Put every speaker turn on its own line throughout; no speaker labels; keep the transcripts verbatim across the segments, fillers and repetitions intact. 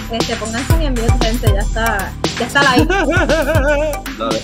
este, pónganse en envío, gente, ya está, ya está la
Dale.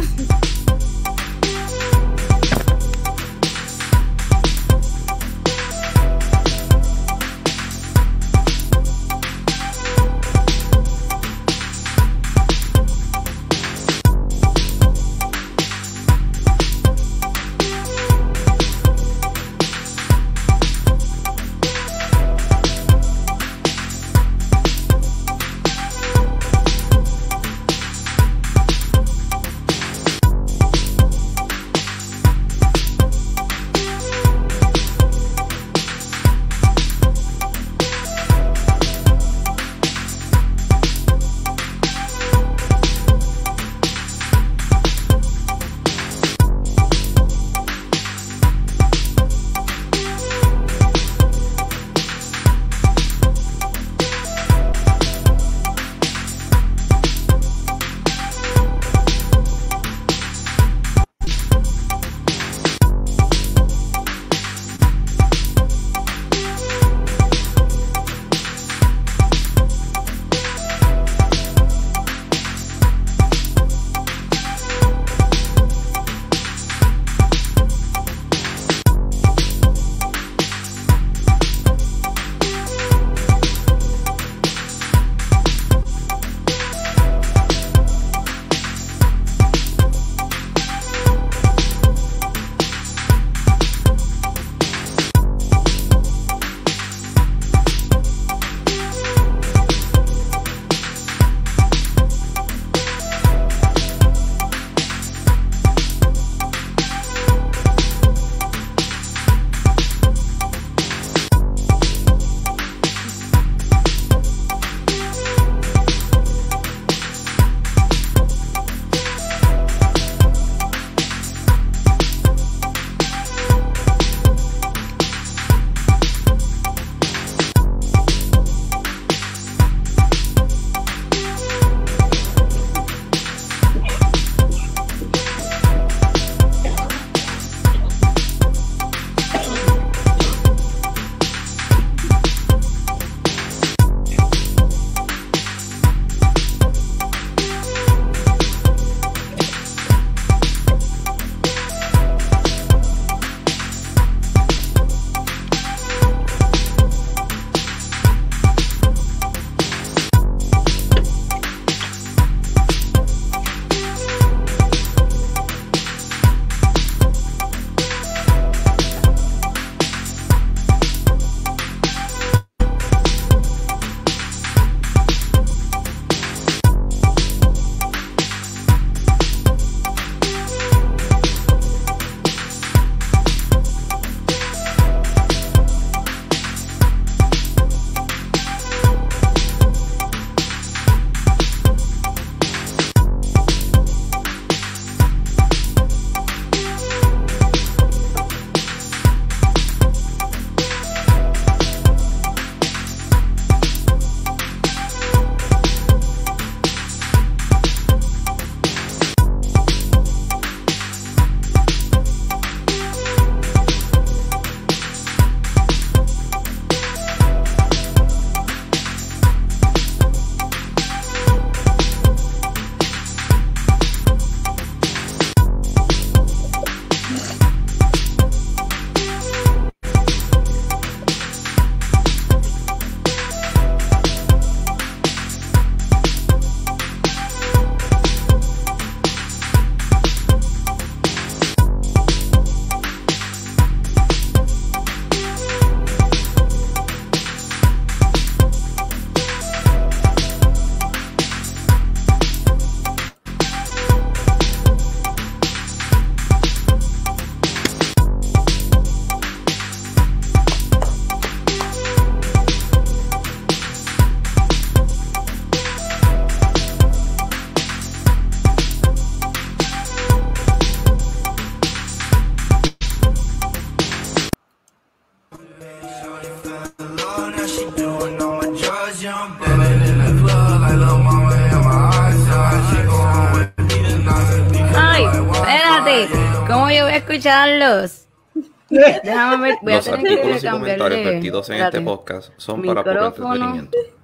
¿Cómo yo voy a escucharlos? Déjame ver, voy
Los
a tener
artículos
que
y comentarios
cambiarle.
vertidos en este podcast son para puro entretenimiento.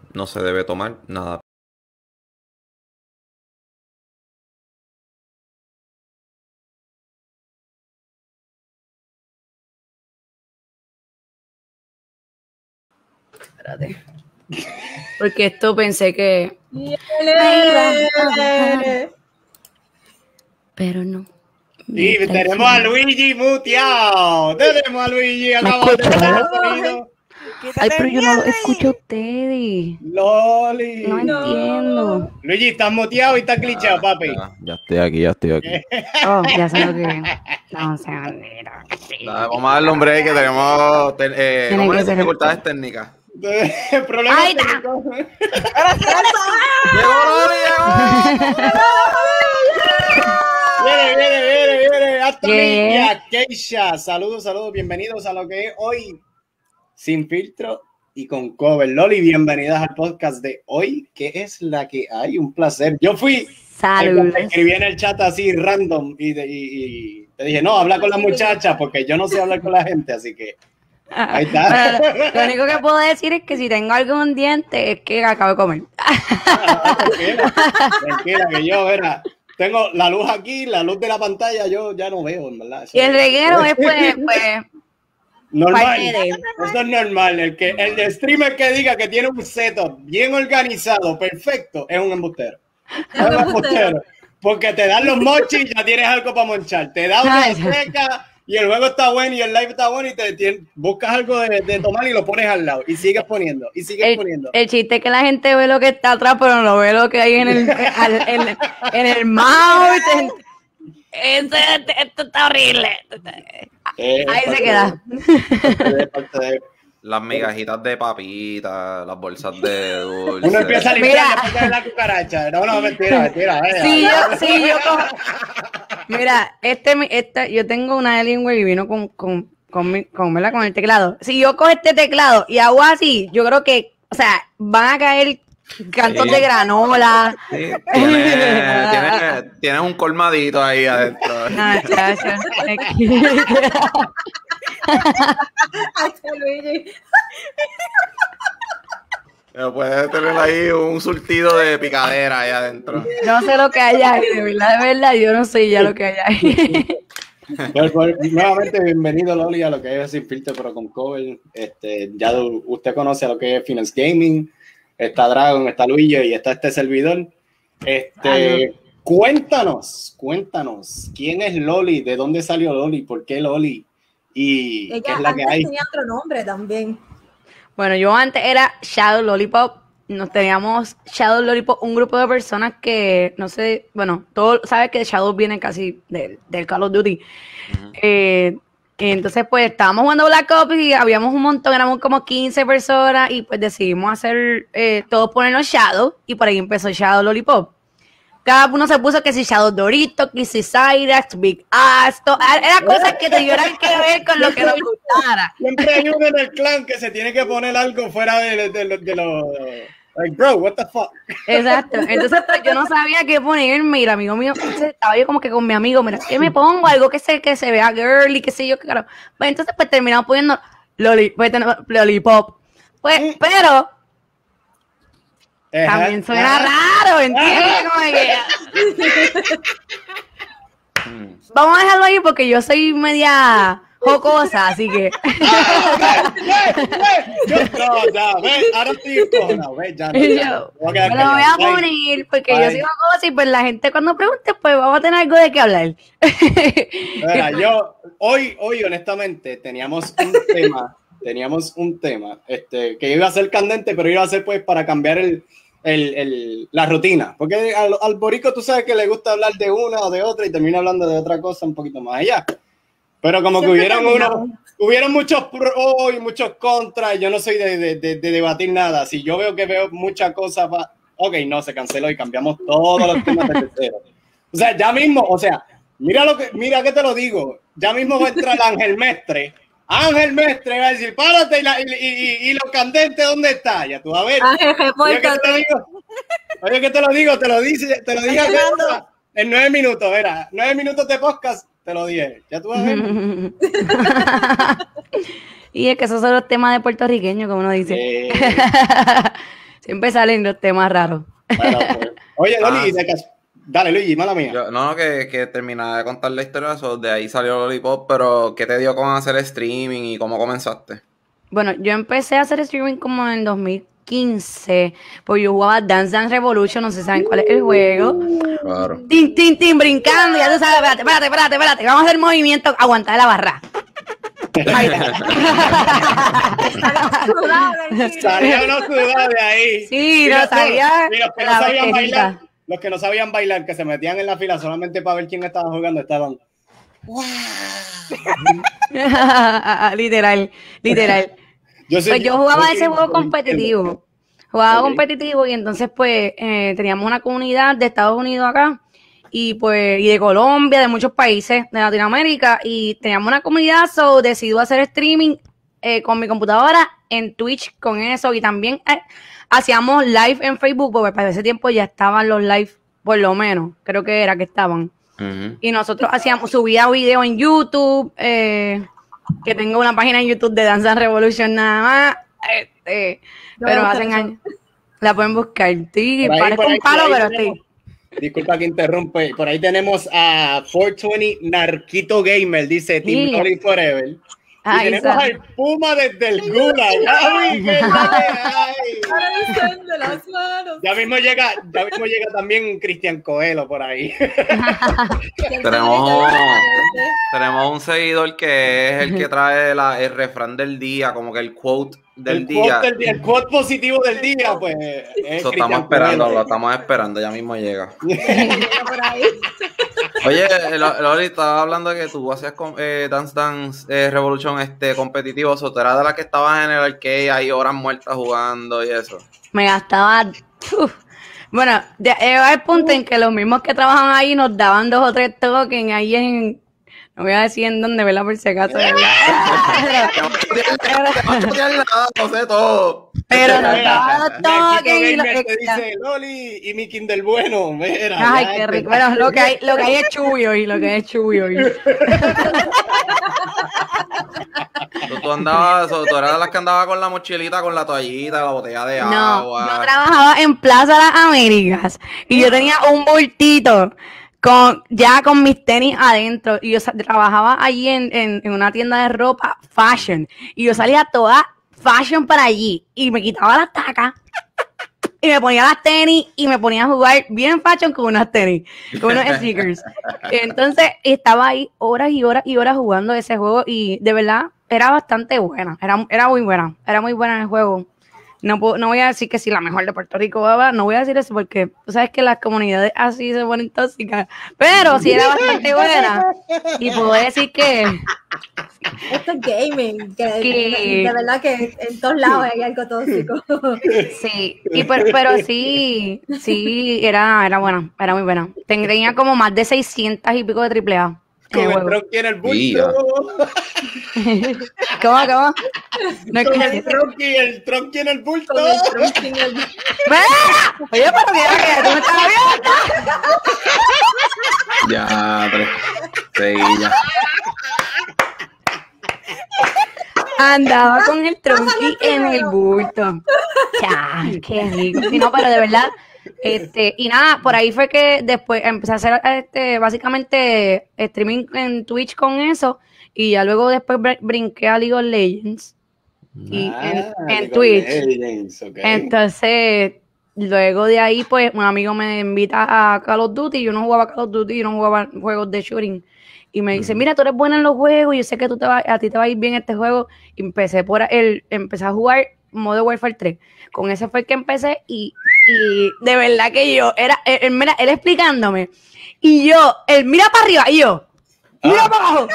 no se debe tomar nada.
Espérate. Porque esto pensé que...
¡Yele!
Pero no.
Sí, tenemos a Luigi muteado. Tenemos a Luigi. Acabamos de ver el sonido.
Ay, pero yo no lo escucho a ustedes.
Loli.
No entiendo.
Luigi, estás muteado y estás glitchado, papi.
Ya, ya estoy aquí, ya estoy aquí.
Oh, ya sé lo que... No, o sea, mira.
Nada, vamos a darle un break que tenemos te- eh,
Tiene
¿cómo
que
es?
ser-
dificultades técnicas.
Problemas
Ahí está.
técnicos.
¡Llegó Loli, llegó!
Viene, viene, viene, viene. Hasta
Yeah.
Keisha. Saludos, saludos. Bienvenidos a lo que es hoy Sin Filtro y con Cover. Loli, bienvenidas al podcast de hoy. ¿Qué es la que hay? Un placer. Yo fui...
Saludos.
Te escribí en el chat así random y, de- y- y te dije, no, habla con la muchacha porque yo no sé hablar con la gente, así que ahí está.
Bueno, lo, lo único que puedo decir es que si tengo algún diente es que acabo de comer.
Ah, tranquila, tranquila, que yo, verá, tengo la luz aquí, la luz de la pantalla, yo ya no veo, en verdad. Eso
Y el reguero es pues, pues
normal.
parte de-
Eso es normal. El que el de streamer que diga que tiene un setup bien organizado, perfecto, es un embustero. Es un embustero. Porque te dan los mochis y ya tienes algo para monchar. Te da una
Ay.
seca y el juego está bueno y el live está bueno y te tien- buscas algo de, de tomar y lo pones al lado y sigues poniendo y sigues
el,
poniendo.
el chiste es que la gente ve lo que está atrás, pero no ve lo que hay en el, al- en, en el mouse. En- Esto, esto está horrible.
Eh,
Ahí
parte
se queda.
de- parte de- parte de-
Las migajitas de papitas, las bolsas de dulce.
Uno empieza a limpiar
Mira.
después de la cucaracha. No, no, mentira, mentira. eh,
Sí,
eh,
yo, sí, yo cojo. Mira, este, mi- este, yo tengo una Alienware y vino con, con, con, mi- con, ¿verdad? Con el teclado. Si yo cojo este teclado y hago así, yo creo que, o sea, van a caer cantos
Sí.
de granola.
Sí, tiene, tiene, tiene un colmadito ahí adentro.
Ah, chacho, es que-
Ay, Luigi.
Pero puede tener ahí un surtido de picadera ahí adentro.
no sé lo que hay ahí, de verdad, de verdad, yo no sé ya lo que hay ahí.
Pues, pues, nuevamente, bienvenido Loli a lo que es Sin Filtro, pero con Cover. Este, ya du- usted conoce a lo que es Finance Gaming. Está Dragon, está Luigi y está este servidor. Este, cuéntanos, cuéntanos, ¿quién es Loli? ¿De dónde salió Loli? ¿Por qué Loli? ¿Y qué
Ella
es la que
antes
hay?
tenía otro nombre también.
Bueno, yo antes era Shadow Lollipop. Nos teníamos Shadow Lollipop, un grupo de personas que, no sé, bueno, todo, sabes que Shadow viene casi del, del Call of Duty. Eh, y entonces, pues, estábamos jugando Black Ops y habíamos un montón, éramos como quince personas y pues decidimos hacer, eh, todos ponernos Shadow y por ahí empezó Shadow Lollipop. Cada uno se puso que si Shadow Dorito, que si Cyrax, Big Ass, to- era cosas que tuvieran que ver con lo que nos gustara.
Siempre hay uno en el clan que se tiene que poner algo fuera de, de, de, de los... Like, bro, what the fuck?
Exacto. Entonces, pues yo no sabía qué ponerme. Y el amigo mío, entonces, estaba yo como que con mi amigo, mira, ¿qué me pongo? Algo que se, que se vea girly, qué sé yo, qué carajo. Pues entonces, pues terminamos poniendo loli, pues, tenemos Lollipop. Pues, pero
Ajá.
también suena
Ajá.
raro, ¿entiendes? Como que- Vamos a dejarlo ahí porque yo soy media jocosa, así que.
Yo, no, ya, ve, ahora estoy encojonado, ve, ya, no,
Y
ya,
yo,
voy a
me
quedar
lo voy
callado.
a
Bye.
poner porque
Bye.
yo soy jocosa y pues la gente cuando pregunte, pues vamos a tener algo de qué hablar.
Mira, yo, hoy, hoy, honestamente, teníamos un tema, teníamos un tema, este, que iba a ser candente, pero iba a ser, pues, para cambiar el, el, el, la rutina, porque al, al borico tú sabes que le gusta hablar de una o de otra y termina hablando de otra cosa un poquito más allá. Pero como que
Siempre
hubieron
terminamos.
unos, hubieron muchos pros y muchos contras, y yo no soy de, de, de, de debatir nada. Si yo veo que veo muchas cosas, va, ok, no, se canceló y cambiamos todos los temas de cero. O sea, ya mismo, o sea, mira lo que, mira que te lo digo, ya mismo va a entrar Ángel Mestre. Ángel Mestre va a decir, párate y, la, y, y, y lo candente, ¿dónde está? Ya tú, a ver.
Ángel,
Oye, que te lo
repórtate.
digo, oye, que te lo digo, te lo dice, te lo dije acá en nueve minutos, verá, nueve minutos de podcast, te lo dije, ya tú vas a ver.
Y es que esos son los temas de puertorriqueños, como uno dice.
Eh,
Siempre salen los temas raros.
Bueno, pues. Oye, Loli,
Ah.
de cas- dale, Luigi, mala mía.
Yo- no, no, que, que terminaba de contar la historia de eso, de ahí salió Lollipop, pero ¿qué te dio con hacer streaming y cómo comenzaste?
Bueno, yo empecé a hacer streaming como en dos mil quince, pues yo jugaba Dance Dance Revolution, no sé si saben cuál es el juego.
Claro.
Tin, tin, tin, brincando, ya tú sabes, espérate, espérate, espérate, espérate, vamos a hacer movimiento, aguantar la barra. Ahí
Salía uno sudado de ahí.
Sí,
Y
no
los-
sabía
y los que no
la
sabían
vertecita.
bailar, los que no sabían bailar, que se metían en la fila solamente para ver quién estaba jugando, estaban.
Literal, literal.
Yo, soy-
Pues yo jugaba
yo
ese
soy-
juego competitivo. Jugaba
Ok.
competitivo y entonces pues eh, teníamos una comunidad de Estados Unidos acá y pues y de Colombia, de muchos países de Latinoamérica y teníamos una comunidad, so decidí hacer streaming eh, con mi computadora en Twitch con eso y también eh, hacíamos live en Facebook porque para ese tiempo ya estaban los live, por lo menos, creo que era que estaban.
Ujú.
Y nosotros hacíamos, subía video en YouTube, eh, que tengo una página en YouTube de Dance Dance Revolution nada más, este,
No
pero
me gusta
hacen
eso.
años. La pueden buscar. Sí,
Por ahí,
parezco
por ahí,
un palo,
por ahí
pero
tenemos-
sí.
Disculpa que interrumpe. Por ahí tenemos a cuatrocientos veinte Narquito Gamer, dice Team
Sí.
Loli Forever. Y
Ahí
tenemos
está.
al Puma desde el Gula. Gaby, ¿qué es la que hay?
Ahora me salen de las manos.
Ya mismo llega, ya mismo llega también Cristian Coelho por ahí.
Tenemos, tenemos un seguidor que es el que trae la- el refrán del día, como que el quote del
el,
día.
quote del día, el quote positivo del día, pues. Es
Eso
Cristian
estamos esperando,
Coelho.
lo estamos esperando, ya mismo llega.
Por ahí.
Oye, Lo- Loli, estaba hablando de que tú hacías con, eh, Dance Dance eh, Revolution este, competitivo, o tú eras de las que estabas en el arcade ahí horas muertas jugando y eso.
Me gastaba. uf. Bueno, de, llegaba el punto en que los mismos que trabajan ahí nos daban dos o tres tokens ahí en. No voy a decir en dónde, ¿verdad? Por si acaso, ¿verdad?
No sé todo.
Pero nos
Mira,
daban los
Narquito
tokens y los
Gamer te
extra.
dice Loli y mi Kinder bueno. Mira,
Ay,
ya,
qué
que-
rico. Bueno, lo que hay, lo que hay es chubio y lo que hay es chubio. Y...
Tú, tú andabas, o tú eras de las que andaba con la mochilita, con la toallita, la botella de
No,
agua.
yo trabajaba en Plaza Las Américas y yo tenía un bultito con ya con mis tenis adentro y yo sa- trabajaba allí en, en, en una tienda de ropa fashion y yo salía toda fashion para allí y me quitaba las tacas y me ponía las tenis y me ponía a jugar bien fashion con unas tenis, con unos sneakers. Entonces estaba ahí horas y horas y horas jugando ese juego y de verdad era bastante buena, era, era muy buena, era muy buena en el juego. No, puedo- no voy a decir que si la mejor de Puerto Rico, baba, no voy a decir eso porque tú sabes que las comunidades así se ponen tóxicas, pero sí era bastante buena y puedo decir que
Esto es gaming, que
Que-
de verdad que en todos lados hay algo tóxico.
sí, y pero, pero sí, sí, era, era buena, era muy buena. Tenía como más de seiscientas y pico de triple A en
Con
el
el
juego.
tronqui en el
Mira.
bulto.
¿Cómo, cómo? No
Con
escuché.
el tronqui, el tronqui en el bulto.
Con el trunking, el-
¡Mira! Oye, pero mira que tú me estás viendo.
Ya, tres. Sí, ya.
Andaba con el tronqui en el bulto. Ya, qué rico. Sí, no, pero de verdad, este, y nada, por ahí fue que después empecé a hacer este, básicamente streaming en Twitch con eso, y ya luego después br- brinqué a League of Legends y
Ah,
en, en
League of
Twitch.
Legends, ok.
Entonces, luego de ahí, pues, un amigo me invita a Call of Duty. Yo no jugaba Call of Duty, yo no jugaba juegos de shooting. Y me dice, mira, tú eres buena en los juegos, yo sé que tú te va, a ti te va a ir bien este juego. Y empecé por el, empecé a jugar Modern Warfare tres. Con ese fue el que empecé y, y de verdad que yo, era, él, él- mira, él explicándome. Y yo, él mira para arriba y yo, mira para abajo.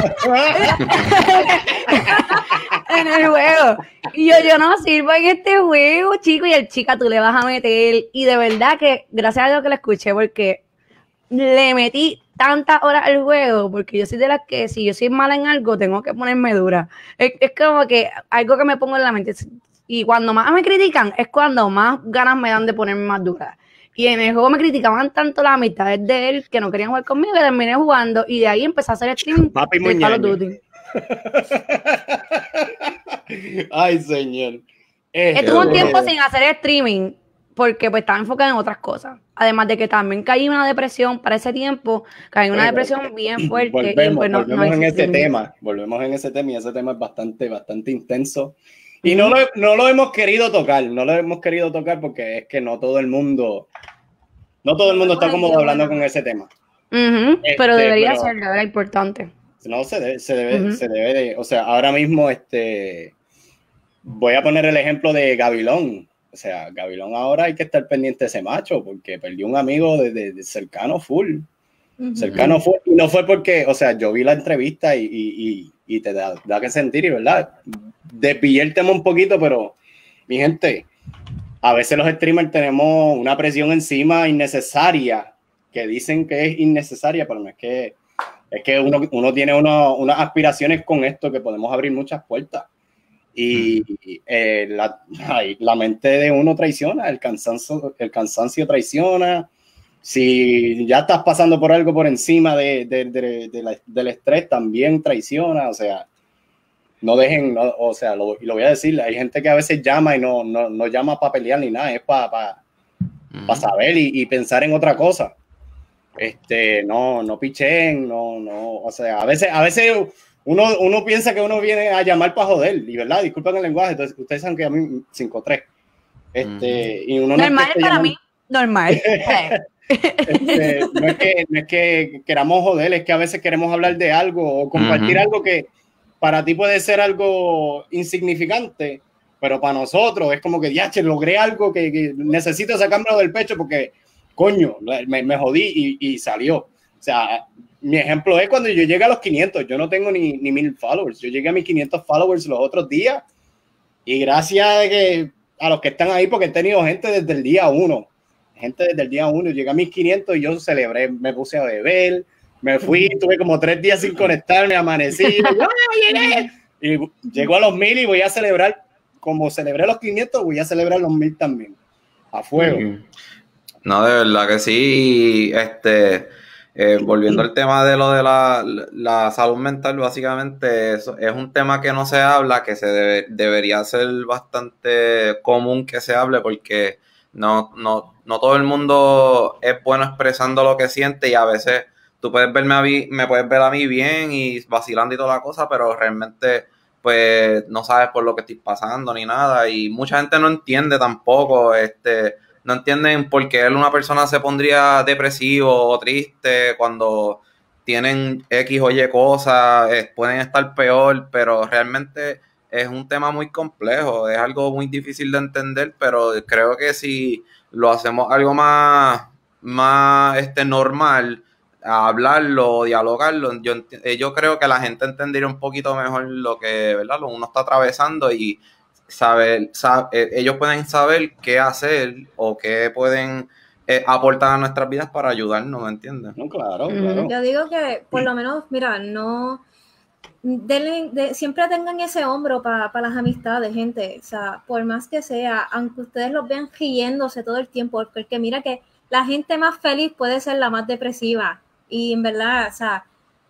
En el juego. Y yo, yo no sirvo en este juego, chico. Y el chica, tú le vas a meter. Y de verdad que, gracias a Dios que lo escuché, porque le metí tantas horas al juego, porque yo soy de las que si yo soy mala en algo, tengo que ponerme dura. Es, es como que algo que me pongo en la mente. Y cuando más me critican, es cuando más ganas me dan de ponerme más dura. Y en el juego me criticaban tanto las amistades de él que no querían jugar conmigo, que terminé jugando. Y de ahí empecé a hacer streaming
Papi
de Call of
Muñeño.
Duty.
Ay, señor. Eh,
Estuve un
bueno.
tiempo sin hacer streaming, porque pues estaba enfocada en otras cosas. Además de que también caí en una depresión para ese tiempo, caí en una
Bueno,
depresión bien fuerte.
Volvemos,
y pues no,
volvemos
no
en ese
existí.
tema, volvemos en ese tema y ese tema es bastante, bastante intenso. Y no lo, no lo hemos querido tocar, no lo hemos querido tocar porque es que no todo el mundo, no todo el mundo está cómodo hablando con ese tema.
Uh-huh,
Este,
pero debería
pero-
ser, era importante.
No, se debe, se debe,
Ujú.
se debe de, o sea, ahora mismo este, voy a poner el ejemplo de Gavilón. O sea, Gavilón ahora hay que estar pendiente de ese macho porque perdió un amigo de, de- de cercano full.
Ujú.
Cercano fue, y no fue porque, o sea, yo vi la entrevista y, y, y, y te da, da que sentir, y verdad, desvié el tema un poquito, pero mi gente, a veces los streamers tenemos una presión encima innecesaria, que dicen que es innecesaria, pero no es que, es que uno, uno tiene uno, unas aspiraciones con esto que podemos abrir muchas puertas. Y eh, la, ay, la mente de uno traiciona, el cansancio, el cansancio traiciona. Si ya estás pasando por algo por encima de, de, de, de la, del estrés, también traiciona. O sea, no dejen, no, o sea, lo, y lo voy a decir, hay gente que a veces llama y no, no, no llama para pelear ni nada, es para pa, pa saber y, y pensar en otra cosa. Este, no, no pichen, no, no, o sea, a veces, a veces uno, uno piensa que uno viene a llamar para joder, y verdad, disculpen el lenguaje, entonces ustedes saben que a mí cinco tres. Este, y uno no
Normal
es que esté
para
llamando-
mí, normal.
Este, no, es que, no es que queramos joder, es que a veces queremos hablar de algo o compartir
Ujú.
algo que para ti puede ser algo insignificante, pero para nosotros es como que, ya, che, logré algo que, que necesito sacármelo del pecho porque, coño, me, me jodí y, y salió. O sea, mi ejemplo es cuando yo llegué a los quinientos, yo no tengo ni, ni mil followers, yo llegué a mis quinientos followers los otros días y gracias a, que, a los que están ahí, porque he tenido gente desde el día uno, gente desde el día uno, llegué a mis quinientos y yo celebré, me puse a beber, me fui, tuve como tres días sin conectarme, amanecí, y, yo, ¡ay, llegué! Y llegó a los mil y voy a celebrar, como celebré los quinientos, voy a celebrar los mil también, a fuego.
Mm. No, de verdad que sí. y, Este, eh, volviendo al tema de lo de la, la salud mental, básicamente eso es un tema que no se habla, que se debe- debería ser bastante común que se hable, porque no, no, no todo el mundo es bueno expresando lo que siente, y a veces tú puedes verme a mí, me puedes ver a mí bien y vacilando y toda la cosa, pero realmente pues no sabes por lo que estoy pasando ni nada, y mucha gente no entiende tampoco, este, no entienden por qué una persona se pondría depresivo o triste cuando tienen X o Y cosas, eh, pueden estar peor, pero realmente es un tema muy complejo, es algo muy difícil de entender, pero creo que si lo hacemos algo más, más este, normal, a hablarlo, dialogarlo, yo, enti- eh, yo creo que la gente entendería un poquito mejor lo que, ¿verdad?, lo uno está atravesando, y saber, sa- eh, ellos pueden saber qué hacer o qué pueden eh, aportar a nuestras vidas para ayudarnos, ¿me entiendes?
No, claro,
Ujú.
claro.
Yo digo que por lo menos, mira, no denle- de- siempre tengan ese hombro para las amistades, gente. O sea, por más que sea, aunque ustedes los vean riéndose todo el tiempo, porque mira que la gente más feliz puede ser la más depresiva. Y en verdad, o sea,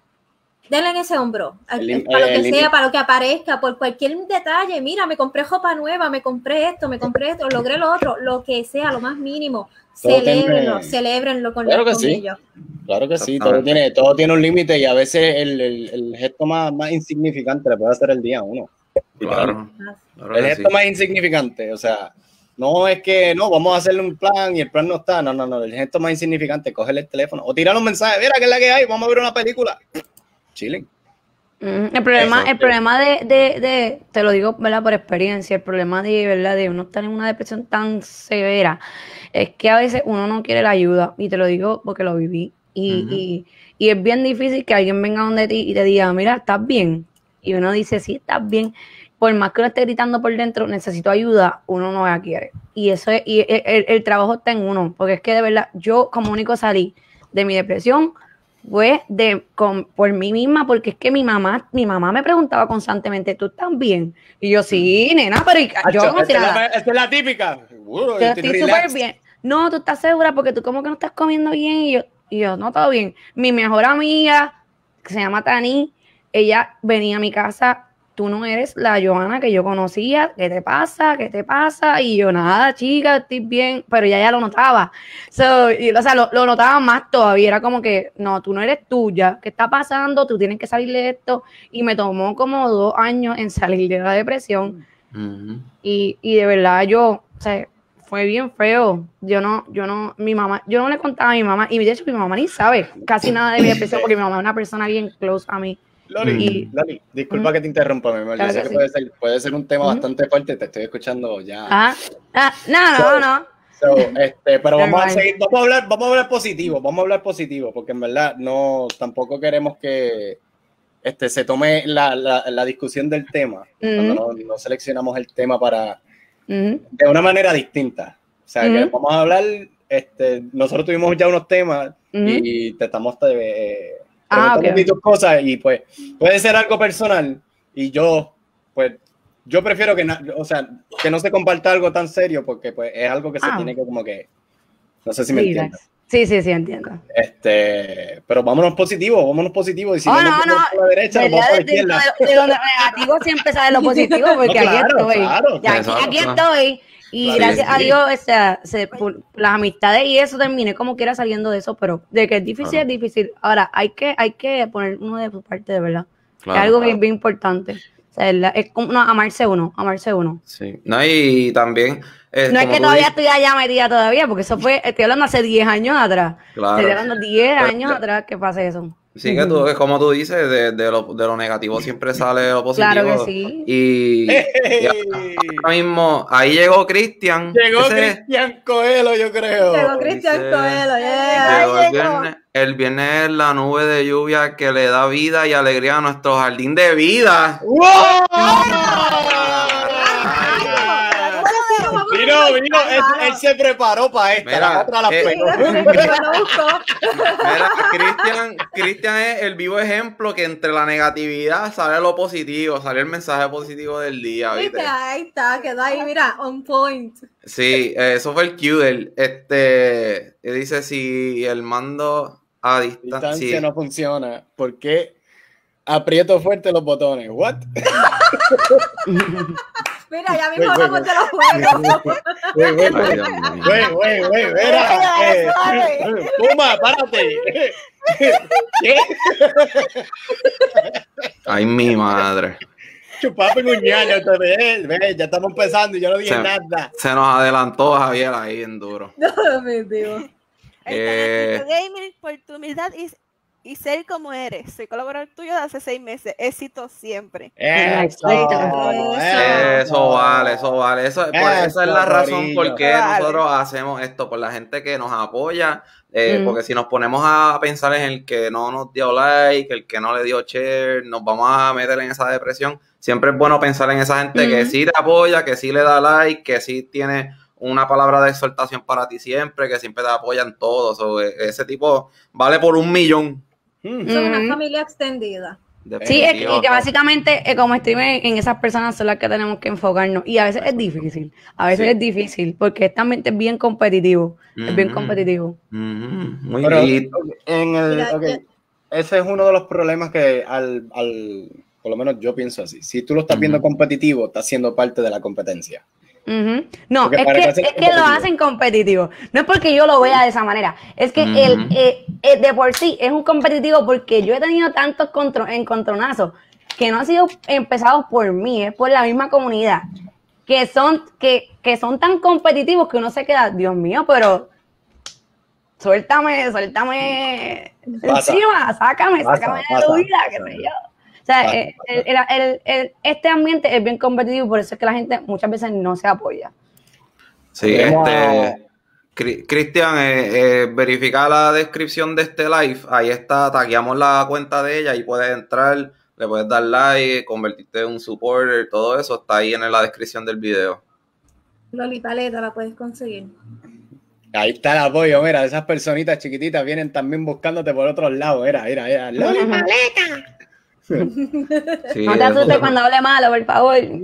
denle ese hombro,
El lim-
para lo que
el lim-
sea, para lo que aparezca, por cualquier detalle. Mira, me compré ropa nueva, me compré esto, me compré esto, logré lo otro, lo que sea, lo más mínimo.
Todo
Celébrenlo,
tiene-
celébrenlo con,
Claro que
con
sí.
ellos.
Claro que sí,
Exactamente.
todo tiene, todo tiene un límite y a veces el, el, el gesto más, más insignificante le puede hacer el día a uno.
Claro, claro
El
que
gesto
sí.
más insignificante, o sea, no es que no, vamos a hacerle un plan y el plan no está, no, no, no, el gesto más insignificante, cogerle el teléfono o tirar un mensaje, mira que es la que hay, vamos a ver una película. Chilling.
Mm, El problema,
Exacto.
el problema de, de, de, te lo digo, ¿verdad? Por experiencia, el problema de, ¿verdad? De uno estar en una depresión tan severa es que a veces uno no quiere la ayuda, y te lo digo porque lo viví, y,
Ujú.
y, y es bien difícil que alguien venga donde ti y te diga, mira, ¿estás bien? Y uno dice, sí, estás bien. Por más que uno esté gritando por dentro, necesito ayuda, uno no la quiere. Y eso es, y el, el- el trabajo está en uno, porque es que de verdad, yo como único salí de mi depresión fue de con, por mí misma, porque es que mi mamá, mi mamá me preguntaba constantemente, ¿tú estás bien? Y yo, sí, nena, pero y- yo no sé
esta, es
nada.
la, esta es la típica. Seguro,
Yo
estoy
estoy
relax.
súper bien. No, tú estás segura porque tú como que no estás comiendo bien. Y yo, y yo, no, todo bien. Mi mejor amiga, que se llama Tani, ella venía a mi casa tú no eres la Johanna que yo conocía, ¿qué te pasa? ¿Qué te pasa? Y yo, nada, chica, estoy bien, pero ya ya lo notaba. So, y, o sea, lo, lo notaba más todavía, era como que, no, tú no eres tuya, ¿qué está pasando? Tú tienes que salir de esto. Y me tomó como dos años en salir de la depresión. Uh-huh. y, y de verdad yo, o sea, fue bien feo. Yo no, yo no, mi mamá, yo no le contaba a mi mamá, y de hecho mi mamá ni sabe casi nada de mi depresión, porque mi mamá es una persona bien close a mí.
Loli, y, Loli, disculpa mm, que te interrumpa, mi amor. Claro yo sé que, que puede, ser, puede ser un tema mm. bastante fuerte, te estoy escuchando ya.
Ah, ah no,
so,
no, no.
So, este, pero vamos a seguir, vamos a hablar, vamos a hablar positivo, vamos a hablar positivo, porque en verdad no, tampoco queremos que este, se tome la, la, la discusión del tema, mm. cuando no, no seleccionamos el tema para mm. de una manera distinta. O sea, mm. que vamos a hablar, este, nosotros tuvimos ya unos temas mm. y te estamos eh,
Ah, okay.
tus cosas y pues puede ser algo personal y yo pues yo prefiero que, na, o sea, que no se comparta algo tan serio porque pues es algo que se ah. tiene que como que no sé si me sí, entiendes.
Sí, sí, sí, entiendo.
Este, pero vámonos positivo, vámonos positivo y si
oh,
no,
no, no,
a la derecha, nos vamos a la izquierda.
De, de donde negativo siempre sale lo positivo porque no, claro, aquí estoy. Claro, ya, aquí, aquí estoy. Y claro, gracias sí. a Dios, o sea, se, por, las amistades y eso terminé como quiera saliendo de eso, pero de que es difícil, claro. es difícil. Ahora, hay que, hay que poner uno de su parte, de verdad. Claro, es algo claro. bien, bien importante. O sea, es como no, amarse uno, amarse uno.
Sí. No, y también...
Eh, no es que todavía dices, estoy allá metida todavía, porque eso fue, estoy hablando hace diez años atrás. Claro. Estoy hablando diez pues, años atrás que pase eso.
Sí, que tú, como tú dices, de, de, lo, de lo negativo siempre sale lo positivo.
Claro que sí.
Y, y ahora mismo, ahí llegó Cristian.
Llegó Cristian Coelho, yo creo.
Llegó Cristian Coelho, yeah.
Llegó el viernes, el viernes es la nube de lluvia que le da vida y alegría a nuestro jardín de vida.
¡Wow! Vino, vino, él, él se preparó para esta, mira, la otra la eh, pegó.
Mira, Cristian, Cristian es el vivo ejemplo que entre la negatividad sale lo positivo, sale el mensaje positivo del día, ¿viste?
Ahí está, quedó ahí, mira, on point.
Sí, eh, eso fue el cue del, este, dice si el mando a distancia,
distancia sí. no funciona, ¿por qué aprieto fuerte los botones? ¿What?
Mira, ya mismo vamos de los juegos.
Güey, güey, güey, güey, güey, mira. Puma, párate. ¿Qué?
Ay, mi madre.
Chupapo y muñaño, ve, ve, ya estamos empezando y yo no dije se, nada.
Se nos adelantó Javier ahí en duro.
No, mi Dios.
Eh, Gamer, por tu humildad y Y ser como eres. Soy colaborador tuyo de hace seis meses. Éxito siempre.
Eso, eso, eso vale, eso vale. Eso, por, esa es la razón por qué vale. nosotros hacemos esto, por la gente que nos apoya. Eh, mm. Porque si nos ponemos a pensar en el que no nos dio like, el que no le dio share, nos vamos a meter en esa depresión. Siempre es bueno pensar en esa gente mm. que sí te apoya, que sí le da like, que sí tiene una palabra de exhortación para ti siempre, que siempre te apoyan todos. So, ese tipo vale por un millón.
Son una mm. familia extendida.
Sí, es que, y que básicamente, eh, como escriben en esas personas son las que tenemos que enfocarnos. Y a veces es difícil, a veces sí. es difícil, porque este ambiente es bien competitivo. Mm-hmm. Es bien competitivo.
Mm-hmm. Muy
Pero,
bien.
En el, okay, ese es uno de los problemas que, al, al, por lo menos yo pienso así. Si tú lo estás mm-hmm. viendo competitivo, estás siendo parte de la competencia.
Uh-huh. No, es que, es que lo hacen competitivo. No es porque yo lo vea de esa manera. Es que uh-huh. el, eh, eh, de por sí es un competitivo porque yo he tenido tantos contro- encontronazos que no han sido empezados por mí, es por la misma comunidad. Que son, que, que son tan competitivos que uno se queda, Dios mío, pero suéltame, suéltame pasa. encima, sácame, pasa, sácame pasa, de tu vida, que sé yo. O sea, el, el, el, el, este ambiente es bien competitivo, por eso es que la gente muchas veces no se apoya.
Sí, este, Cristian, eh, eh, verifica la descripción de este live, ahí está, tagueamos la cuenta de ella y puedes entrar, le puedes dar like, convertirte en un supporter, todo eso está ahí en la descripción del video.
Lolita Leta la puedes conseguir.
Ahí está el apoyo, mira, esas personitas chiquititas vienen también buscándote por otros lados, mira, mira, mira, Lolita Leta.
Sí, no te asustes cuando hable malo, por favor.
Ay,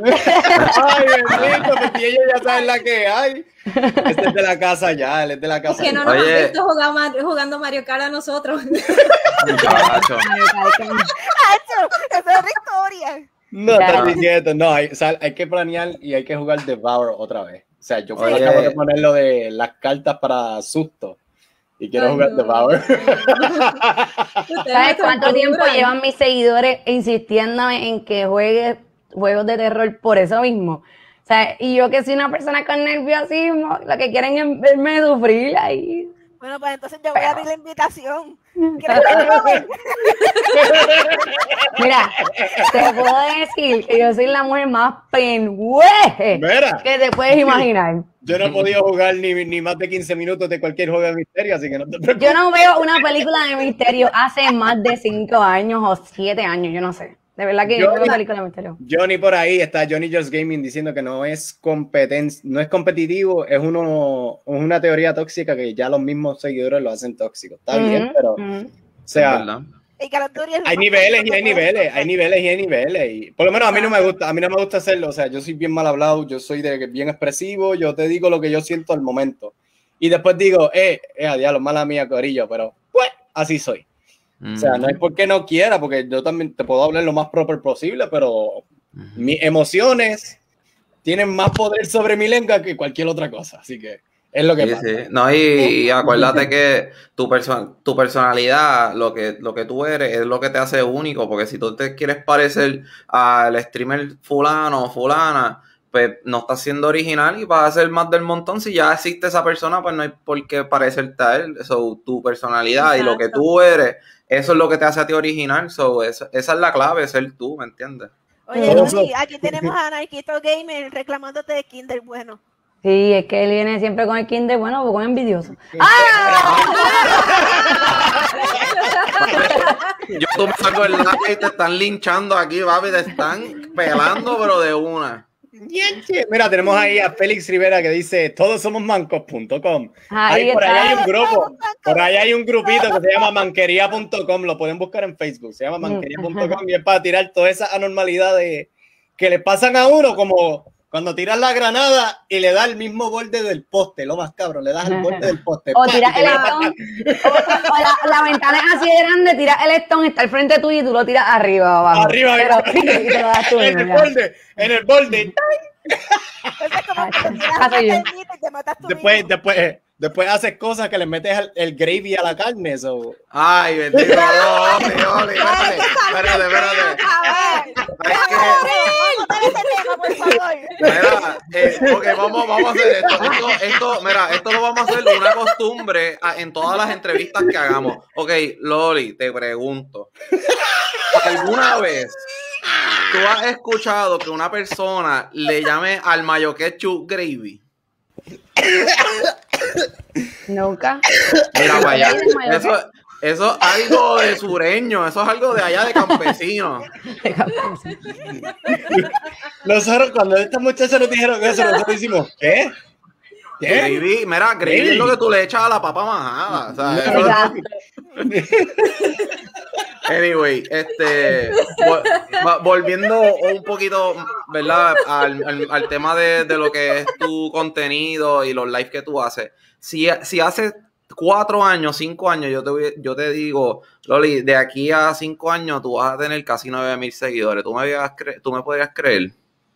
bendito, porque ellos ya saben la que hay. Este es de la casa ya, él es de la casa.
Es que no nos Oye. han visto jugar, jugando Mario Kart a nosotros.
Eso es victoria.
No, estás diciendo, no, hay, o sea, hay que planear y hay que jugar Devour otra vez. O sea, yo
Oye.
acabo de poner lo de las cartas para susto y quiero
Ay,
jugar
no.
Devour.
Ustedes
¿Sabes
me
cuánto tiempo
torturan.
llevan mis seguidores insistiéndome en que juegue juegos de terror por eso mismo? O sea, y yo que soy una persona con nerviosismo, lo que quieren es verme sufrir ahí.
Bueno, pues entonces yo voy a abrir la invitación.
Mm.
¿Quieres que
Mira, te puedo decir que yo soy la mujer más penhueje
Mira.
que te puedes imaginar.
Yo no he podido jugar ni, ni más de quince minutos de cualquier juego de misterio, así que no te preocupes.
Yo no veo una película de misterio hace más de cinco años o siete años, yo no sé. De verdad que yo,
Yo-
no veo películas de misterio.
Johnny por ahí está Johnny Just Gaming diciendo que no es competencia, no es competitivo, es uno es una teoría tóxica que ya los mismos seguidores lo hacen tóxico. Está bien,
Ujú,
pero
ujú.
o sea,
Es verdad.
Y Call of Duty es lo
hay
más
niveles y
tóxico
hay
que puede
niveles,
ser.
hay niveles y hay niveles. Y por lo menos a mí no me gusta, a mí no me gusta hacerlo. O sea, yo soy bien mal hablado, yo soy de bien expresivo, yo te digo lo que yo siento al momento. Y después digo, eh, eh, a diablo, mala mía, corillo, pero pues así soy. O sea, no es porque no quiera, porque yo también te puedo hablar lo más proper posible, pero mis emociones tienen más poder sobre mi lengua que cualquier otra cosa. Así que es lo que
Sí,
pasa.
sí. No, y, y acuérdate que tu, perso- tu personalidad, lo que, lo que tú eres, es lo que te hace único, porque si tú te quieres parecer al streamer fulano o fulana, pues no estás siendo original y vas a ser más del montón. Si ya existe esa persona, pues no hay por qué parecerte a él. So, tu personalidad y lo que
Exacto.
tú eres, eso es lo que te hace a ti original. So, esa, esa es la clave, ser tú, ¿me entiendes?
Oye,
Todo
Johnny,
eso.
aquí tenemos a Anarquito Gamer reclamándote de Kinder bueno.
Sí, es que él viene siempre con el Kinder bueno o con envidioso.
Yo tú me saco el live y te están linchando aquí, papi, te están pelando, pero de una.
Mira, tenemos ahí a Félix Rivera que dice todos somos mancos punto com.
Ahí
Ahí por ahí
está.
hay un grupo, por ahí hay un grupito que se llama manquería punto com, lo pueden buscar en Facebook, se llama manquería punto com y es para tirar todas esas anormalidades que le pasan a uno, como cuando tiras la granada y le da el mismo borde del poste, lo más cabrón, le das el borde del poste.
O
¡pa!
tiras
Y te
el
va a
estón,
pasar.
o, o la, la ventana es así de grande, tiras el estón, está al frente tuyo y tú lo tiras arriba o abajo.
Arriba,
Pero,
arriba.
y te lo das tú
en
mismo,
el
ya.
borde, en el borde.
Eso es como cuando tiras
Ah,
una
soy yo.
carnita y te matas tú
Después,
mismo.
después, después haces cosas que le metes el, el gravy a la carne, eso.
Ay, bendito, no, Oli, Oli, espérate, espérate, espérate.
A ver,
Es que,
vamos a tocar ese tema, por favor.
mira, eh, ok, vamos, vamos a hacer esto. esto. Esto, mira, esto lo vamos a hacer una costumbre a- en todas las entrevistas que hagamos. Ok, Loli, te pregunto, ¿alguna vez tú has escuchado que una persona le llame al mayo ketchup gravy?
Nunca.
Mira para allá.
¿Gravy de mayo
Eso, eso es algo de sureño, eso es algo de allá de campesino.
Nosotros, cuando estas muchachas nos dijeron eso, nosotros decimos, ¿qué? ¿Qué?
Gravy, mira, gravy es lo que tú le echas a la papa majada. O sea, eso-
Exacto.
Anyway, este, vol- va- volviendo un poquito, ¿verdad? Al, al- al tema de, de lo que es tu contenido y los lives que tú haces. Si, si hace cuatro años, cinco años, yo te, voy- yo te digo, Loli, de aquí a cinco años tú vas a tener casi nueve mil seguidores. ¿Tú me, habías cre- ¿Tú me podrías creer?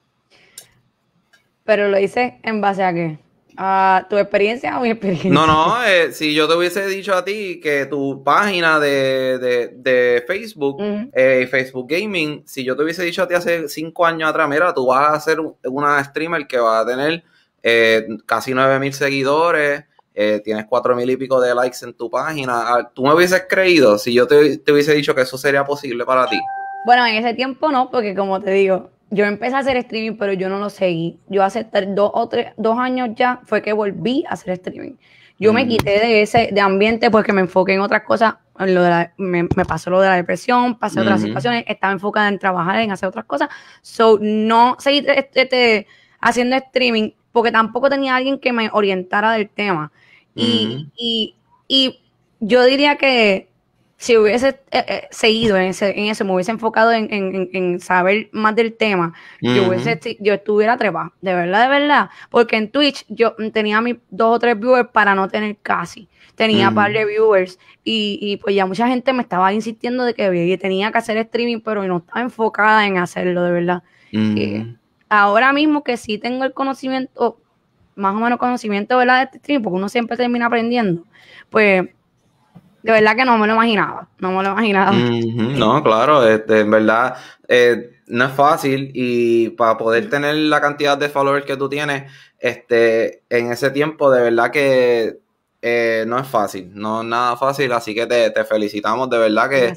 Pero lo hice en base a qué? ¿A tu experiencia o mi experiencia?
No, no, eh, si yo te hubiese dicho a ti que tu página de, de, de Facebook,
Ujú.
eh, Facebook Gaming, si yo te hubiese dicho a ti hace cinco años atrás, mira, tú vas a ser una streamer que va a tener eh, casi nueve mil seguidores, eh, tienes cuatro mil y pico de likes en tu página, ah, ¿tú me hubieses creído si yo te, te hubiese dicho que eso sería posible para ti?
Bueno, en ese tiempo no, porque como te digo, yo empecé a hacer streaming, pero yo no lo seguí. Yo hace tres- dos o tres, dos años ya fue que volví a hacer streaming. Yo me
Mm.
quité de ese de ambiente porque me enfoqué en otras cosas. En lo de la- me, me pasó lo de la depresión, pasé otras
Ujú.
situaciones, estaba enfocada en trabajar, en hacer otras cosas. So, no seguí este, este, haciendo streaming porque tampoco tenía alguien que me orientara del tema. Y,
Ujú.
y, y yo diría que si hubiese eh, eh, seguido en, ese, en eso, me hubiese enfocado en, en, en saber más del tema, uh-huh. yo, hubiese, yo estuviera trepada, de verdad, de verdad, porque en Twitch yo tenía mis dos o tres viewers para no tener casi, tenía un uh-huh. par de viewers y, y pues ya mucha gente me estaba insistiendo de que tenía que hacer streaming, pero no estaba enfocada en hacerlo, de verdad. Uh-huh. Eh, ahora mismo que sí tengo el conocimiento, más o menos conocimiento, ¿verdad?, de este streaming, porque uno siempre termina aprendiendo, pues de verdad que no me lo imaginaba, no me lo imaginaba.
Mm-hmm, no, claro, este, en verdad eh, no es fácil y para poder tener la cantidad de followers que tú tienes, este, en ese tiempo de verdad que eh, no es fácil, no es nada fácil, así que te, te felicitamos, de verdad que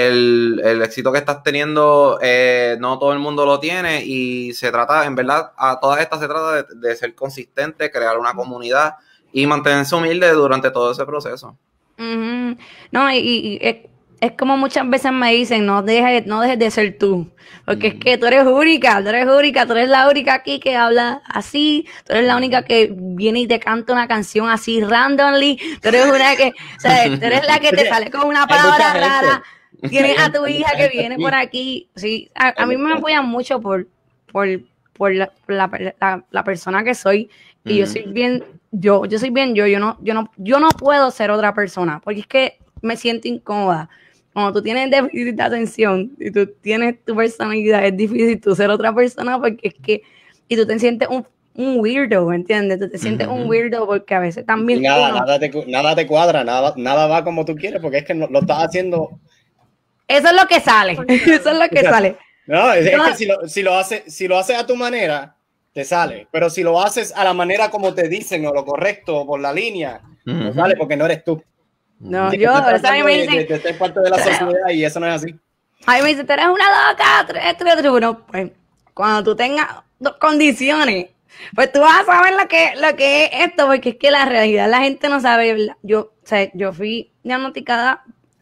el, el éxito que estás teniendo eh, no todo el mundo lo tiene y se trata, en verdad, a todas estas se trata de, de ser consistente, crear una comunidad y mantenerse humilde durante todo ese proceso.
Uh-huh. No, y, y es, es como muchas veces me dicen, no dejes, no dejes de ser tú, porque uh-huh. es que tú eres única, tú eres única, tú eres la única aquí que habla así, tú eres la única que viene y te canta una canción así randomly, tú eres una que, o sea, tú eres la que te sale con una palabra rara, tienes a tu hija que viene por aquí, sí, a, a mí me apoyan mucho por, por, por la, la, la, la persona que soy, y uh-huh. yo soy bien Yo, yo soy bien yo, yo no, yo no, yo no puedo ser otra persona, porque es que me siento incómoda. Cuando tú tienes déficit de atención y tú tienes tu personalidad, es difícil tú ser otra persona porque es que, y tú te sientes un, un weirdo, ¿me entiendes? Tú te sientes uh-huh. un weirdo porque a veces también...
Nada,
uno,
nada, te, nada te cuadra, nada, nada va como tú quieres, porque es que no, lo estás haciendo...
Eso es lo que sale, eso es lo que
o sea,
sale.
No, es, no. es que si lo, si, lo hace, si lo haces a tu manera... te sale, pero si lo haces a la manera como te dicen o lo correcto o por la línea, uh-huh. no sale porque no eres tú.
No, yo, por eso a mí me dicen
de, de, de ser parte de la sociedad y eso no es así.
A mí me dicen, tú eres una loca, tú eres, tú eres, tú eres. Bueno, pues cuando tú tengas dos condiciones, pues tú vas a saber lo que, lo que es esto, porque es que la realidad la gente no sabe. Yo, o sea, yo fui diagnosticada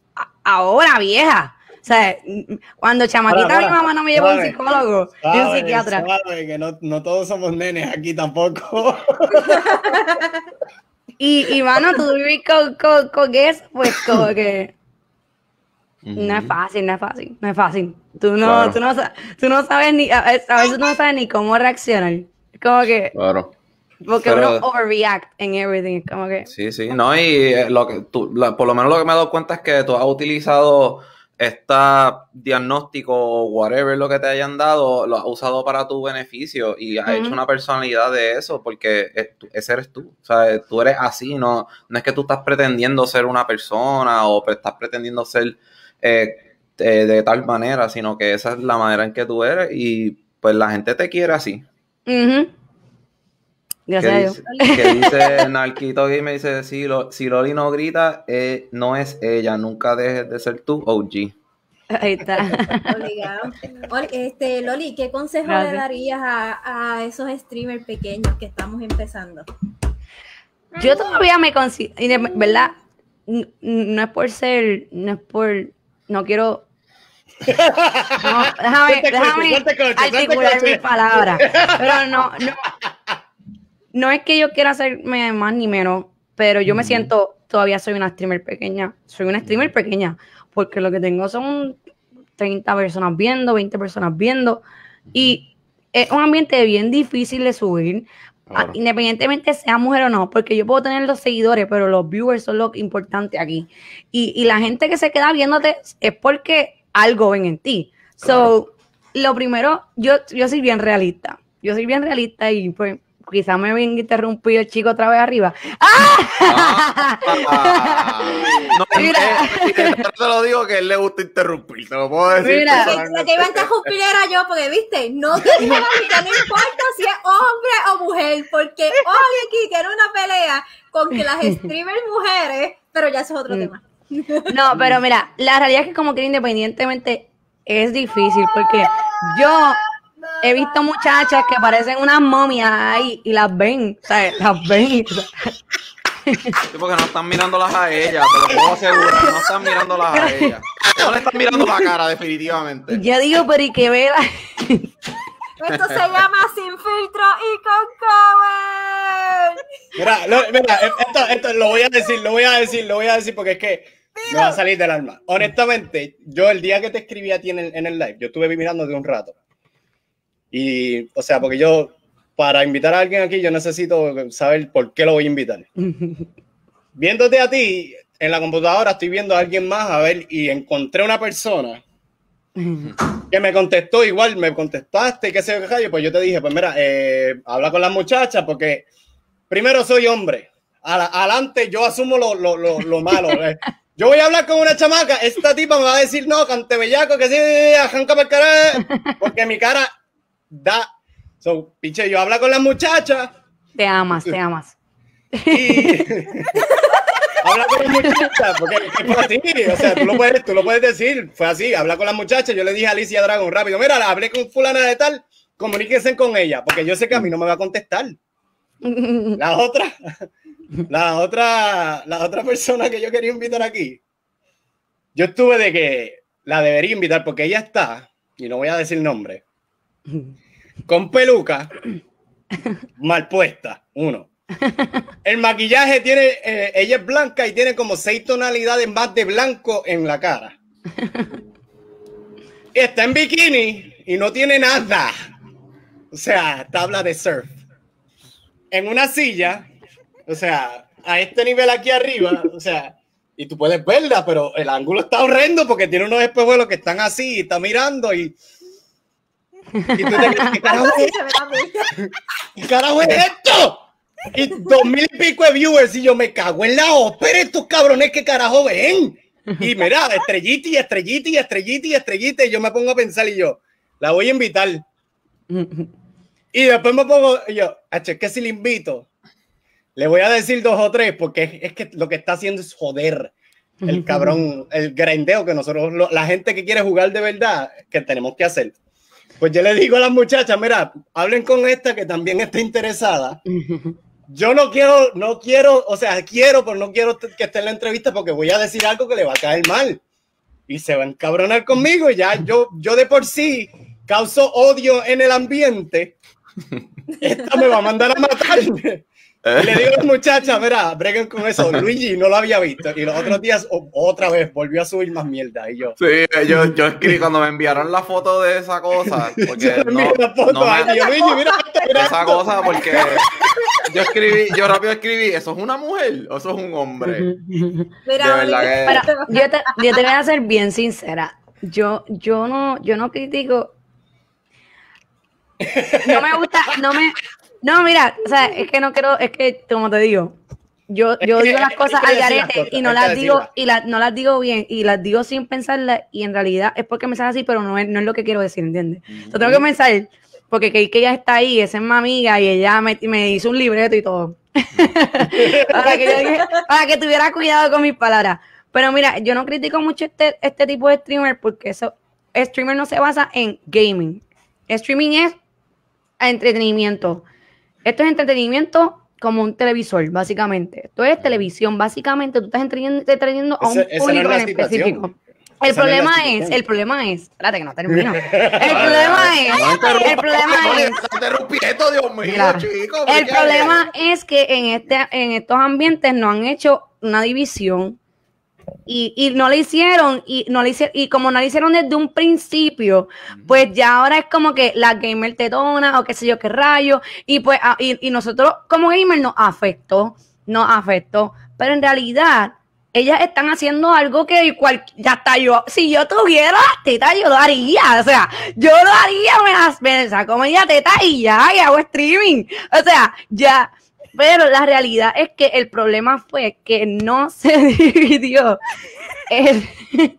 ahora vieja. O sea, cuando chamaquita para, para, mi mamá no me llevó a un psicólogo y un psiquiatra.
Sabe que no, no todos somos nenes aquí tampoco.
y, y, mano, tú vivir con, con, con eso, pues como que uh-huh. no es fácil, no es fácil, no es fácil. Tú no, claro. tú no, tú no sabes ni, a veces no sabes ni cómo reaccionar. Es como que...
Claro.
Porque Pero, uno overreact en everything, como que...
Sí, sí, no, y lo que tú, la, por lo menos lo que me he dado cuenta es que tú has utilizado... este diagnóstico o whatever lo que te hayan dado, lo has usado para tu beneficio y has uh-huh. hecho una personalidad de eso porque es, ese eres tú, o sea, tú eres así, no, no es que tú estás pretendiendo ser una persona o estás pretendiendo ser eh, de, de tal manera, sino que esa es la manera en que tú eres y pues la gente te quiere así.
Uh-huh. Gracias
¿Qué
a Dios.
Dice, que dice Narquito y me dice, si, lo, si Loli no grita, eh, no es ella, nunca dejes de ser tú, O G.
Ahí está.
Obligado. Este, Loli, ¿qué consejo Gracias. le darías a, a esos streamers pequeños que estamos empezando?
Yo todavía me considero, ¿verdad? No, no es por ser, no es por, no quiero... No, déjame, déjame articular mis palabras. Pero no, no. No es que yo quiera hacerme más ni menos, pero yo me siento, todavía soy una streamer pequeña. Soy una streamer pequeña, porque lo que tengo son treinta personas viendo, veinte personas viendo, y es un ambiente bien difícil de subir, claro. independientemente sea mujer o no, porque yo puedo tener los seguidores, pero los viewers son lo importante aquí. Y, y la gente que se queda viéndote es porque algo ven en ti. Claro. So, lo primero, yo, yo soy bien realista. Yo soy bien realista y pues quizás me venga interrumpido el chico otra vez arriba. ¡Ah!
ah no, mira. Eh, te lo digo que a él le gusta interrumpir, te lo puedo decir.
Mira, lo que iba a interrumpir era yo, porque viste, no te digo que no importa si es hombre o mujer, porque hoy aquí quiero una pelea con que las streamers mujeres, pero ya eso es otro mm. tema.
No, pero mira, la realidad es que como que independientemente es difícil, porque yo he visto muchachas que parecen unas momias ahí y las ven, ¿sabes? Las ven.
Sí, porque no están mirándolas a ella, te lo puedo asegurar, no están mirándolas a ella. No le están mirando la cara, definitivamente.
Yo digo, pero ¿y qué vela?
Esto se llama Sin Filtro y con Cover.
Mira, lo, mira, esto, esto lo voy a decir, lo voy a decir, lo voy a decir porque es que me va a salir del alma. Honestamente, yo el día que te escribí a ti en el, en el live, yo estuve mirando de un rato. Y, o sea, porque yo, para invitar a alguien aquí, yo necesito saber por qué lo voy a invitar. Viéndote a ti, en la computadora estoy viendo a alguien más, a ver, y encontré una persona que me contestó igual, me contestaste, y qué sé yo, pues yo te dije, pues mira, eh, habla con las muchachas, porque primero soy hombre. Adelante, yo asumo lo, lo, lo, lo malo. Yo voy a hablar con una chamaca, esta tipa me va a decir, no, cante bellaco, que sí, arranca para el cara, porque mi cara da. So, piche, yo hablo con las muchachas.
Te amas, te amas.
Y habla con las muchachas, porque fue así, o sea, tú lo, puedes, tú lo puedes decir, fue así, habla con las muchachas. Yo le dije a Alicia Dragon rápido, mira, hablé con fulana de tal, comuníquense con ella, porque yo sé que a mí no me va a contestar. La otra, la otra, la otra persona que yo quería invitar aquí, yo estuve de que la debería invitar porque ella está, y no voy a decir nombre, con peluca mal puesta, uno. El maquillaje tiene, eh, ella es blanca y tiene como seis tonalidades más de blanco en la cara. Está en bikini y no tiene nada. O sea, tabla de surf. En una silla, o sea, a este nivel aquí arriba, o sea, y tú puedes verla, pero el ángulo está horrendo porque tiene unos espejuelos que están así y está mirando y... y tú te crees, ¿qué carajo es esto? ¿Qué carajo es esto? Y dos mil y pico de viewers y yo me cago en la ópera, estos cabrones, ¿qué carajo ven? Y mira, estrellita y estrellita y estrellita y estrellita y yo me pongo a pensar y yo, la voy a invitar. Y después me pongo, yo, es que si le invito, le voy a decir dos o tres, porque es, es que lo que está haciendo es joder el cabrón, el grindeo que nosotros, lo, la gente que quiere jugar de verdad, que tenemos que hacer. Pues yo le digo a las muchachas, mira, hablen con esta que también está interesada. Yo no quiero, no quiero, o sea, quiero, pero no quiero que esté en la entrevista porque voy a decir algo que le va a caer mal. Y se va a encabronar conmigo y ya yo, yo de por sí causo odio en el ambiente. Esta me va a mandar a matarme. Y le digo a la muchacha, mira, breguen con eso. Luigi no lo había visto. Y los otros días, o, otra vez, volvió a subir más mierda. Y yo.
Sí, yo, yo escribí cuando me enviaron la foto de esa cosa. Porque
yo
no,
la foto,
no me,
ay, yo, Luigi, mira esto, mira
esa
esto.
cosa, porque yo escribí, yo rápido escribí, ¿eso es una mujer o eso es un hombre?
Mira,
De verdad que-
Pero yo te, yo te voy a ser bien sincera. Yo, yo no, yo no critico. No me gusta, no me. No, mira, o sea, es que no quiero, es que, como te digo, yo, yo digo las cosas al garete y no las digo, y la, no las digo bien, y las digo sin pensarlas, y en realidad es porque me sale así, pero no es, no es lo que quiero decir, ¿entiendes? Yo tengo que pensar, porque que, que ella está ahí, esa es mi amiga, y ella me, me hizo un libreto y todo. para, que yo dije, para que tuviera cuidado con mis palabras. Pero mira, yo no critico mucho este, este tipo de streamer, porque eso, streamer no se basa en gaming. Streaming es entretenimiento. Esto es entretenimiento como un televisor, básicamente. Esto es televisión, básicamente. Tú estás entreteniendo, entreteniendo a un
Ese- esa no es
público
la
en específico. El
Esa no es la
problema es,
situación.
el problema es, espérate que no termino. El problema es, el problema es,
No interrumpí esto, Dios mío,
Mira,
chicos.
el
¿qué
problema es que en este, en estos ambientes no han hecho una división y, y no le hicieron, y no le hicieron, y como no le hicieron desde un principio, pues ya ahora es como que la gamer tetona o qué sé yo qué rayo, y pues a- y, y nosotros como gamer nos afectó, nos afectó, pero en realidad ellas están haciendo algo que cual, ya está yo, si yo tuviera las tetas yo lo haría, o sea, yo lo haría, me las me saco media teta y ya, y hago streaming, o sea, ya. Pero la realidad es que el problema fue que no se dividió el,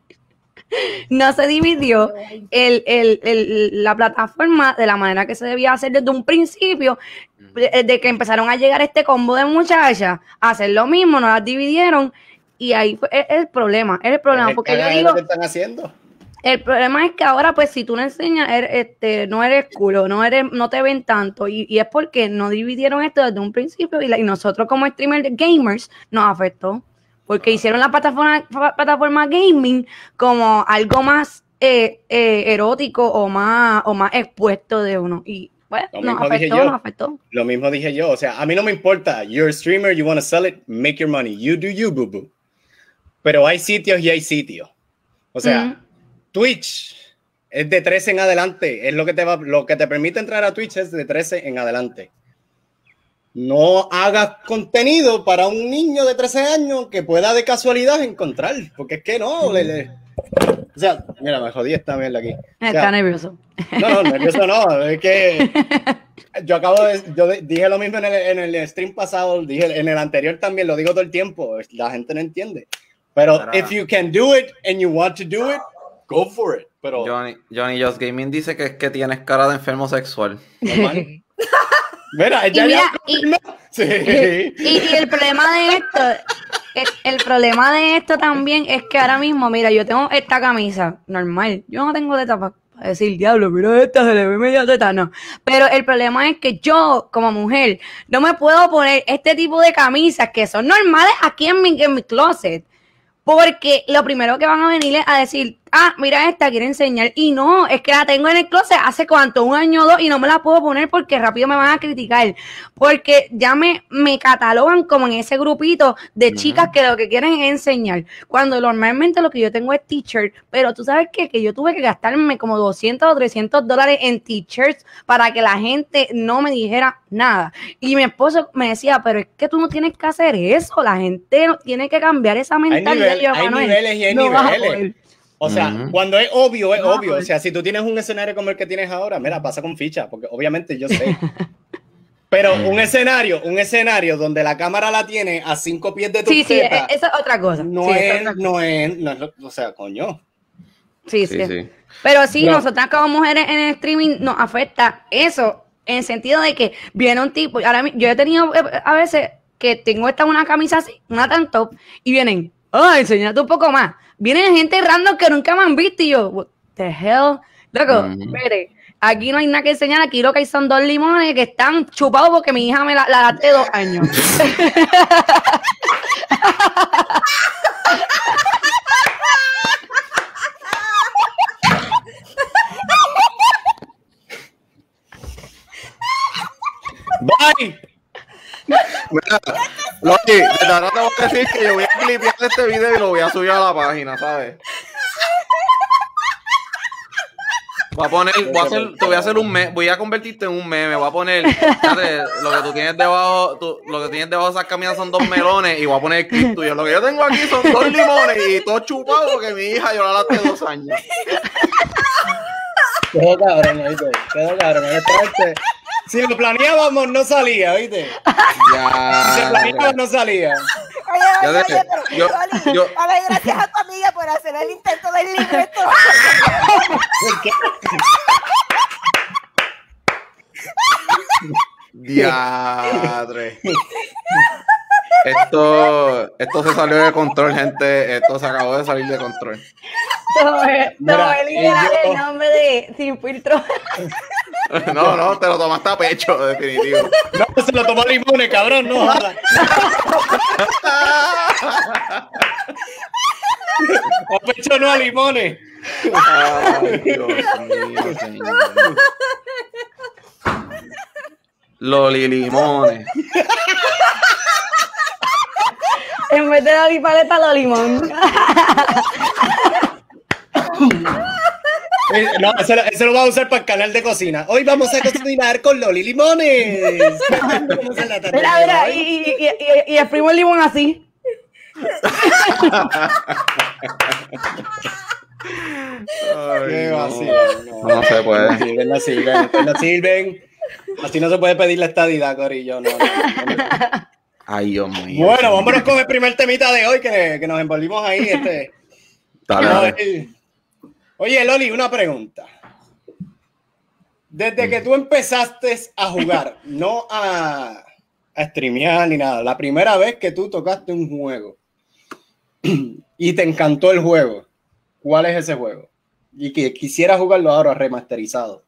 no se dividió el, el, el, la plataforma de la manera que se debía hacer desde un principio, de, de que empezaron a llegar este combo de muchachas a hacer lo mismo, no las dividieron y ahí fue el, el problema, es el problema,
Es
porque yo
cagar
digo...
lo que están haciendo.
El problema es que ahora, pues, si tú no enseñas, eres, este, no eres culo, no eres, no te ven tanto, y, y es porque no dividieron esto desde un principio, y, la, y nosotros como streamers de gamers nos afectó, porque hicieron la plataforma, plataforma gaming como algo más eh, eh, erótico o más, o más expuesto de uno, y bueno,
Lo
nos
mismo dije
afectó,
yo.
nos afectó.
Lo mismo dije yo. O sea, a mí no me importa. You're a streamer, you want to sell it, make your money. You do you, boo boo. pero hay sitios y hay sitios. O sea, uh-huh. Twitch es de trece en adelante. Es lo que te va, lo que te permite entrar a Twitch es de trece en adelante. No hagas contenido para un niño de trece años que pueda de casualidad encontrar, porque es que no, le, le, o sea, mira, me jodí esta mierda aquí. O sea,
está nervioso.
No, no, nervioso no, es que yo acabo de, yo dije lo mismo en el, en el stream pasado, dije en el anterior también, lo digo todo el tiempo, la gente no entiende, pero Para. if you can do it and you want to do it, go for it. Pero
Johnny, Johnny Just Gaming dice que es que tienes cara de enfermo sexual.
Mira, ella
y, mira,
ya
y,
sí.
y, y el problema de esto, el, el problema de esto también es que ahora mismo, mira, yo tengo esta camisa normal, yo no tengo teta para decir, diablo, mira esta, se le ve media teta, no. Pero el problema es que yo, como mujer, no me puedo poner este tipo de camisas que son normales aquí en mi, en mi closet. Porque lo primero que van a venir es a decir, ah, mira esta, quiere enseñar. Y no, es que la tengo en el closet hace cuánto, un año o dos, y no me la puedo poner porque rápido me van a criticar. Porque ya me, me catalogan como en ese grupito de chicas que lo que quieren es enseñar. Cuando normalmente lo que yo tengo es t-shirt. Pero tú sabes qué, que yo tuve que gastarme como doscientos o trescientos dólares en t-shirts para que la gente no me dijera nada. Y mi esposo me decía, pero es que tú no tienes que hacer eso. La gente no tiene que cambiar esa mentalidad.
Hay, nivel, hay niveles y hay no niveles. O sea, uh-huh. cuando es obvio, es no, obvio. O sea, si tú tienes un escenario como el que tienes ahora, mira, pasa con ficha, porque obviamente yo sé. Pero un escenario, un escenario donde la cámara la tiene a cinco pies de tu
sí, teta, sí, esa es otra cosa.
No,
sí,
es,
otra cosa.
no, es, no es, o sea, coño.
Sí, sí. sí. sí. Pero sí, no. Nosotras como mujeres en el streaming nos afecta eso, en el sentido de que viene un tipo, ahora yo he tenido a veces que tengo esta una camisa así, una tank top, y vienen, oh, enséñate un poco más. Vienen gente random que nunca me han visto y yo, what the hell? Loco, mm. mire, aquí no hay nada que enseñar, aquí lo que hay son dos limones que están chupados porque mi hija me la, la adapté dos años.
Bye.
Mira, Loki, de verdad te voy a decir que yo voy a clipear este video y lo voy a subir a la página, ¿sabes? Voy a poner, voy a hacer, te voy a hacer un meme, voy a convertirte en un meme, voy a poner, fíjate, lo que tú tienes debajo, tú, lo que tienes debajo de esas camisas son dos melones y voy a poner el clip tuyo. Lo que yo tengo aquí son dos limones y todo chupado porque mi hija yo la laté dos años.
Quedó cabrón, ¿viste? Quedó cabrón, este. Si lo planeábamos, no salía, ¿viste?
Ya.
Si lo planeábamos, no salía.
Oye, oye, oye, pero, yo, Oli, yo, a ver, gracias a tu amiga por hacer el intento del libreto.
Diadre. Esto, esto se salió de control, gente. Esto se acabó de salir de control.
Noel era el nombre de Sin Filtro.
No, no, te lo tomaste a pecho, definitivo.
No, se lo tomó Limones, cabrón, no. A pecho no a Limones.
Ay, Dios mío, señor. Loli Limones.
En vez de Loli Paleta, Loli Limón.
No, eso, eso lo vamos a usar para el canal de cocina. Hoy vamos a cocinar con Loli Limones.
Mira, mira, y, y, y, y exprimo el limón así.
Ay,
qué
no,
vacío.
No, no se puede.
No sirven, no sirven, no sirven. Así no se puede pedir la estadidad, Corillo. No, no, no.
Ay, Dios mío.
Bueno, vámonos con el primer temita de hoy que, que nos envolvimos ahí. Este.
Dale, dale.
Oye, Loli, una pregunta. Desde que tú empezaste a jugar, no a, a streamear ni nada, la primera vez que tú tocaste un juego y te encantó el juego, ¿cuál es ese juego? Y que quisiera jugarlo ahora remasterizado.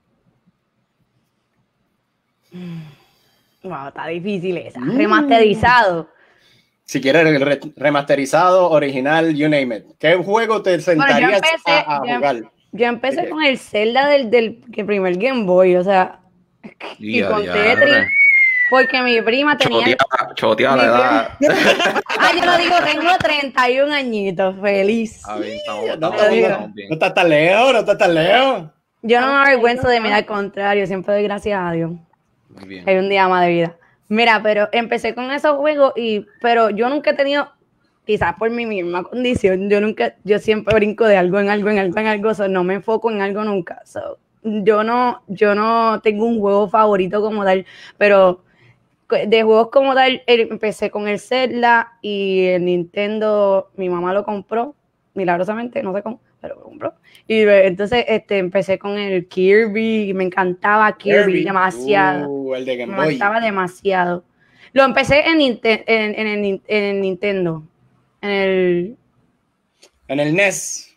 Wow, está difícil esa. Mm. Remasterizado.
Si quieres re remasterizado, original, you name it. ¿Qué juego te sentarías bueno, yo empecé, a, a
yo,
jugar?
Yo empecé ¿Qué? con el Zelda del, del, del primer Game Boy, o sea, y
yeah,
con
yeah,
Tetris. Porque mi prima tenía...
Chotea la edad.
Ah, yo lo digo, tengo treinta y un añitos, feliz.
A ver, estamos,
No,
estamos,
no,
estamos bien.
no estás tan lejos, no estás tan lejos.
Yo no me avergüenzo de mí, al contrario, siempre doy gracias a Dios.
Muy bien.
Hay un día más de vida. Mira, pero empecé con esos juegos y, pero yo nunca he tenido, quizás por mi misma condición, yo nunca, yo siempre brinco de algo en algo, en algo, en algo, so, no me enfoco en algo nunca. So, yo no, yo no tengo un juego favorito como tal, pero de juegos como tal, empecé con el Zelda y el Nintendo, mi mamá lo compró, milagrosamente, no sé cómo, pero lo compró. Y entonces este, empecé con el Kirby, me encantaba Kirby, Kirby. demasiado.
Uh, el de Game
me
Boy.
encantaba demasiado. Lo empecé en, en, en, el, en el Nintendo, en el...
En el N E S.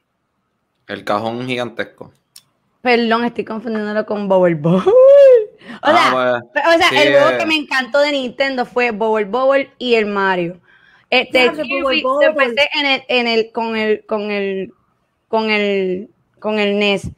El cajón gigantesco.
Perdón, estoy confundiéndolo con Bubble Bobble. O
Ah,
sea,
pues,
o sea
sí,
el juego
eh.
que me encantó de Nintendo fue Bubble Bobble y el Mario. Este,
Ya,
Kirby,
Bubble
lo
Bobble.
empecé en el, en el, con el, con el, con el, con el N E S.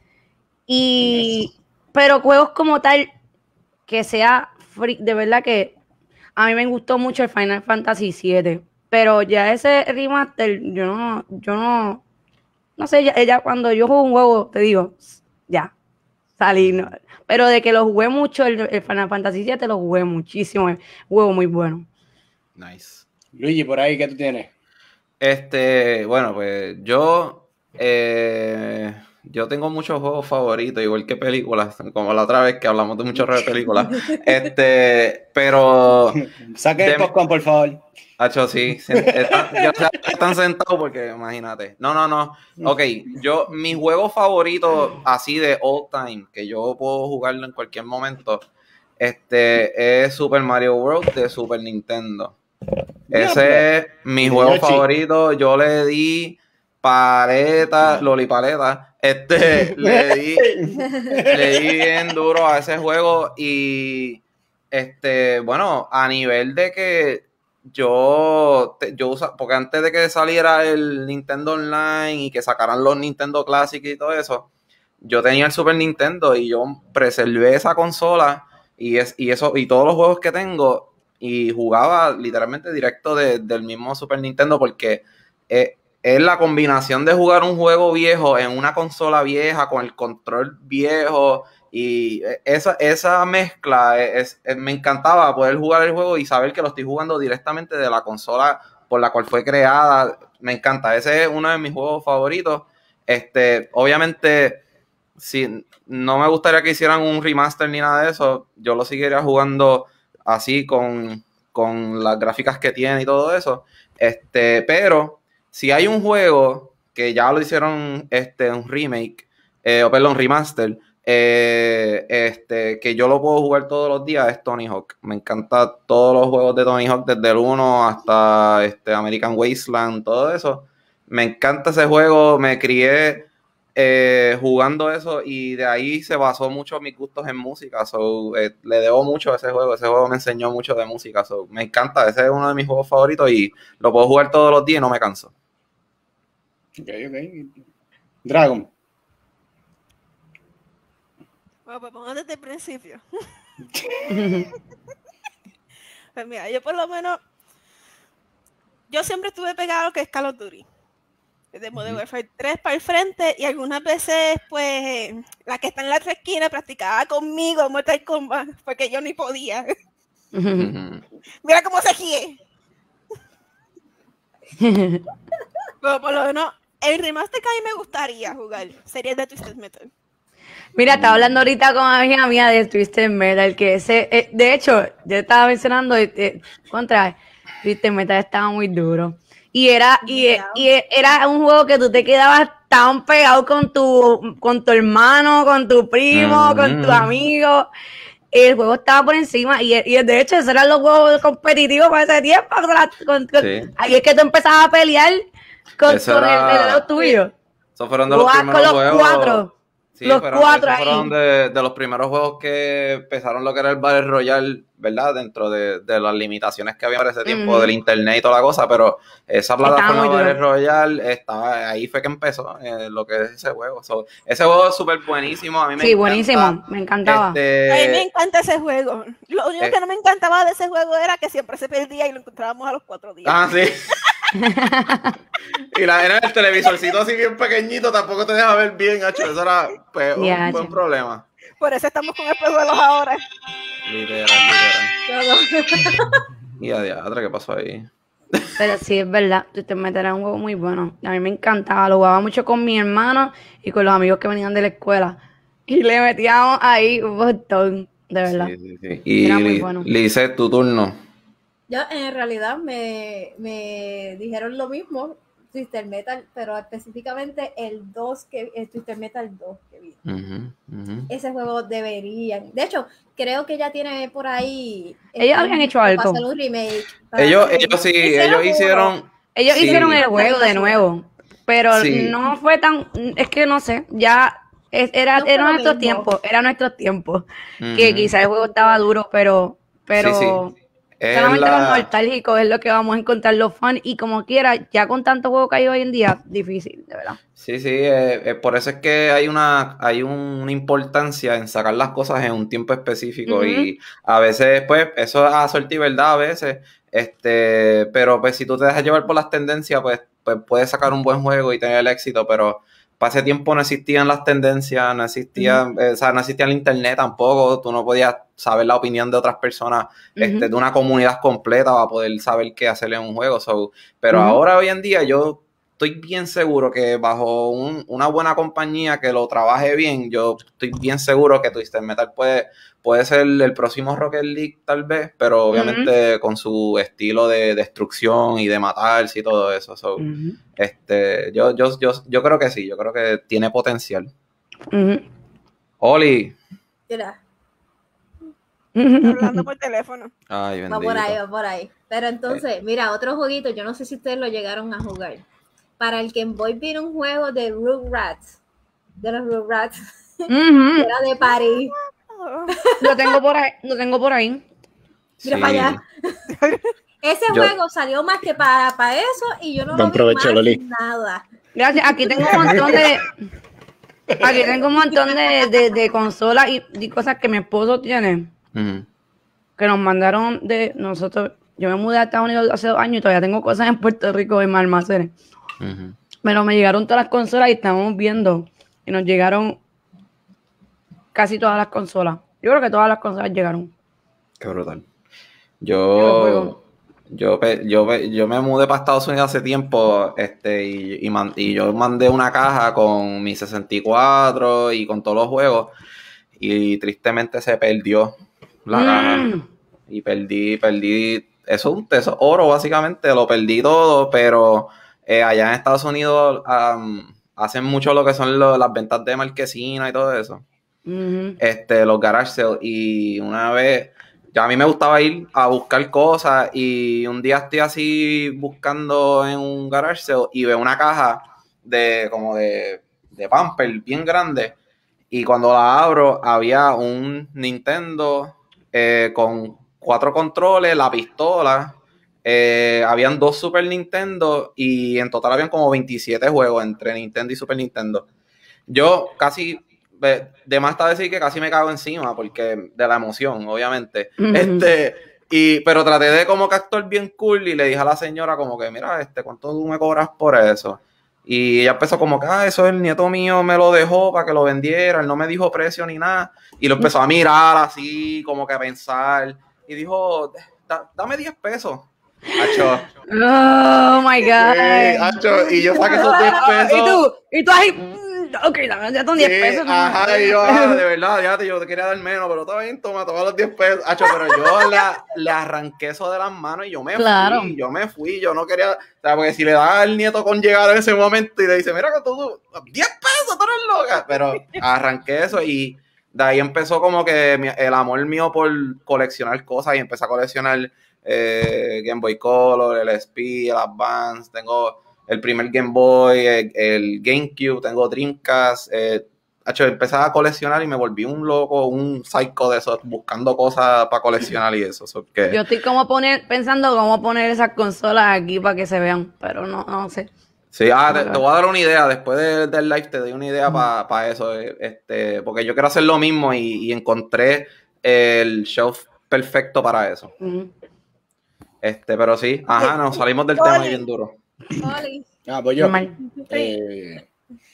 Y, pero juegos como tal, que sea free, de verdad que a mí me gustó mucho el Final Fantasy siete. Pero ya ese remaster, yo no, yo no, no sé, ya, ya cuando yo juego un juego, te digo, ya, salí, no. Pero de que lo jugué mucho, el, el Final Fantasy siete lo jugué muchísimo, es un juego muy bueno.
Nice.
Luigi, por ahí, ¿qué tú tienes?
Este, bueno, pues yo, eh, yo tengo muchos juegos favoritos, igual que películas, como la otra vez que hablamos de muchos juegos de películas. Este, pero...
Saquen el popcorn, por favor.
Hacho, sí, están, ya están sentados porque, imagínate. No, no, no. Ok, yo, mi juego favorito así de all time, que yo puedo jugarlo en cualquier momento, este, es Super Mario World de Super Nintendo. Ese es mi juego favorito. Yo le di paleta, lolipaleta. Este, le di, le di bien duro a ese juego. Y este, bueno, a nivel de que yo, yo usa, porque antes de que saliera el Nintendo Online y que sacaran los Nintendo Classic y todo eso, yo tenía el Super Nintendo y yo preservé esa consola y es, y eso, y todos los juegos que tengo. Y jugaba literalmente directo de, del mismo Super Nintendo porque es, es la combinación de jugar un juego viejo en una consola vieja con el control viejo y esa, esa mezcla es, es, me encantaba poder jugar el juego y saber que lo estoy jugando directamente de la consola por la cual fue creada. Me encanta, ese es uno de mis juegos favoritos. Este, obviamente, si no me gustaría que hicieran un remaster ni nada de eso, yo lo seguiría jugando así con, con las gráficas que tiene y todo eso. Este, pero si hay un juego que ya lo hicieron este, un remake, eh, o perdón, remaster, eh, este, que yo lo puedo jugar todos los días, es Tony Hawk. Me encantan todos los juegos de Tony Hawk, desde el uno hasta este, American Wasteland, todo eso. Me encanta ese juego, me crié Eh, jugando eso y de ahí se basó mucho mis gustos en música, so, eh, le debo mucho a ese juego, ese juego me enseñó mucho de música, so, me encanta, ese es uno de mis juegos favoritos y lo puedo jugar todos los días y no me canso.
Ok, ok. Dragon.
Bueno, pues pongo desde el principio. Pues mira, yo por lo menos, yo siempre estuve pegado a lo que es Call of Duty. De Modern Warfare tres para el frente y algunas veces pues la que está en la otra esquina practicaba conmigo Mortal Kombat porque yo ni podía. Mira cómo se gie. Pero por lo menos el remaster que a mí me gustaría jugar sería de Twisted Metal.
Mira, estaba hablando ahorita con una amiga mía de Twisted Metal, que ese, eh, de hecho, yo estaba mencionando eh, contra Twisted Metal, estaba muy duro. Y era, y, y era un juego que tú te quedabas tan pegado con tu, con tu hermano, con tu primo, mm-hmm. con tu amigo. El juego estaba por encima y, y de hecho esos eran los juegos competitivos para ese tiempo. Con, con, sí. Ahí es que tú empezabas a pelear con, con era, el, el tuyo.
Esos fueron de los primeros
con los
juegos.
Cuatro.
Sí,
los
fueron,
cuatro
esos
ahí.
fueron de, de los primeros juegos que empezaron lo que era el Battle Royale, ¿verdad? Dentro de, de las limitaciones que había para ese tiempo,
Ujú.
del internet y toda la cosa, pero esa
Estaba
plataforma
muy
de Battle
duro.
Royale, estaba, ahí fue que empezó eh, lo que es ese juego. So, ese juego es súper buenísimo, a mí me
Sí,
encanta.
buenísimo, me encantaba.
A mí me
Este,
encanta ese juego. Lo único
eh,
que no me encantaba de ese juego era que siempre se perdía y lo encontrábamos a los cuatro días.
ah, sí. Y la era el televisorcito así bien pequeñito, tampoco te deja ver bien, hacho. Eso era pues, un
Ya,
buen
che.
problema.
Por eso estamos con el pejuelos ahora.
Literal, literal. Y a diadre, ¿qué pasó ahí?
Pero sí, es verdad, Twisted Metal era un juego muy bueno. A mí me encantaba, lo jugaba mucho con mi hermano y con los amigos que venían de la escuela. Y le metíamos ahí un montón, de verdad.
Sí, sí, sí. Y
Era muy
Li-
bueno.
Lice, tu turno.
Yo en realidad me, me dijeron lo mismo, Twisted Metal, pero específicamente el dos que el Twisted Metal dos que vi.
Ujú, ujú.
Ese juego deberían. De hecho, creo que ya tiene por ahí.
Ellos habían hecho
para
algo.
hacer un remake. para
Ellos,
hacer-
ellos sí,
hicieron
ellos
uno.
hicieron.
Ellos
sí,
hicieron el juego de nuevo, pero
Sí.
no fue tan, es que no sé, ya es- era,
No fue
eran
lo
nuestros
mismo.
tiempos, eran nuestros tiempos, que
Ujú.
quizás el juego estaba duro, pero, pero
Sí, sí. Es
solamente los
la-
nostálgicos es lo que vamos a encontrar los fans, y como quiera, ya con tanto juego que hay hoy en día, difícil, de verdad.
Sí, sí, eh, eh, por eso es que hay una, hay una importancia en sacar las cosas en un tiempo específico.
Ujú.
Y a veces, pues, eso es a suerte y verdad a veces, este, pero pues si tú te dejas llevar por las tendencias, pues, pues puedes sacar un buen juego y tener el éxito, pero para ese tiempo no existían las tendencias, no existía, eh, o sea, no existía el internet tampoco, tú no podías saber la opinión de otras personas, este,
Ujú.
de una comunidad completa para poder saber qué hacerle en un juego. So, pero
Ujú.
ahora, hoy en día, yo estoy bien seguro que bajo un- una buena compañía que lo trabaje bien, yo estoy bien seguro que Twisted Metal puede, puede ser el próximo Rocket League tal vez, pero obviamente con su estilo de destrucción y de matarse y todo eso. So,
Ujú.
este, yo, yo, yo, yo creo que sí, yo creo que tiene potencial.
Ujú.
Oli.
Mira,
Hablando por teléfono.
Ay,
va
bendito.
por ahí, va por ahí. Pero entonces, mira, otro jueguito, yo no sé si ustedes lo llegaron a jugar. Para el Game Boy vino un juego de Rugrats, de los Rugrats,
Ujú.
era de París.
Oh,
Lo tengo por ahí, lo tengo por ahí.
Mira
Sí.
para allá. Ese
Yo-
juego salió más que para, para eso y yo no
Buen
lo vi
provecho,
más
Loli.
nada.
Gracias, aquí tengo un montón de, aquí tengo un montón de, de, de consolas y, y cosas que mi esposo tiene,
Ujú.
que nos mandaron de nosotros. Yo me mudé a Estados Unidos hace dos años y todavía tengo cosas en Puerto Rico en mis almacenes.
Ujú.
Pero me llegaron todas las consolas y estábamos viendo y nos llegaron casi todas las consolas. Yo creo que todas las consolas llegaron.
Qué brutal.
Yo lo juego.
Yo, yo, pe- yo, pe- yo me mudé para Estados Unidos hace tiempo, este, y, y, man- y yo mandé una caja con mi sesenta y cuatro y con todos los juegos, y tristemente se perdió la caja.
Mm.
Y perdí, perdí, eso es un tesoro, oro básicamente, lo perdí todo, pero eh, allá en Estados Unidos am, hacen mucho lo que son lo- las ventas de marquesina y todo eso.
Ujú.
Este, los garage sales, y una vez, ya a mí me gustaba ir a buscar cosas, y un día estoy así buscando en un garage sale y veo una caja de como de, de Pampers bien grande, y cuando la abro había un Nintendo eh, con cuatro controles, la pistola, eh, habían dos Super Nintendo, y en total habían como veintisiete juegos entre Nintendo y Super Nintendo. Yo casi, de de más está decir que casi me cago encima, porque de la emoción, obviamente.
Ujú.
Este, y, pero traté de como que actuar bien cool, y le dije a la señora como que, mira, este, ¿cuánto tú me cobras por eso? Y ella empezó como que, ah, eso el nieto mío me lo dejó para que lo vendiera, él no me dijo precio ni nada. Y lo empezó a mirar así, como que a pensar, y dijo, "Da- dame diez pesos. Acho.
Oh my
Sí,
God.
acho, y yo saqué esos diez pesos.
Y tú, y tú ahí, mm, ok, dame, ya son diez
Sí,
pesos.
ajá, y yo, ah, de verdad, ya te, yo te quería dar menos, pero está bien, toma, toma los diez pesos. Acho, pero yo la- le arranqué eso de las manos y yo me
Claro.
fui, yo me fui, yo no quería, o sea, porque si le da al nieto con llegar en ese momento y le dice, mira que tú, diez pesos, tú eres loca, pero arranqué eso, y de ahí empezó como que mi- el amor mío por coleccionar cosas, y empecé a coleccionar eh, Game Boy Color, el S P, el Advance, tengo el primer Game Boy, el, el GameCube, tengo Dreamcast, eh, hecho, empecé a coleccionar y me volví un loco, un psycho de esos, buscando cosas para coleccionar y eso. So que...
Yo estoy como poner, pensando cómo poner esas consolas aquí para que se vean, pero no, no sé.
Sí, ah, te, te voy a dar una idea, después de, del live te doy una idea para pa eso, este, porque yo quiero hacer lo mismo y, y encontré el shelf perfecto para eso.
Uh-huh.
Este, pero sí, ajá, nos salimos del tema bien duro.
Oli.
Ah, pues yo.
Normal.
Eh,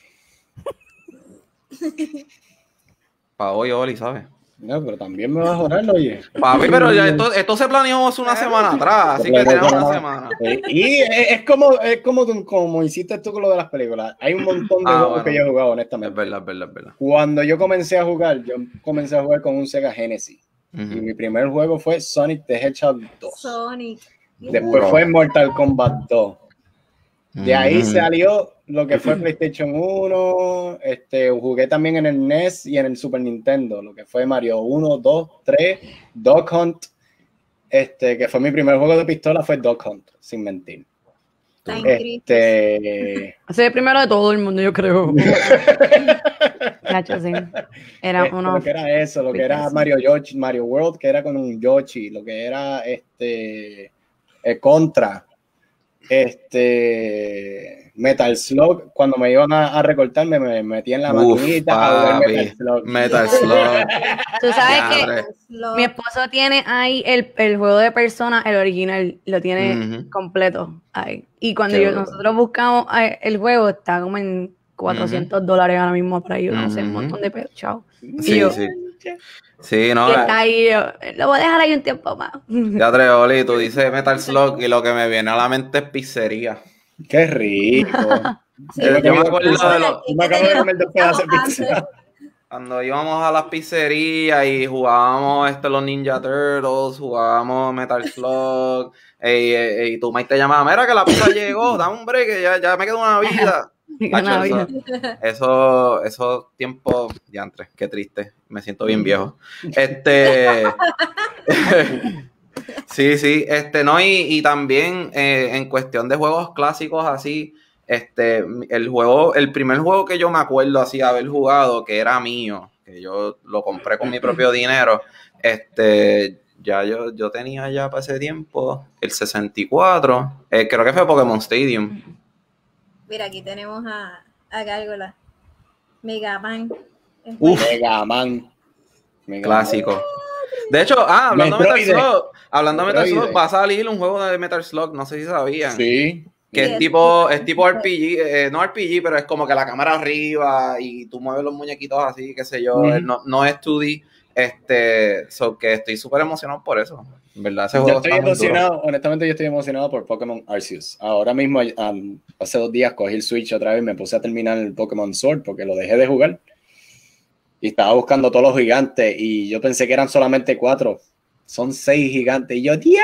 Pa' hoy, Oli, ¿sabes?
no, pero también me vas a orar, oye.
Papi, pero ya esto, esto se planeó hace una semana atrás, así que tenemos una semana.
Eh, y es, es como, es como, tú- como hiciste tú con lo de las películas. Hay un montón de
Ah,
juegos
bueno.
que yo he jugado,
Es
honestamente.
verdad, es verdad, es verdad.
Cuando yo comencé a jugar, yo comencé a jugar con un Sega Genesis.
Ujú.
Y mi primer juego fue Sonic the Hedgehog dos.
Sonic.
Después fue Mortal Kombat dos. De ahí
Ujú.
salió lo que fue PlayStation uno, este, jugué también en el N E S y en el Super Nintendo, lo que fue Mario uno, dos, tres, Duck Hunt, este, que fue mi primer juego de pistola, fue Duck Hunt, sin mentir.
Está inscrito.
Este,
Ese es el primero de todo el mundo, yo creo. Nacho, sí. Era
este,
uno.
lo que era eso, lo que era Mario Yoshi, Mario World, que era con un Yoshi, lo que era este, eh, Contra, este Metal Slug, cuando me iban a, a recortar me, me metí en la
Uf,
maquinita a jugar
papi.
Metal Slug.
Metal Slug.
Tú sabes
Ya,
que
hombre.
Lo-
mi esposo tiene ahí el, el juego de Persona, el original, lo tiene
Ujú.
completo ahí. Y cuando
Qué
yo-
brutal.
nosotros buscamos eh, el juego, está como en cuatrocientos dólares ahora mismo por ahí, yo no sé, un
Ujú.
montón de pesos, chao.
Sí,
Y yo-
sí. Sí, no.
Y está ahí, yo, lo voy a dejar ahí un tiempo más.
Ya tres, Oli, tú dices Metal Slug y lo que me viene a la mente es pizzería.
Qué rico.
Sí,
Yo
porque-
me acuerdo de lo-
Yo me acabo de comer dos pedazos de pizza.
Cuando íbamos a las pizzerías y jugábamos este, los Ninja Turtles, jugábamos Metal Slug, y, y, y tu mãe te llamaba, mira que la pizza llegó, da un break, que ya, ya me queda una vida.
Una
Hacho,
vida.
eso, eso, esos tiempos, diantres, qué triste, me siento bien viejo. Este, sí, sí, este, no, y, y también eh, en cuestión de juegos clásicos así, este, el juego, el primer juego que yo me acuerdo así haber jugado, que era mío, que yo lo compré con mi propio dinero, este, ya yo, yo tenía ya para ese tiempo el sesenta y cuatro, eh, creo que fue Pokémon Stadium.
Mira, aquí tenemos a, a Gárgola. Mega Man. Es
Uf.
bueno.
Mega Man. Mega
Clásico. De hecho, ah, hablando de Metal
Metroide.
Slug, hablando de Metal
Metroide.
Slug, va a salir un juego de Metal Slug, no sé si
Man.
sabían.
Sí.
Que
Sí,
es tipo, es tipo R P G, eh, no R P G, pero es como que la cámara arriba y tú mueves los muñequitos así, qué sé yo,
Ujú.
no, no es dos D, este, so que estoy súper emocionado por eso, en verdad, ese
Yo
juego
estoy
está muy duro.
emocionado, honestamente yo estoy emocionado por Pokémon Arceus. Ahora mismo, um, hace dos días cogí el Switch otra vez y me puse a terminar el Pokémon Sword porque lo dejé de jugar. Y estaba buscando todos los gigantes y yo pensé que eran solamente cuatro. Son seis gigantes. Y yo, ¡diablo!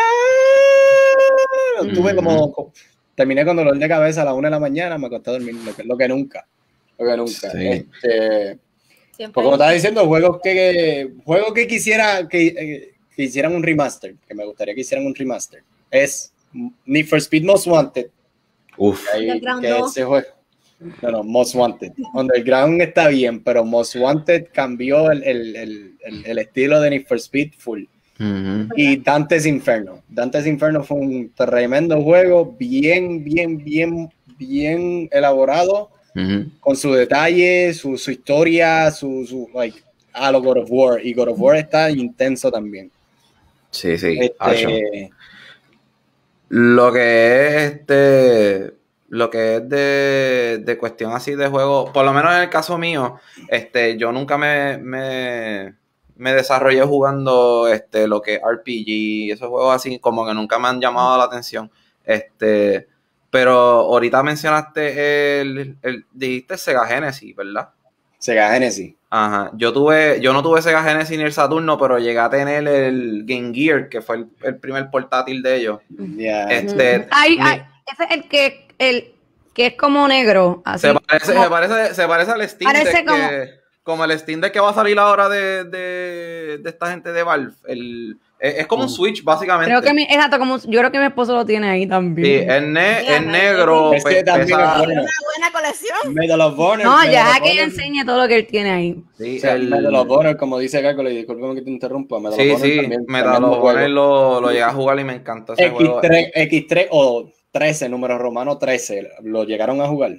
Tuve como, como- terminé con dolor de cabeza a las una de la mañana, me acosté a dormir, lo que, lo que nunca. Lo que nunca.
Sí.
Este,
Siempre
pues como estaba diciendo, juegos que, juegos que quisiera que, eh, que hicieran un remaster, que me gustaría que hicieran un remaster, es Need for Speed Most Wanted.
Uf,
Ahí,
Underground
que
dos.
ese juego, no, no, Most Wanted. Underground está bien, pero Most Wanted cambió el, el, el, el, el estilo de Need for Speed full.
ujú,
Y Dante's Inferno. Dante's Inferno fue un tremendo juego, bien, bien, bien, bien elaborado,
ujú.
con su detalle, su, su historia, su, su like, a lo God of War. Y God of War está intenso también.
Sí, sí, hacho.
Este,
Lo que es este, lo que es de, de cuestión así de juego, por lo menos en el caso mío, este, yo nunca me, me, me desarrollé jugando este, lo que es R P G, esos juegos así, como que nunca me han llamado la atención. Este, pero ahorita mencionaste el, el dijiste Sega Genesis, ¿verdad?
Sega Genesis.
Ajá, yo tuve, yo no tuve Sega Genesis ni el Saturno, pero llegué a tener el Game Gear, que fue el, el primer portátil de ellos.
Ya.
Este,
Ay,
mi-
ay, ese es el que, el que es como negro, así.
se parece,
como-
se parece, se parece al Steam
Parece
Deck
como-
que, como el Steam Deck que va a salir ahora de, de, de esta gente de Valve, el Es, es como un Switch, básicamente.
Creo que mi, exacto, como, yo creo que mi esposo lo tiene ahí también.
Sí, es, ne es negro.
Es que también
pesa,
es bueno.
Una buena colección.
Medal of Honor.
No,
Medal
ya
of
que ella
Honor.
enseñe todo lo que él tiene ahí.
Sí,
O sea,
el...
Medal of Honor, como dice Cácula, y discúlpame que te interrumpa. Medal
sí,
of Honor
sí,
también,
Medal of Honor lo, lo llegué a jugar y me encantó ese juego.
X tres, X tres o trece, número romano trece, ¿lo llegaron a jugar?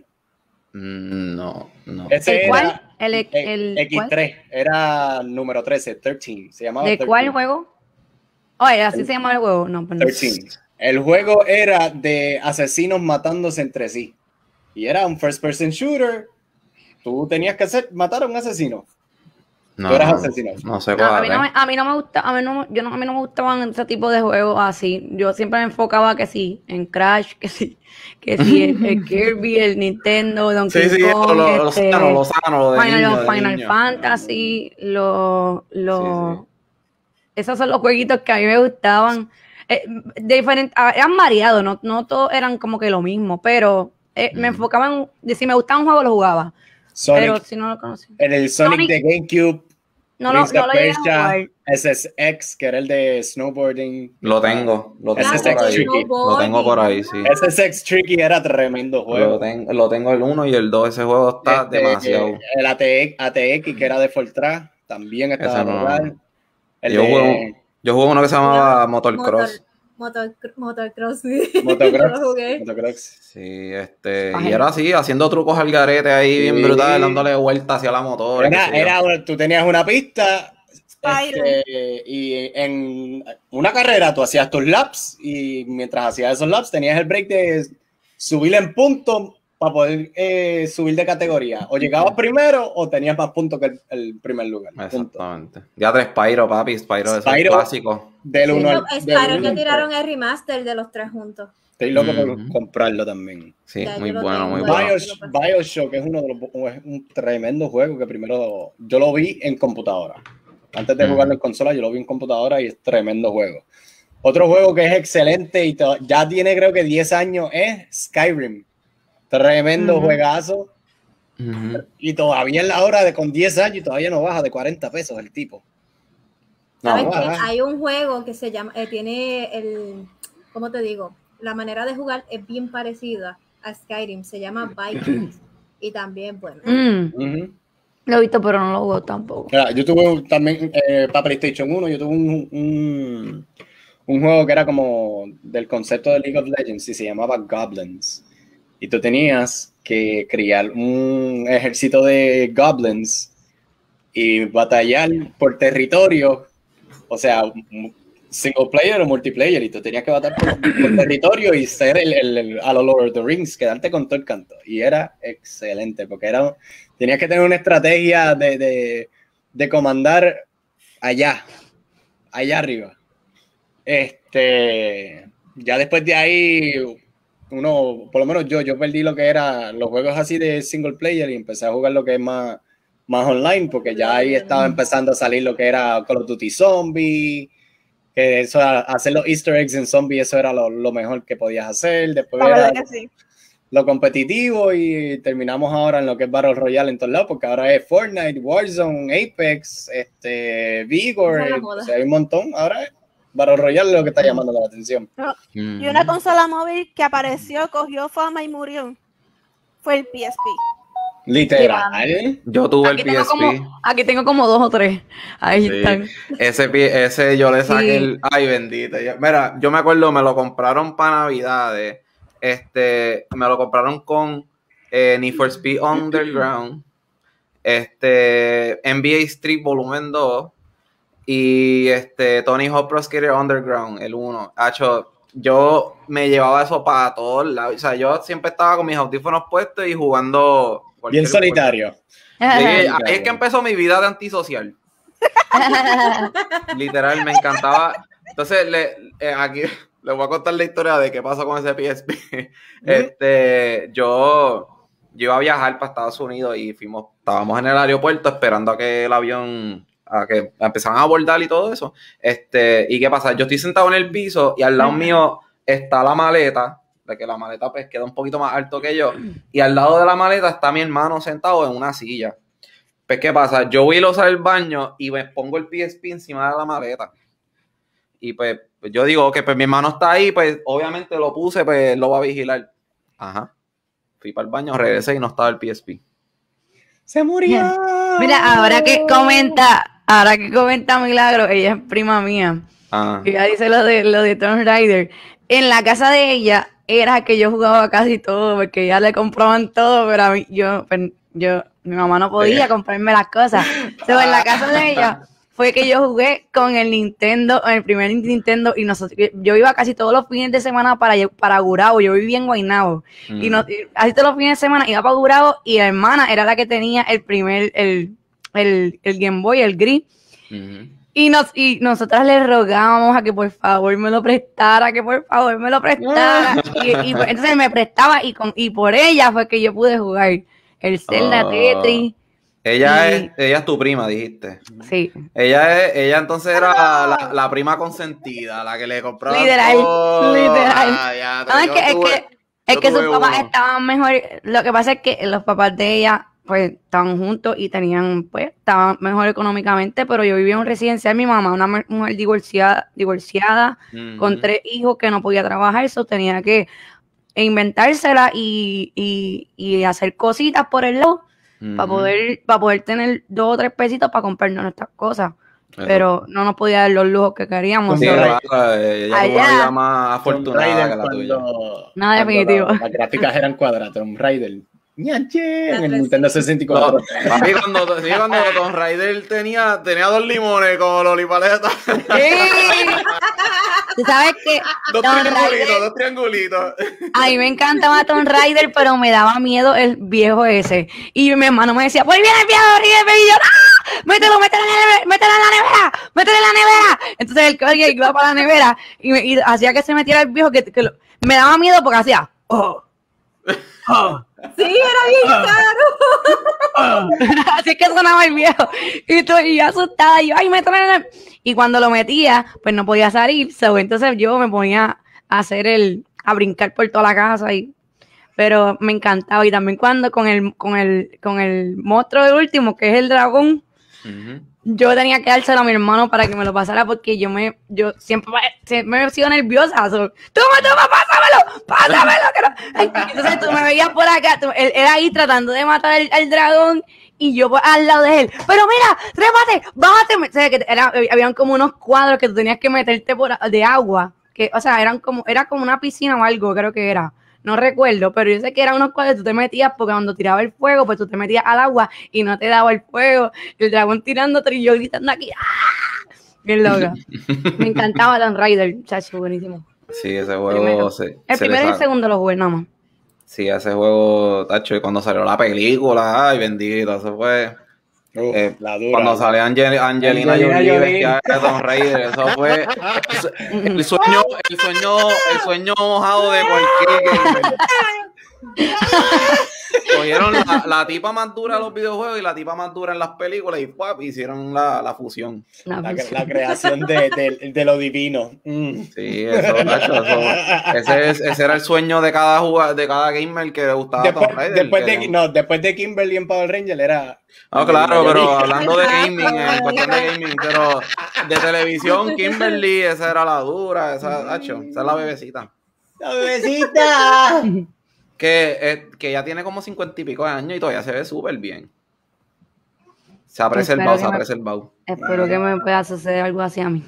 No, no.
Ese
¿El cuál?
era
El, el, el
X tres,
¿cuál?
era número trece, trece, se llamaba
¿De
trece.
cuál juego? Oye, así se llama el juego. No, pues no.
trece. El juego era de asesinos matándose entre sí. Y era un first person shooter. Tú tenías que hacer, matar a un asesino.
No,
Tú eras
no,
asesino.
no sé
No,
cuál
a, mí no me,
es.
a mí no me gusta, a mí no, yo no, a mí no me gustaban ese tipo de juegos así. Yo siempre me enfocaba que sí, en Crash, que sí, que sí, el, el Kirby, el Nintendo, Donkey
Sí, sí,
Kong,
lo, lo, lo
este,
sano, lo sano, lo de
Final,
niño,
los
de
Final
niño.
Fantasy, los, los,
Sí,
esos son los jueguitos que a mí me gustaban. Eh, de diferente, ah, eran variados, no, no todos eran como que lo mismo, pero eh, me
Mm.
enfocaba en, de si me gustaba un juego lo jugaba,
Sonic,
pero si no lo conocía.
en el Sonic,
Sonic-
de GameCube,
No, lo-
Prince
no
of
lo llegué a
Persia,
jugar.
S S X, que era el de snowboarding.
Lo tengo, lo tengo
Ese
por
es
ahí.
tricky.
Lo tengo por ahí, sí.
S S X Tricky era tremendo
Lo,
juego.
ten- lo tengo el uno y el dos. Ese juego está
Este,
demasiado.
El A T X, A T X, que era de Fortran, también estaba
Ese no.
brutal. El
Yo
de
jugué, yo jugué uno que se llamaba Motorcross.
Motor, motocross, sí.
Motocross.
Yo lo jugué.
Motocross.
Sí, este,
Ay.
y era así, haciendo trucos al garete ahí, bien
Sí.
brutal, dándole vueltas hacia la motor. y qué
Era,
sé yo.
era una- tú tenías una pista
Spyro.
este, y en una carrera tú hacías tus laps y mientras hacías esos laps tenías el break de subir en puntos para poder eh, subir de categoría. O llegabas primero o tenías más puntos que el, el primer lugar. Punto.
Exactamente. Ya tres Spyro, papi, Spyro, eso es
Spyro.
clásico.
Del
Sí.
uno al
No,
del
Spyro
uno
que
al
tiraron
tres.
el remaster de los tres juntos.
Estoy loco por
Ujú.
comprarlo también.
Sí,
Ya,
muy
yo lo
bueno,
tengo.
muy
Bueno.
bueno.
Bios- Bioshock es uno de los es un tremendo juego que primero yo lo vi en computadora. Antes de
Mm.
jugarlo en consola, yo lo vi en computadora y es tremendo juego. Otro juego que es excelente y to- ya tiene creo que diez años es Skyrim. Tremendo
Ujú.
juegazo.
Ujú.
Y todavía en la hora de con diez años y todavía no baja de cuarenta pesos el tipo. No,
¿Sabes
no
qué?
baja.
Hay un juego que se llama, eh, tiene el, ¿cómo te digo? La manera de jugar es bien parecida a Skyrim, se llama Vikings y también, bueno,
Mm,
Ujú.
lo he visto, pero no lo juego tampoco.
Mira, yo tuve un- también eh, para PlayStation uno, yo tuve un, un, un juego que era como del concepto de League of Legends y se llamaba Goblins. Y tú tenías que criar un ejército de goblins y batallar por territorio, o sea, m- single player o multiplayer, y tú tenías que batallar por, por territorio y ser el, el, el- a lo Lord of the Rings, quedarte con todo el canto. Y era excelente, porque era, tenías que tener una estrategia de, de, de comandar allá, allá arriba. Este, ya después de ahí, uno, por lo menos yo, yo perdí lo que era los juegos así de single player y empecé a jugar lo que es más, más online, porque ya ahí estaba empezando a salir lo que era Call of Duty Zombie, que eso, hacer los easter eggs en Zombie, eso era lo, lo mejor que podías hacer. Después
La
era
verdad que sí.
lo competitivo y terminamos ahora en lo que es Battle Royale en todos lados, porque ahora es Fortnite, Warzone, Apex, este, Vigor,
Esa es la moda.
o sea, hay un montón. Ahora es Battle Royale lo que está llamando la atención.
Ujú.
Y una consola móvil que apareció, cogió fama y murió. Fue el P S P.
Literal.
Yo tuve
Aquí
el
tengo,
P S P.
como, aquí tengo como dos o tres. Ahí
Sí.
están.
Ese, pi- ese yo le saqué
Sí.
el. Ay, bendito. Yo- mira, yo me acuerdo, me lo compraron para Navidades. Este, me lo compraron con eh, Need for Speed Underground, este, N B A Street Volumen dos y este, Tony Hawk Pro Skater Underground, el uno. Hacho, yo me llevaba eso para todos lados. O sea, yo siempre estaba con mis audífonos puestos y jugando.
Bien
cualquier-
solitario.
Sí, ahí es que empezó mi vida de antisocial. Literal, me encantaba. Entonces, le, eh, aquí les voy a contar la historia de qué pasó con ese P S P. Este, yo, yo iba a viajar para Estados Unidos y fuimos, estábamos en el aeropuerto esperando a que el avión, a que empezaran a abordar y todo eso. Este, ¿y qué pasa? Yo estoy sentado en el piso y al lado mío está la maleta, de que la maleta pues queda un poquito más alto que yo, y al lado de la maleta está mi hermano sentado en una silla. Pues, ¿qué pasa? Yo voy a ir a usar el baño y me pongo el P S P encima de la maleta. y pues yo digo que pues mi hermano está ahí, pues obviamente lo puse, pues lo va a vigilar. Ajá. Fui para el baño, regresé y no estaba el P S P.
¡Se murió!
Mira, ahora que comenta, ahora que comenta Milagro, ella es prima mía.
Ah.
Y ella dice lo de, lo de Tomb Raider. En la casa de ella era que yo jugaba casi todo, porque ella le compraban todo, pero a mí, yo, pues, yo, mi mamá no podía comprarme las cosas. Entonces, en la casa de ella fue que yo jugué con el Nintendo, el primer Nintendo, y nosotros, yo iba casi todos los fines de semana para, para Gurabo, yo vivía en Guaynabo, mm. y, no, y así todos los fines de semana iba para Gurabo, y la hermana era la que tenía el primer, el, el, el Game Boy, el gris, mm-hmm. y, nos, y nosotras le rogábamos a que por favor me lo prestara, que por favor me lo prestara, y, y pues, entonces me prestaba, y, con, y por ella fue que yo pude jugar el Zelda, oh. Tetris.
Ella
y...
es, ella es tu prima, dijiste.
Sí.
Ella es, ella entonces era la, la prima consentida, la que le compraba.
Literal,
todo.
literal.
Ah, ya,
no, es que,
tuve,
es que, es que sus papás
uno.
estaban mejor. Lo que pasa es que los papás de ella, pues, estaban juntos y tenían, pues, estaban mejor económicamente, pero yo vivía en un residencial, mi mamá, una mujer divorciada, divorciada, mm-hmm. con tres hijos que no podía trabajar, eso tenía que inventársela y, y, y hacer cositas por el lado. Uh-huh. Para poder, para poder tener dos o tres pesitos para comprarnos nuestras cosas. Eso. Pero no nos podía dar los lujos que queríamos.
Sí, claro, ella tuvo una vida más afortunada que la
cuando,
tuya.
No, definitivo.
La, las gráficas eran cuadradas, Tomb Raider. ¡Ñache! En el Nintendo sesenta y cuatro.
No, papi, cuando, sí, cuando Tomb Raider tenía, tenía dos limones como Lolipaleta.
Sí. Tú sabes que
dos
Tomb
triangulitos,
Raider,
dos triangulitos.
A mí me encantaba Tomb Raider, pero me daba miedo el viejo ese. Y mi hermano me decía, pues viene el viejo Raider, y yo, ¡no! Mételo, mételo en la nevera, mételo en la nevera, mételo en la nevera. Entonces él cogía y iba para la nevera y, me, y hacía que se metiera el viejo, que, que lo, me daba miedo porque hacía, oh, oh.
Sí, era bien caro.
Así es que sonaba el viejo. Y estoy asustada. Y yo, ay, me traen. Y cuando lo metía, pues no podía salir. So, entonces yo me ponía a hacer el, a brincar por toda la casa. Y, pero me encantaba. Y también cuando con el, con el, con el monstruo del último, que es el dragón, uh-huh. yo tenía que dárselo a mi hermano para que me lo pasara porque yo me, yo siempre, siempre me he sido nerviosa. So, toma, toma, pásamelo, pásamelo. Que no. Entonces tú me veías por acá, tú, él era ahí tratando de matar al, al dragón y yo al lado de él. Pero mira, trépate, bájate. O sea, que era, habían como unos cuadros que tú tenías que meterte por de agua, que, o sea, eran como, era como una piscina o algo, creo que era. No recuerdo, pero yo sé que eran unos cuadros que tú te metías porque cuando tiraba el fuego, pues tú te metías al agua y no te daba el fuego. El dragón tirándote y yo gritando aquí. ¡Ah! Bien loca. Me encantaba Tomb Raider, chacho, buenísimo.
Sí, ese juego...
Primero.
Se,
el
se
primero y el segundo lo jugué nada más.
Sí, ese juego, tacho, y cuando salió la película, ay, bendito, eso fue...
Uf,
eh,
la dura,
cuando salió Angel, Angelina, Angelina Jolie vestida de Tomb Raider, eso fue el sueño, el sueño, el sueño mojado de cualquier cogieron la, la tipa más dura de los videojuegos y la tipa más dura en las películas y ¡pap! Hicieron la, la fusión.
La, la, la creación de, de, de lo divino. Mm.
Sí, eso, Nacho, eso ese, es, ese era el sueño de cada jugador, de cada gamer que le gustaba
después,
Tomb Raider.
Después de, no, después de Kimberly en Power Ranger era...
No, claro, pero hablando de gaming, en cuestión de gaming, pero de televisión, Kimberly, esa era la dura, esa, Nacho, esa es la bebecita.
¡La bebecita!
Que, eh, que ya tiene como cincuenta y pico de años y todavía se ve súper bien. Se ha preservado, se ha preservado.
Espero que me pueda suceder algo así a mí.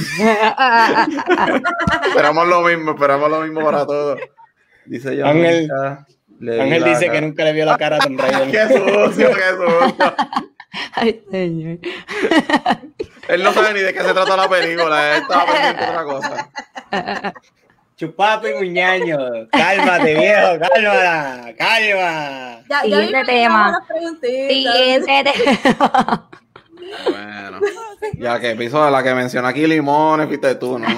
Esperamos lo mismo, esperamos lo mismo para todos. Dice yo.
Ángel, Ángel dice cara. Que nunca le vio la cara a Tomb Raider.
¡Qué sucio, qué sucio!
Ay, señor.
Él no sabe ni de qué se trata la película, él estaba pendiente de otra cosa.
Chupapi muñaño, cálmate viejo, cálmala, calma.
Ya,
Siguiente
ya
tema. Siguiente tema.
Bueno, ya que piso de la que menciona aquí limones, fuiste tú, ¿no?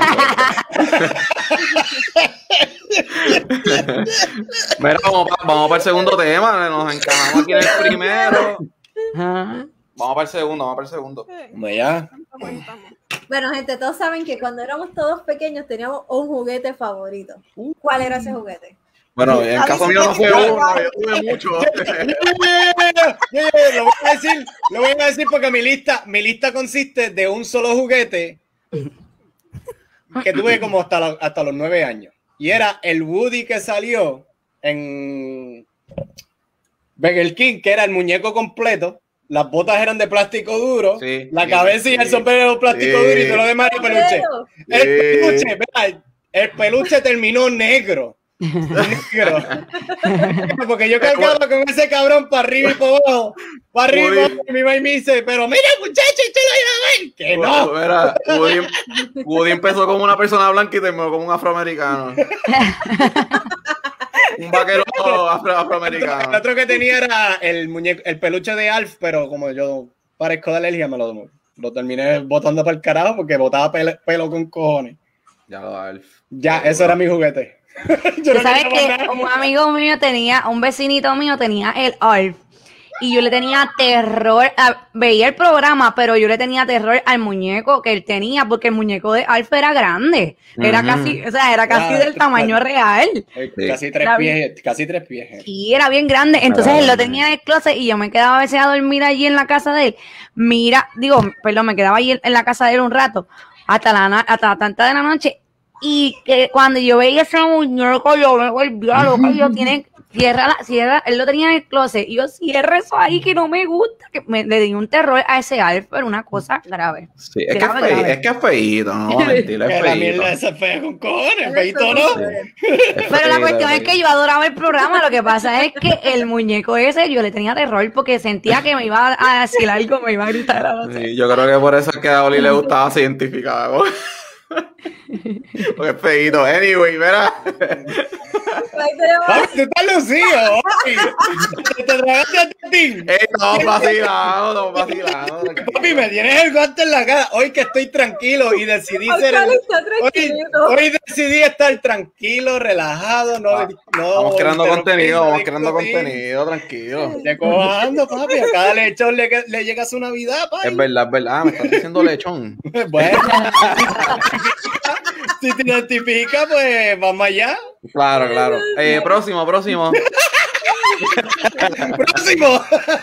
Mira, vamos, vamos para el segundo tema, nos encajamos aquí en el primero. Vamos para el segundo, vamos para el segundo.
Vamos allá.
Bueno, gente, todos saben que cuando éramos todos pequeños teníamos un juguete favorito. ¿Cuál era ese juguete?
Bueno, en el caso mío no fue uno, yo tuve mucho.
Lo voy a decir, lo voy a decir porque mi lista, mi lista consiste de un solo juguete que tuve como hasta, la, hasta los nueve años. Y era el Woody que salió en Burger King, que era el muñeco completo. Las botas eran de plástico duro, sí, la cabeza sí, y el sombrero de plástico sí. duro y todo lo demás era peluche. El peluche, ¿verdad? El peluche terminó negro. negro. Porque yo cargaba con ese cabrón para arriba y para abajo. Para arriba y mi mamá me dice, pero mira muchacho, usted lo iba a ver. Que no.
Mira, Woody, Woody empezó como una persona blanca y terminó como un afroamericano. Un vaquero afro, afroamericano.
El otro que tenía era el muñeco, el peluche de Alf, pero como yo parezco de alergia, me lo, lo terminé botando para el carajo porque botaba pelo, pelo con cojones.
Ya lo Alf.
Ya, eso era mi juguete.
Yo no sabes que un amigo mío tenía, un vecinito mío tenía el Alf. Y yo le tenía terror, a, veía el programa, pero yo le tenía terror al muñeco que él tenía, porque el muñeco de Alf era grande, era uh-huh. casi, o sea, era casi ah, del tamaño claro. real.
Casi tres era pies, bien, casi tres pies.
Y era bien grande, entonces él lo tenía en el closet y yo me quedaba a veces a dormir allí en la casa de él. Mira, digo, perdón, me quedaba allí en la casa de él un rato, hasta la hasta la tanta de la noche, y que cuando yo veía ese muñeco, yo me volvía loca, yo tiene... Cierra, la, cierra, él lo tenía en el closet y yo cierro eso ahí que no me gusta, que me, le di un terror a ese Alf, pero una cosa grave.
Sí, es, grave, que, es, fe, es que es feíto, no voy a mentir, es feíto.
La mierda esa es fea con cojones, feíto no.
Sí. Pero la cuestión es que yo adoraba el programa, lo que pasa es que el muñeco ese yo le tenía terror porque sentía que me iba a decir algo, me iba a gritar a los
sí, yo creo que por eso es que a Oli le gustaba se identificaba con... Porque es feíto. Anyway, verá.
Papi, tú estás lucido. Te tragaste a ti.
Estamos vacilando, estamos vacilando.
Papi, me tienes el guante en la cara. Hoy que estoy tranquilo y decidí ser el... hoy, hoy decidí estar tranquilo, relajado. No, ah, no
vamos creando contenido, vamos creando contenido, tranquilo.
Te cojando, papi. A cada lechón le, le llega su Navidad, papi.
Es verdad, es verdad. Me estás diciendo lechón.
Bueno. Si te identifica, pues vamos allá.
Claro, claro. Eh, próximo, próximo.
Próximo.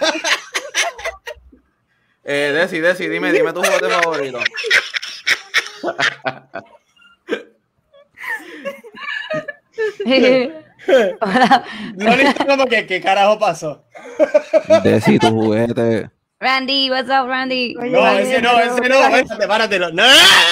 eh, Desi, Desi, dime, dime tu juguete favorito.
No le como que qué carajo pasó.
Desi, tu juguete.
Randy, what's up, Randy?
No, ese no, ese no. Párate, párate. No.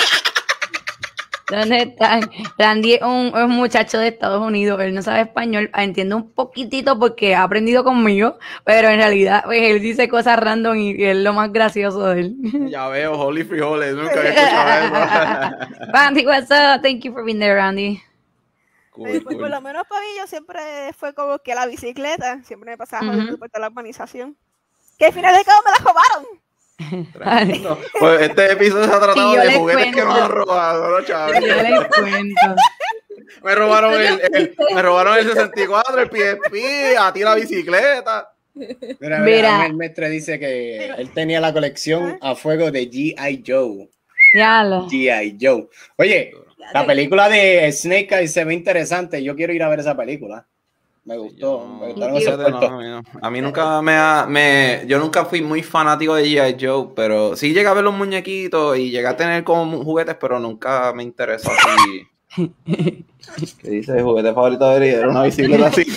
¿Dónde están? Randy es un, es un muchacho de Estados Unidos, él no sabe español, entiende un poquitito porque ha aprendido conmigo, pero en realidad pues, él dice cosas random y, y es lo más gracioso de él.
Ya veo, holy frijoles, nunca había escuchado
eso. Randy, what's up? Thank you for being there, Randy.
Cool, pues, cool. Por lo menos para mí yo siempre fue como que la bicicleta, siempre me pasaba uh-huh. por toda la urbanización, que al final de cabo me la robaron.
No, pues este episodio se ha tratado sí, de juguetes cuento. Que nos han robado, ¿no, Chávez?
Yo les cuento.
Me robaron el, el, me robaron el sesenta y cuatro, el P S P, a ti la bicicleta.
Mira, mira, el maestro dice que él tenía la colección a fuego de G I Joe.
Ya lo.
G I Joe. Oye, la película de Snake Eyes se ve interesante. Yo quiero ir a ver esa película. Me gustó.
Yo,
me
gustaron esos no, a, mí no. a mí nunca me, ha, me... Yo nunca fui muy fanático de G I Joe, pero sí llegué a ver los muñequitos y llegué a tener como juguetes, pero nunca me interesó así. ¿Qué dice? El juguete favorito de Era una bicicleta así.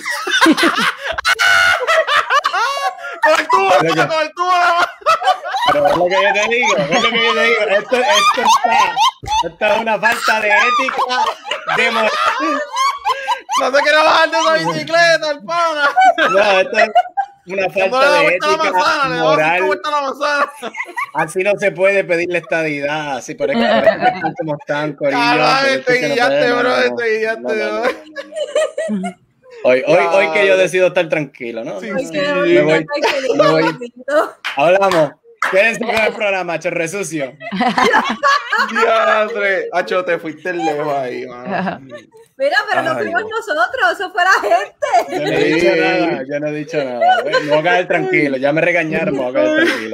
¡Con el tubo! ¡Con el tubo!
Pero es lo que yo te digo, es lo que yo te digo. Esto, esto, está, esto es una falta de ética, de moral.
No se quiere bajar de esa bicicleta, el pana.
No, esto es una falta de ética manzana, moral. Así no se puede pedirle estadidad. Así por eso como están, corillo.
Te guillaste, bro, te guillaste.
Hoy, hoy, hoy que yo decido estar tranquilo, ¿no?
Sí,
sí.
sí.
Me voy, me voy. Hablamos. Quédense con el programa, chorre sucio.
Diadre. Acho, te fuiste lejos ahí, mano.
Mira, pero no fuimos nosotros, eso fue la gente.
Yo no he dicho nada, yo no he dicho nada. Me voy a caer tranquilo, ya me regañaron, me voy a caer tranquilo.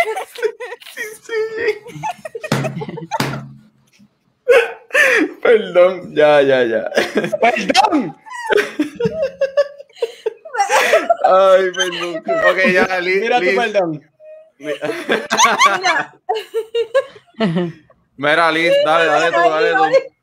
Perdón, ya, ya, ya.
¡Perdón!
Ay, perdón. Ok, ya, Liz.
Mira tu perdón.
Mira, Liz, dale, dale tú, dale tú.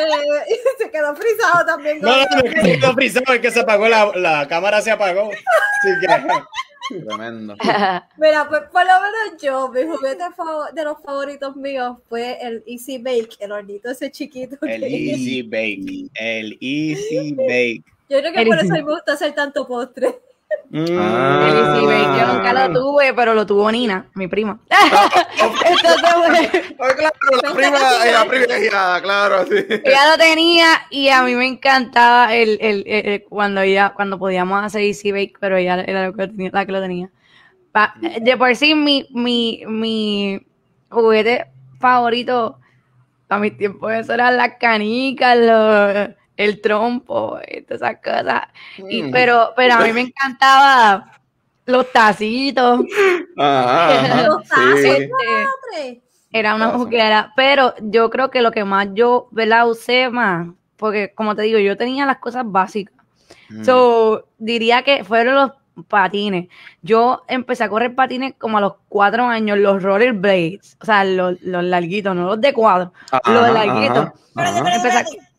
se quedó frisado también.
No, no, no, es que se quedó frisado, es que se apagó, la, la cámara se apagó. Así que...
Tremendo.
Mira, pues por lo menos yo, mi juguete fav- de los favoritos míos fue el Easy Bake, el hornito ese chiquito.
El
que-
Easy Bake. El Easy Bake.
Yo creo que
El
por
Easy-
eso me gusta hacer tanto postre.
Ah.
El Easy Bake, yo nunca lo tuve, pero lo tuvo Nina, mi prima. Entonces, pues,
Ay, claro, la prima, la privilegiada, claro, sí.
ella lo tenía y a mí me encantaba el, el, el- el- cuando ella, cuando podíamos hacer Easy Bake, pero ella era la que lo tenía. La que lo tenía. Pa- de por sí, mi, mi, mi juguete favorito a mi tiempo eso eran las canicas, los, el trompo, y todas esas cosas. Y,
Mm.
pero, pero a mí me encantaba los tacitos.
Ajá, ajá,
Los tazos,
sí.
Este,
Padre.
era una
Tazo.
juguera, pero yo creo que lo que más yo, ¿verdad? Usé más, porque como te digo, yo tenía las cosas básicas.
Mm.
So, diría que fueron los patines. Yo empecé a correr patines como a los cuatro años, los rollerblades, o sea, los, los larguitos, no los de cuadro,
Ajá,
los larguitos.
ajá,
Espérate,
ajá.
espérate,
Empezar-
espérate.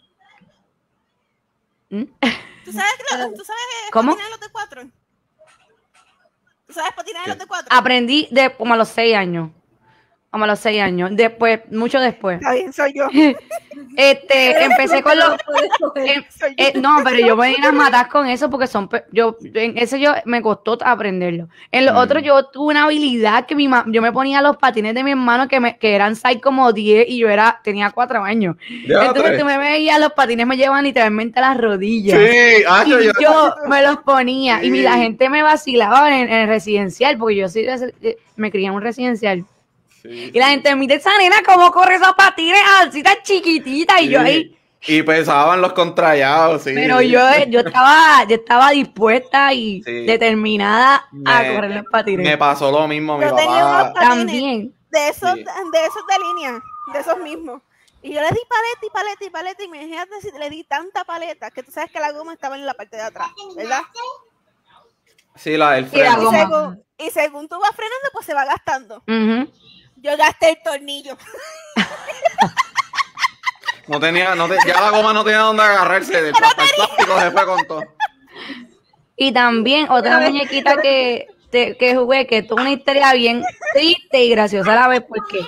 ¿Mm?
¿Tú sabes, que lo- ¿Tú sabes
¿Cómo?
patinar los de cuatro? ¿Tú sabes patinar
¿Qué?
los de cuatro?
Aprendí de como a los seis años. Como a los seis años. Después, mucho después.
Está bien, soy yo.
Este, empecé con los.
Puedes coger.
em-
Soy yo.
eh, no, pero yo me vine a matar con eso porque son. pe- Yo, en ese yo me costó aprenderlo. En los
Mm.
otros yo tuve una habilidad que mi ma- yo me ponía los patines de mi hermano que, me, que eran size como diez y yo era, tenía cuatro años.
Ya,
Entonces
tres.
tú me veías, los patines me llevaban literalmente a las rodillas.
Sí, ah, yo,
Y
yo,
yo me los ponía y mi- la
Sí.
gente me vacilaba en, en el residencial porque yo sí resi- eh, me crié en un residencial.
sí,
Y la gente me dice, esa nena, ¿cómo corre esos patines así tan chiquitita? Y yo
sí.
ahí,
Y pesaban los contrallados, sí.
pero yo, yo estaba, yo estaba dispuesta y
Sí.
determinada a
Me-
correr los patines.
Me pasó lo mismo, mi
Yo tenía unos
papá.
patines
También.
de esos,
Sí.
de esos de línea, de esos mismos. Y yo le di paleta y paleta y paleta y me imagínate si le di tanta paleta que tú sabes que la goma estaba en la parte de atrás, ¿verdad?
Sí, la del
Y la
freno.
Y
goma.
según, y según tú vas frenando, pues se va gastando.
Ujú.
Yo gasté el tornillo.
No tenía, no te- ya la goma no tenía dónde agarrarse. El, el plástico se fue con todo.
Y también otra
Una vez-
muñequita que, te- que jugué, que tuvo una historia bien triste y graciosa a la vez, porque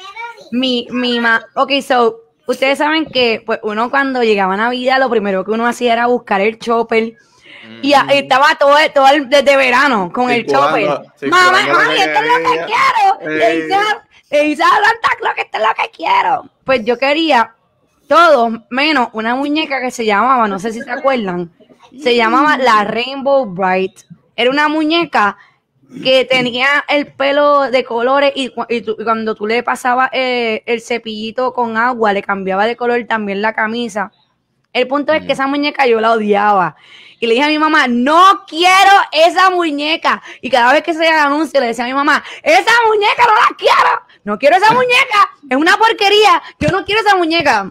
mi, mi ma, ok, so, ustedes saben que pues uno cuando llegaba a Navidad, lo primero que uno hacía era buscar el chopper. Y, a- y estaba todo, el- todo el- desde verano con el
Circulando,
chopper.
circulando
Mamá,
lo
mami,
que
esto es lo que
quería.
quiero. Le
Ey.
dice, a- le dice a Santa Claus que esto es lo que quiero. Pues yo quería todo menos una muñeca que se llamaba, no sé si se acuerdan, se llamaba la Rainbow Bright. Era una muñeca que tenía el pelo de colores y, cu- y tú- y cuando tú le pasabas eh, el cepillito con agua, le cambiaba de color también la camisa. El punto es que esa muñeca yo la odiaba. Y le dije a mi mamá, no quiero esa muñeca. Y cada vez que se el anuncio le decía a mi mamá, esa muñeca no la quiero. No quiero esa muñeca. Es una porquería. Yo no quiero esa muñeca.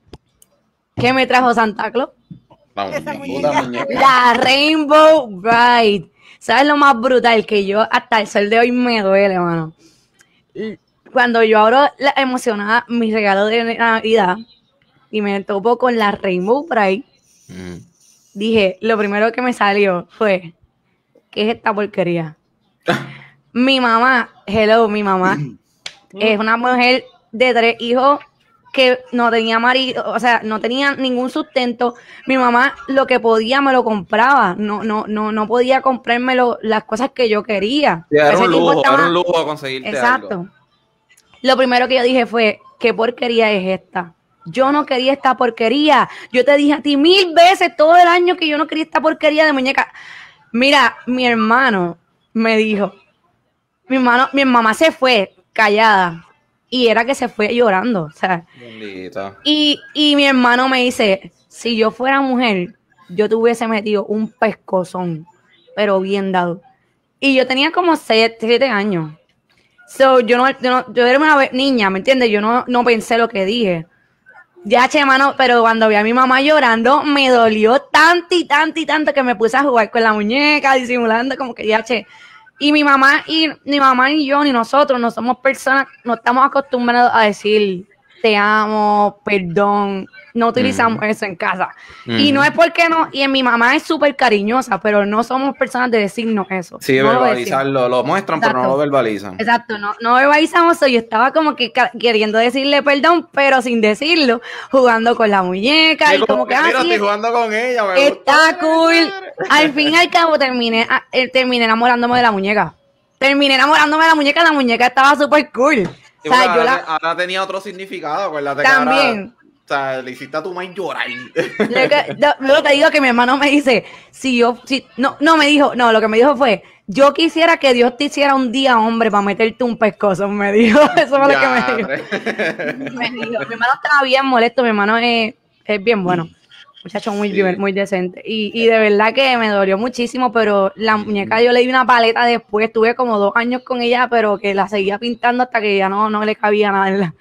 ¿Qué me trajo Santa Claus?
La
Esa
muñeca.
muñeca.
muñeca.
La Rainbow Bright. ¿Sabes lo más brutal? Que yo hasta el sol de hoy me duele, hermano. Cuando yo abro la emocionada mi regalo de Navidad y me topo con la Rainbow Bright,
Mm.
dije, lo primero que me salió fue, ¿qué es esta porquería? Mi mamá, hello, mi mamá, es una mujer de tres hijos que no tenía marido, o sea, no tenía ningún sustento. Mi mamá lo que podía me lo compraba, no, no, no, no podía comprarme lo- las cosas que yo quería.
Sí, era
Ese
un
tipo
lujo,
estaba-
era un lujo conseguirte
Exacto.
algo.
Lo primero que yo dije fue, ¿qué porquería es esta? Yo no quería esta porquería. Yo te dije a ti mil veces todo el año que yo no quería esta porquería de muñeca. Mira, mi hermano me dijo, mi hermano, mi mamá se fue callada y era que se fue llorando, o sea,
Bendita.
y, y mi hermano me dice, si yo fuera mujer, yo te hubiese metido un pescozón, pero bien dado. Y yo tenía como seis, siete años. So, yo no, yo no, yo era una be- niña, ¿me entiendes? Yo no, no pensé lo que dije. Ya, che, mano, pero cuando vi a mi mamá llorando, me dolió tanto y tanto y tanto que me puse a jugar con la muñeca, disimulando como que ya, che. Y mi mamá y mi mamá y yo, ni nosotros, no somos personas, no estamos acostumbrados a decir te amo, perdón. No utilizamos
Mm.
eso en casa.
Mm.
Y no es porque no, y en mi mamá es súper cariñosa, pero no somos personas de decirnos eso.
Sí,
no
verbalizarlo, lo muestran, pero no
Exacto.
lo verbalizan.
Exacto, no, no verbalizamos eso. Yo estaba como que ca- queriendo decirle perdón, pero sin decirlo, jugando con la muñeca
Sí,
y como que, ah,
mira,
sí,
estoy jugando con ella, me
está
gusta.
cool. Al fin y al cabo terminé, ah, eh, terminé enamorándome de la muñeca. Terminé enamorándome de la muñeca, la muñeca estaba súper cool.
Sí,
O sea,
porque
yo
ahora,
la...
te- ahora tenía otro significado, acuérdate que
También.
ahora, o sea, le hiciste a tu maíz llorar.
Lo que- lo- Luego te digo que mi hermano me dice, si yo, si, no, no me dijo, no, lo que me dijo fue, yo quisiera que Dios te hiciera un día hombre para meterte un pescozo, me dijo, eso fue lo que me dijo. Me dijo. Mi hermano estaba bien molesto, mi hermano es, es bien bueno, muchacho muy,
Sí.
bien, muy decente, y, y de verdad que me dolió muchísimo, pero la muñeca yo le di una paleta después, estuve como dos años con ella, pero que la seguía pintando hasta que ya no, no le cabía nada en la...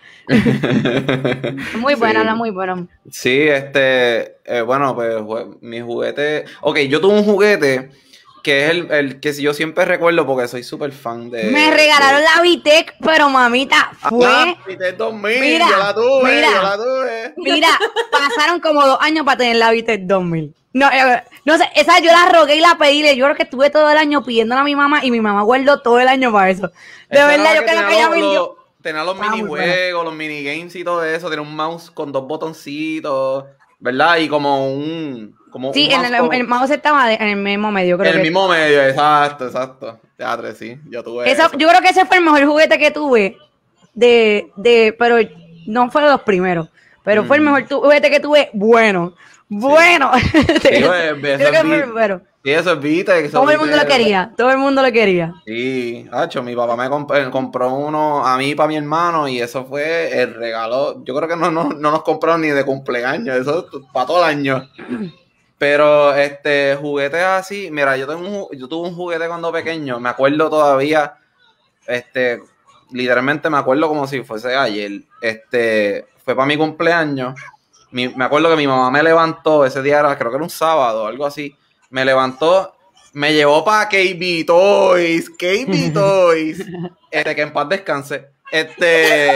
Muy buena,
Sí.
la muy buena.
Sí, este, eh, bueno, pues jue- mi juguete. Ok, yo tuve un juguete que es el, el que yo siempre recuerdo porque soy súper fan de.
Me regalaron
de-
la Vitec, pero mamita, fue...
Ah, Vitec dos mil,
Mira,
yo la tuve,
mira.
yo la tuve.
Mira, pasaron como dos años para tener la Vitec dos mil. No, eh, no sé, esa yo la rogué y la pedí. Yo creo que estuve todo el año pidiéndola a mi mamá y mi mamá guardó todo el año para eso. De
Esa
verdad,
era la
yo creo
tenía
que ella
los-
vendió.
los- Tenía los
Estaba muy
minijuegos, los minigames y todo eso. Tenía un mouse con dos botoncitos, ¿verdad? Y como un. Como
Sí,
un
en
mouse
el,
con-
el mouse estaba de- en el mismo medio, creo
en el
que.
mismo medio, exacto, exacto. Teatro, sí, yo tuve
Esa-
eso.
yo creo que ese fue el mejor juguete que tuve. De, de, pero no fue de los primeros. Pero fue el
Mm.
mejor tu- juguete que tuve. Bueno. Bueno.
Sí, pues,
Creo
eso
que
es
fue el
vi-
primero.
Sí, eso es Vita.
Todo el mundo lo quería. Todo el mundo lo quería.
Sí, hacho, mi papá me comp- eh, compró uno a mí y para mi hermano y eso fue el regalo. Yo creo que no, no, no nos compraron ni de cumpleaños, eso es para todo el año. Pero este juguetes así, mira, yo tengo un, ju- yo tuve un juguete cuando pequeño, me acuerdo todavía, este, literalmente me acuerdo como si fuese ayer. Este, fue para mi cumpleaños. Mi- me acuerdo que mi mamá me levantó, ese día era, creo que era un sábado, algo así. Me levantó, me llevó para K B Toys, K B Toys, este, que en paz descanse. Este,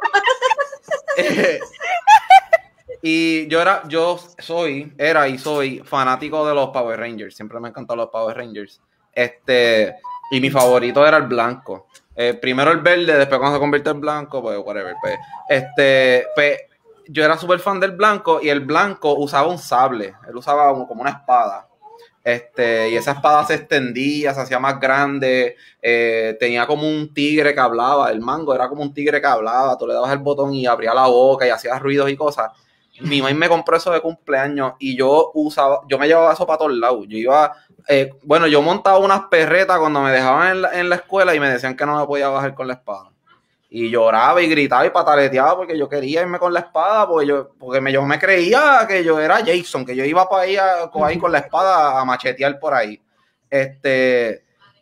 eh, y yo era, yo soy, era y soy fanático de los Power Rangers. Siempre me encantaron los Power Rangers. Este, y mi favorito era el blanco. Eh, primero el verde, después cuando se convierte en blanco, pues whatever. Pues, este, pues, yo era súper fan del blanco y el blanco usaba un sable. Él usaba un- como una espada. Este, y esa espada se extendía, se hacía más grande, eh, tenía como un tigre que hablaba, el mango era como un tigre que hablaba, tú le dabas el botón y abría la boca y hacía ruidos y cosas. Mi mamá me compró eso de cumpleaños y yo usaba, yo me llevaba eso para todos lados. Yo iba, eh, bueno, yo montaba unas perretas cuando me dejaban en la, en la escuela y me decían que no me podía bajar con la espada. Y lloraba y gritaba y pataleteaba porque yo quería irme con la espada, porque yo, porque me, yo me creía que yo era Jason, que yo iba para ahí, a- ahí con la espada a machetear por ahí. Este,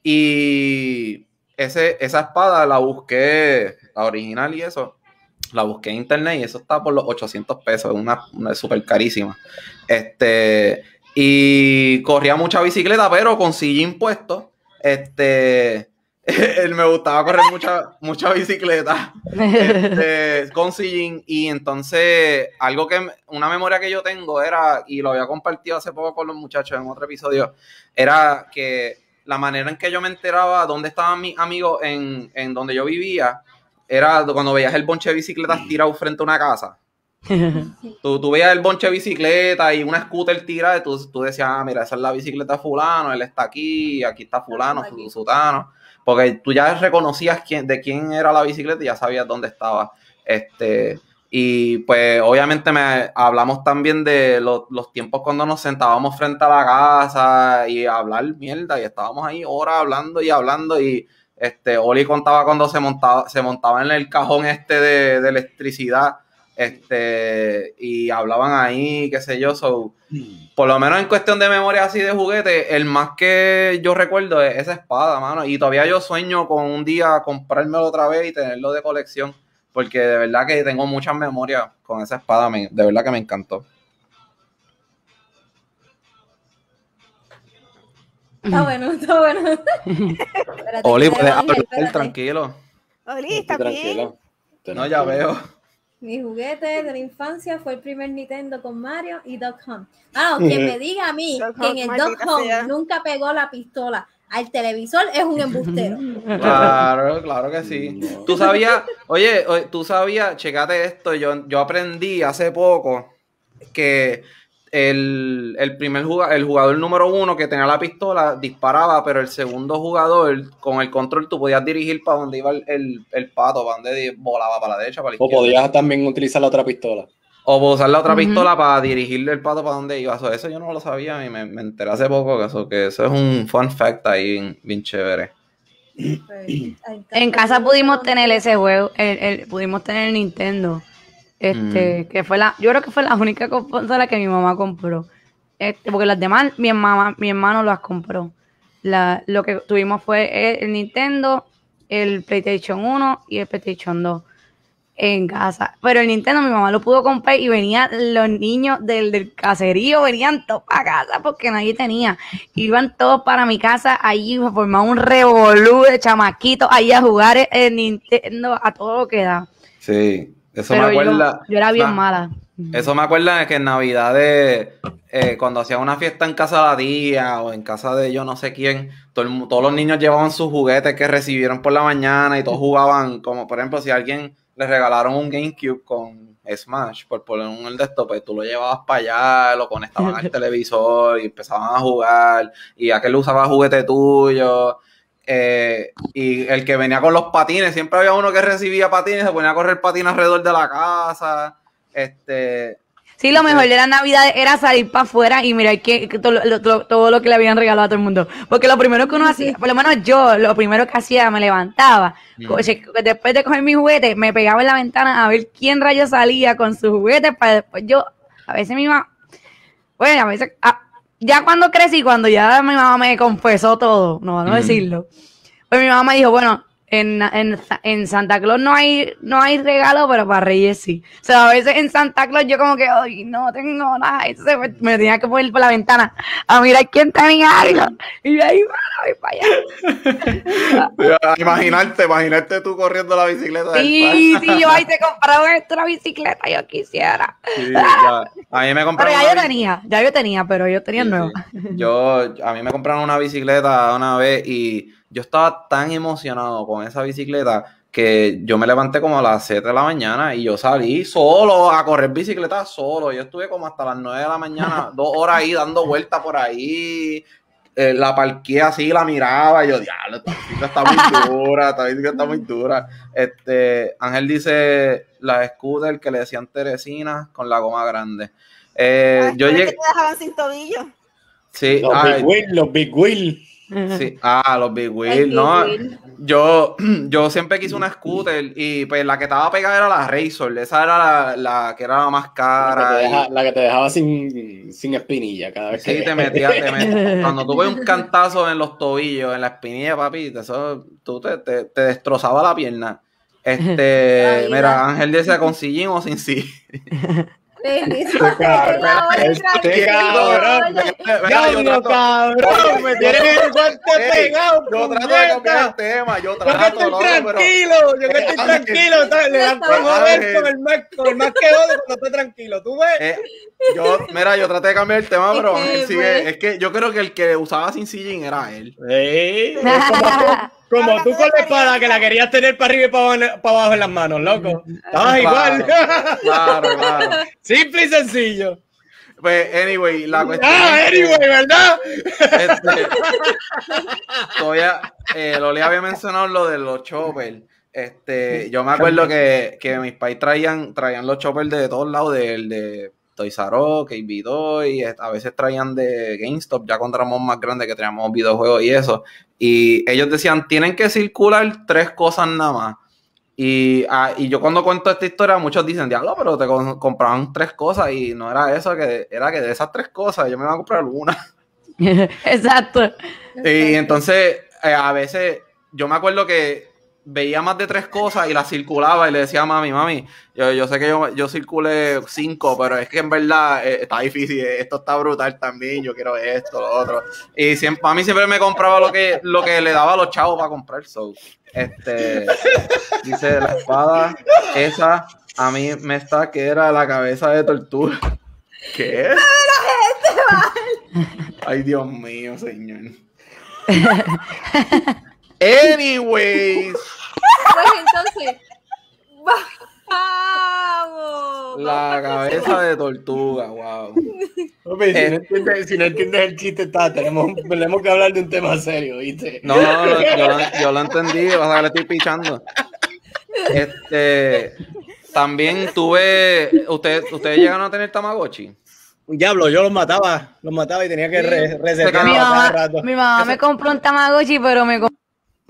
y ese, esa espada la busqué, la original y eso, la busqué en internet y eso está por los ochocientos pesos, es una, una súper carísima. Este, y corría mucha bicicleta, pero con sillín puesto. Este, él me gustaba correr mucha, mucha bicicleta este, con sillín. Y entonces, algo que, una memoria que yo tengo era, y lo había compartido hace poco con los muchachos en otro episodio, era que la manera en que yo me enteraba dónde estaban mis amigos en, en donde yo vivía, era cuando veías el bonche de bicicletas tirado frente a una casa. Tú, tú veías el bonche de bicicleta y una scooter tirada y tú, tú decías, ah, mira, esa es la bicicleta de fulano, él está aquí, aquí está fulano, fu- sutano. Porque tú ya reconocías quién, de quién era la bicicleta y ya sabías dónde estaba. Este, y pues obviamente me hablamos también de los, los tiempos cuando nos sentábamos frente a la casa y a hablar mierda y estábamos ahí horas hablando y hablando y este, Oli contaba cuando se montaba, se montaba en el cajón este de, de electricidad. Este, y hablaban ahí, qué sé yo, so, por lo menos en cuestión de memoria así de juguete, el más que yo recuerdo es esa espada, mano, y todavía yo sueño con un día comprármelo otra vez y tenerlo de colección, porque de verdad que tengo muchas memorias con esa espada, me- de verdad que me encantó.
Está bueno, está bueno. Espérate,
Oli,
que
puedes
Ángel,
hablar
espérate.
tranquilo.
Oli, está bien.
Tranquilo.
No, ya veo.
Mi juguete de la infancia fue el primer Nintendo con Mario y Duck Hunt. Ah, no, quien me diga a mí
Duck
que en
Hunt,
el
maldita
Duck Hunt
sea.
nunca pegó la pistola al televisor es un embustero.
Claro, claro que sí. Tú sabías, oye, oye, tú sabías, checate esto, yo, yo aprendí hace poco que el, el primer jugador, el jugador número uno que tenía la pistola disparaba, pero el segundo jugador con el control tú podías dirigir para donde iba el, el, el pato, para donde volaba, para la derecha, para la
O
izquierda.
podías también utilizar la otra pistola.
O usar la otra
Ujú.
pistola para dirigirle el pato para donde iba. Eso, eso yo no lo sabía y me, me enteré hace poco que eso, que eso es un fun fact ahí bien, bien chévere.
En casa pudimos tener ese juego, el, el- pudimos tener el Nintendo, este, que fue la, yo creo que fue la única consola que mi mamá compró, este, porque las demás mi mamá, mi hermano las compró. La, lo que tuvimos fue el, el Nintendo, el PlayStation uno y el PlayStation dos en casa. Pero el Nintendo mi mamá lo pudo comprar y venían los niños del, del caserío, venían todos para casa porque nadie tenía. Iban todos para mi casa, allí formaban un revolú de chamaquitos ahí a jugar el Nintendo a todo lo que da.
Sí, eso
Pero
me acuerda.
yo, yo era bien
me-
mala.
Eso me acuerda de que en Navidades, eh, cuando hacían una fiesta en casa de la tía o en casa de yo no sé quién, todo el mu- todos los niños llevaban sus juguetes que recibieron por la mañana y todos jugaban, como por ejemplo, si a alguien le regalaron un GameCube con Smash, por poner un el de esto, pues tú lo llevabas para allá, lo conectaban al televisor y empezaban a jugar, y aquel usaba juguete tuyo. Eh, y el que venía con los patines, siempre había uno que recibía patines, se ponía a correr patines alrededor de la casa. Este,
Sí, lo mejor de la Navidad era salir para afuera y mirar que, que todo, lo, lo- todo lo que le habían regalado a todo el mundo. Porque lo primero que uno hacía, por lo menos yo, lo primero que hacía, me levantaba,
Mm.
co- che- después de coger mi juguete, me pegaba en la ventana a ver quién rayo salía con sus juguetes para después yo, a veces mi mamá, bueno, a veces, ah, ya cuando crecí, cuando ya mi mamá me confesó todo, no, no
Mm.
decirlo, pues mi mamá me dijo, bueno, en, en, en Santa Claus no hay, no hay regalo, pero para Reyes sí. O sea, a veces en Santa Claus yo como que, ay, no tengo nada. Entonces me, me tenía que poner por la ventana a mirar quién tenía algo. Y de ahí, bueno, voy para allá.
imaginarte, imaginarte tú corriendo la bicicleta del
Sí,
parque.
sí, yo ahí te compraron esto, una bicicleta, yo quisiera.
Sí, ya. A mí me
Pero
compraron
ya
una
yo
bici-
tenía, ya yo tenía, pero yo tenía
Sí,
nueva.
sí. Yo, a mí me compraron una bicicleta una vez y yo estaba tan emocionado con esa bicicleta que yo me levanté como a las siete de la mañana y yo salí solo a correr bicicleta solo. Yo estuve como hasta las nueve de la mañana, dos horas ahí dando vueltas por ahí. Eh, la parqué así, la miraba y yo, diablo, esta bicicleta está muy dura, esta bicicleta está muy dura. Este, Ángel dice las scooter que le decían Teresina con la goma grande. Eh,
Ah,
yo
es que
llegué,
te dejaban sin tobillo.
sí,
Los
ay,
Big Wheel, los Big Wheel.
sí, ah, los Big
El
Wheel,
Big
no,
Wheel.
yo, yo siempre quise una scooter y pues la que estaba pegada era la Razor, esa era la, la que era la más
La que
cara.
te, deja-
y-
la que te dejaba sin, sin espinilla cada vez que...
Sí, te metía, te met- cuando tuve un cantazo en los tobillos, en la espinilla, papi, eso, tú te, te, te destrozaba la pierna. Este,
La vida.
mira, Ángel decía con sillín o sin sillín.
Bendito.
cabrón,
Ahora
este
tranquilo,
cabrón.
oye.
Mira, yo
¡Diablo,
trato-
cabrón! ¡Me tienes el guante
Ey,
pegado!
yo trato de
puñeta!
cambiar el tema, yo
Yo que
trato,
estoy
loco, pero...
tranquilo, yo que estoy
Eh,
tranquilo,
Ángel.
le dan
Ángel.
joder con el más, con el más que jode cuando estoy tranquilo, ¿tú ves?
Eh, yo, mira, yo traté de cambiar el tema,
Es
pero
que,
Ángel sigue.
pues-
Es que yo creo que el que usaba sin sillín era él.
Sí, es como tú, como
Hablando
tú
de
con la espada
experiencia.
que la querías tener para arriba y para abajo, para abajo en las manos, loco. Estabas igual.
Claro, claro.
Simple y sencillo.
Pues, anyway, la cuestión.
Ah,
es que,
anyway, ¿verdad?
este, todavía, eh, Loli había mencionado lo de los choppers. Este, yo me acuerdo que, que mis pais traían, traían los choppers de todos lados, del de Toys R Us, K B dos, y a veces traían de GameStop, ya cuando éramos más grandes que teníamos videojuegos y eso. Y ellos decían, tienen que circular tres cosas nada más. Y, ah, y yo cuando cuento esta historia, muchos dicen, diablo, pero te con- compraban tres cosas y no era eso, que era que de esas tres cosas yo me iba a comprar una.
Exacto.
Y entonces, eh, a veces, yo me acuerdo que veía más de tres cosas y las circulaba y le decía a mami, mami, yo, yo sé que yo, yo circulé cinco, pero es que en verdad eh, está difícil, esto está brutal también, yo quiero esto, lo otro. Y siempre, mami siempre me compraba lo que, lo que le daba a los chavos para comprar. So, este, dice, la espada esa a mí me está que era la cabeza de tortuga. ¿Qué? Ay, Dios mío, señor. Anyways.
Pues entonces, vamos.
La cabeza de tortuga, wow.
Papi, si, no entiendes, si no entiendes el chiste, está, tenemos, tenemos que hablar de un tema serio, ¿viste?
No, no, no yo, lo, yo lo entendí, vas a ver, le estoy pichando. Este, también tuve, ustedes, ustedes llegaron a tener Tamagotchi.
Diablo, yo los mataba, los mataba y tenía que re, resetear
Mi
cada
mamá,
rato.
mi mamá me compró un Tamagotchi, pero me, comp-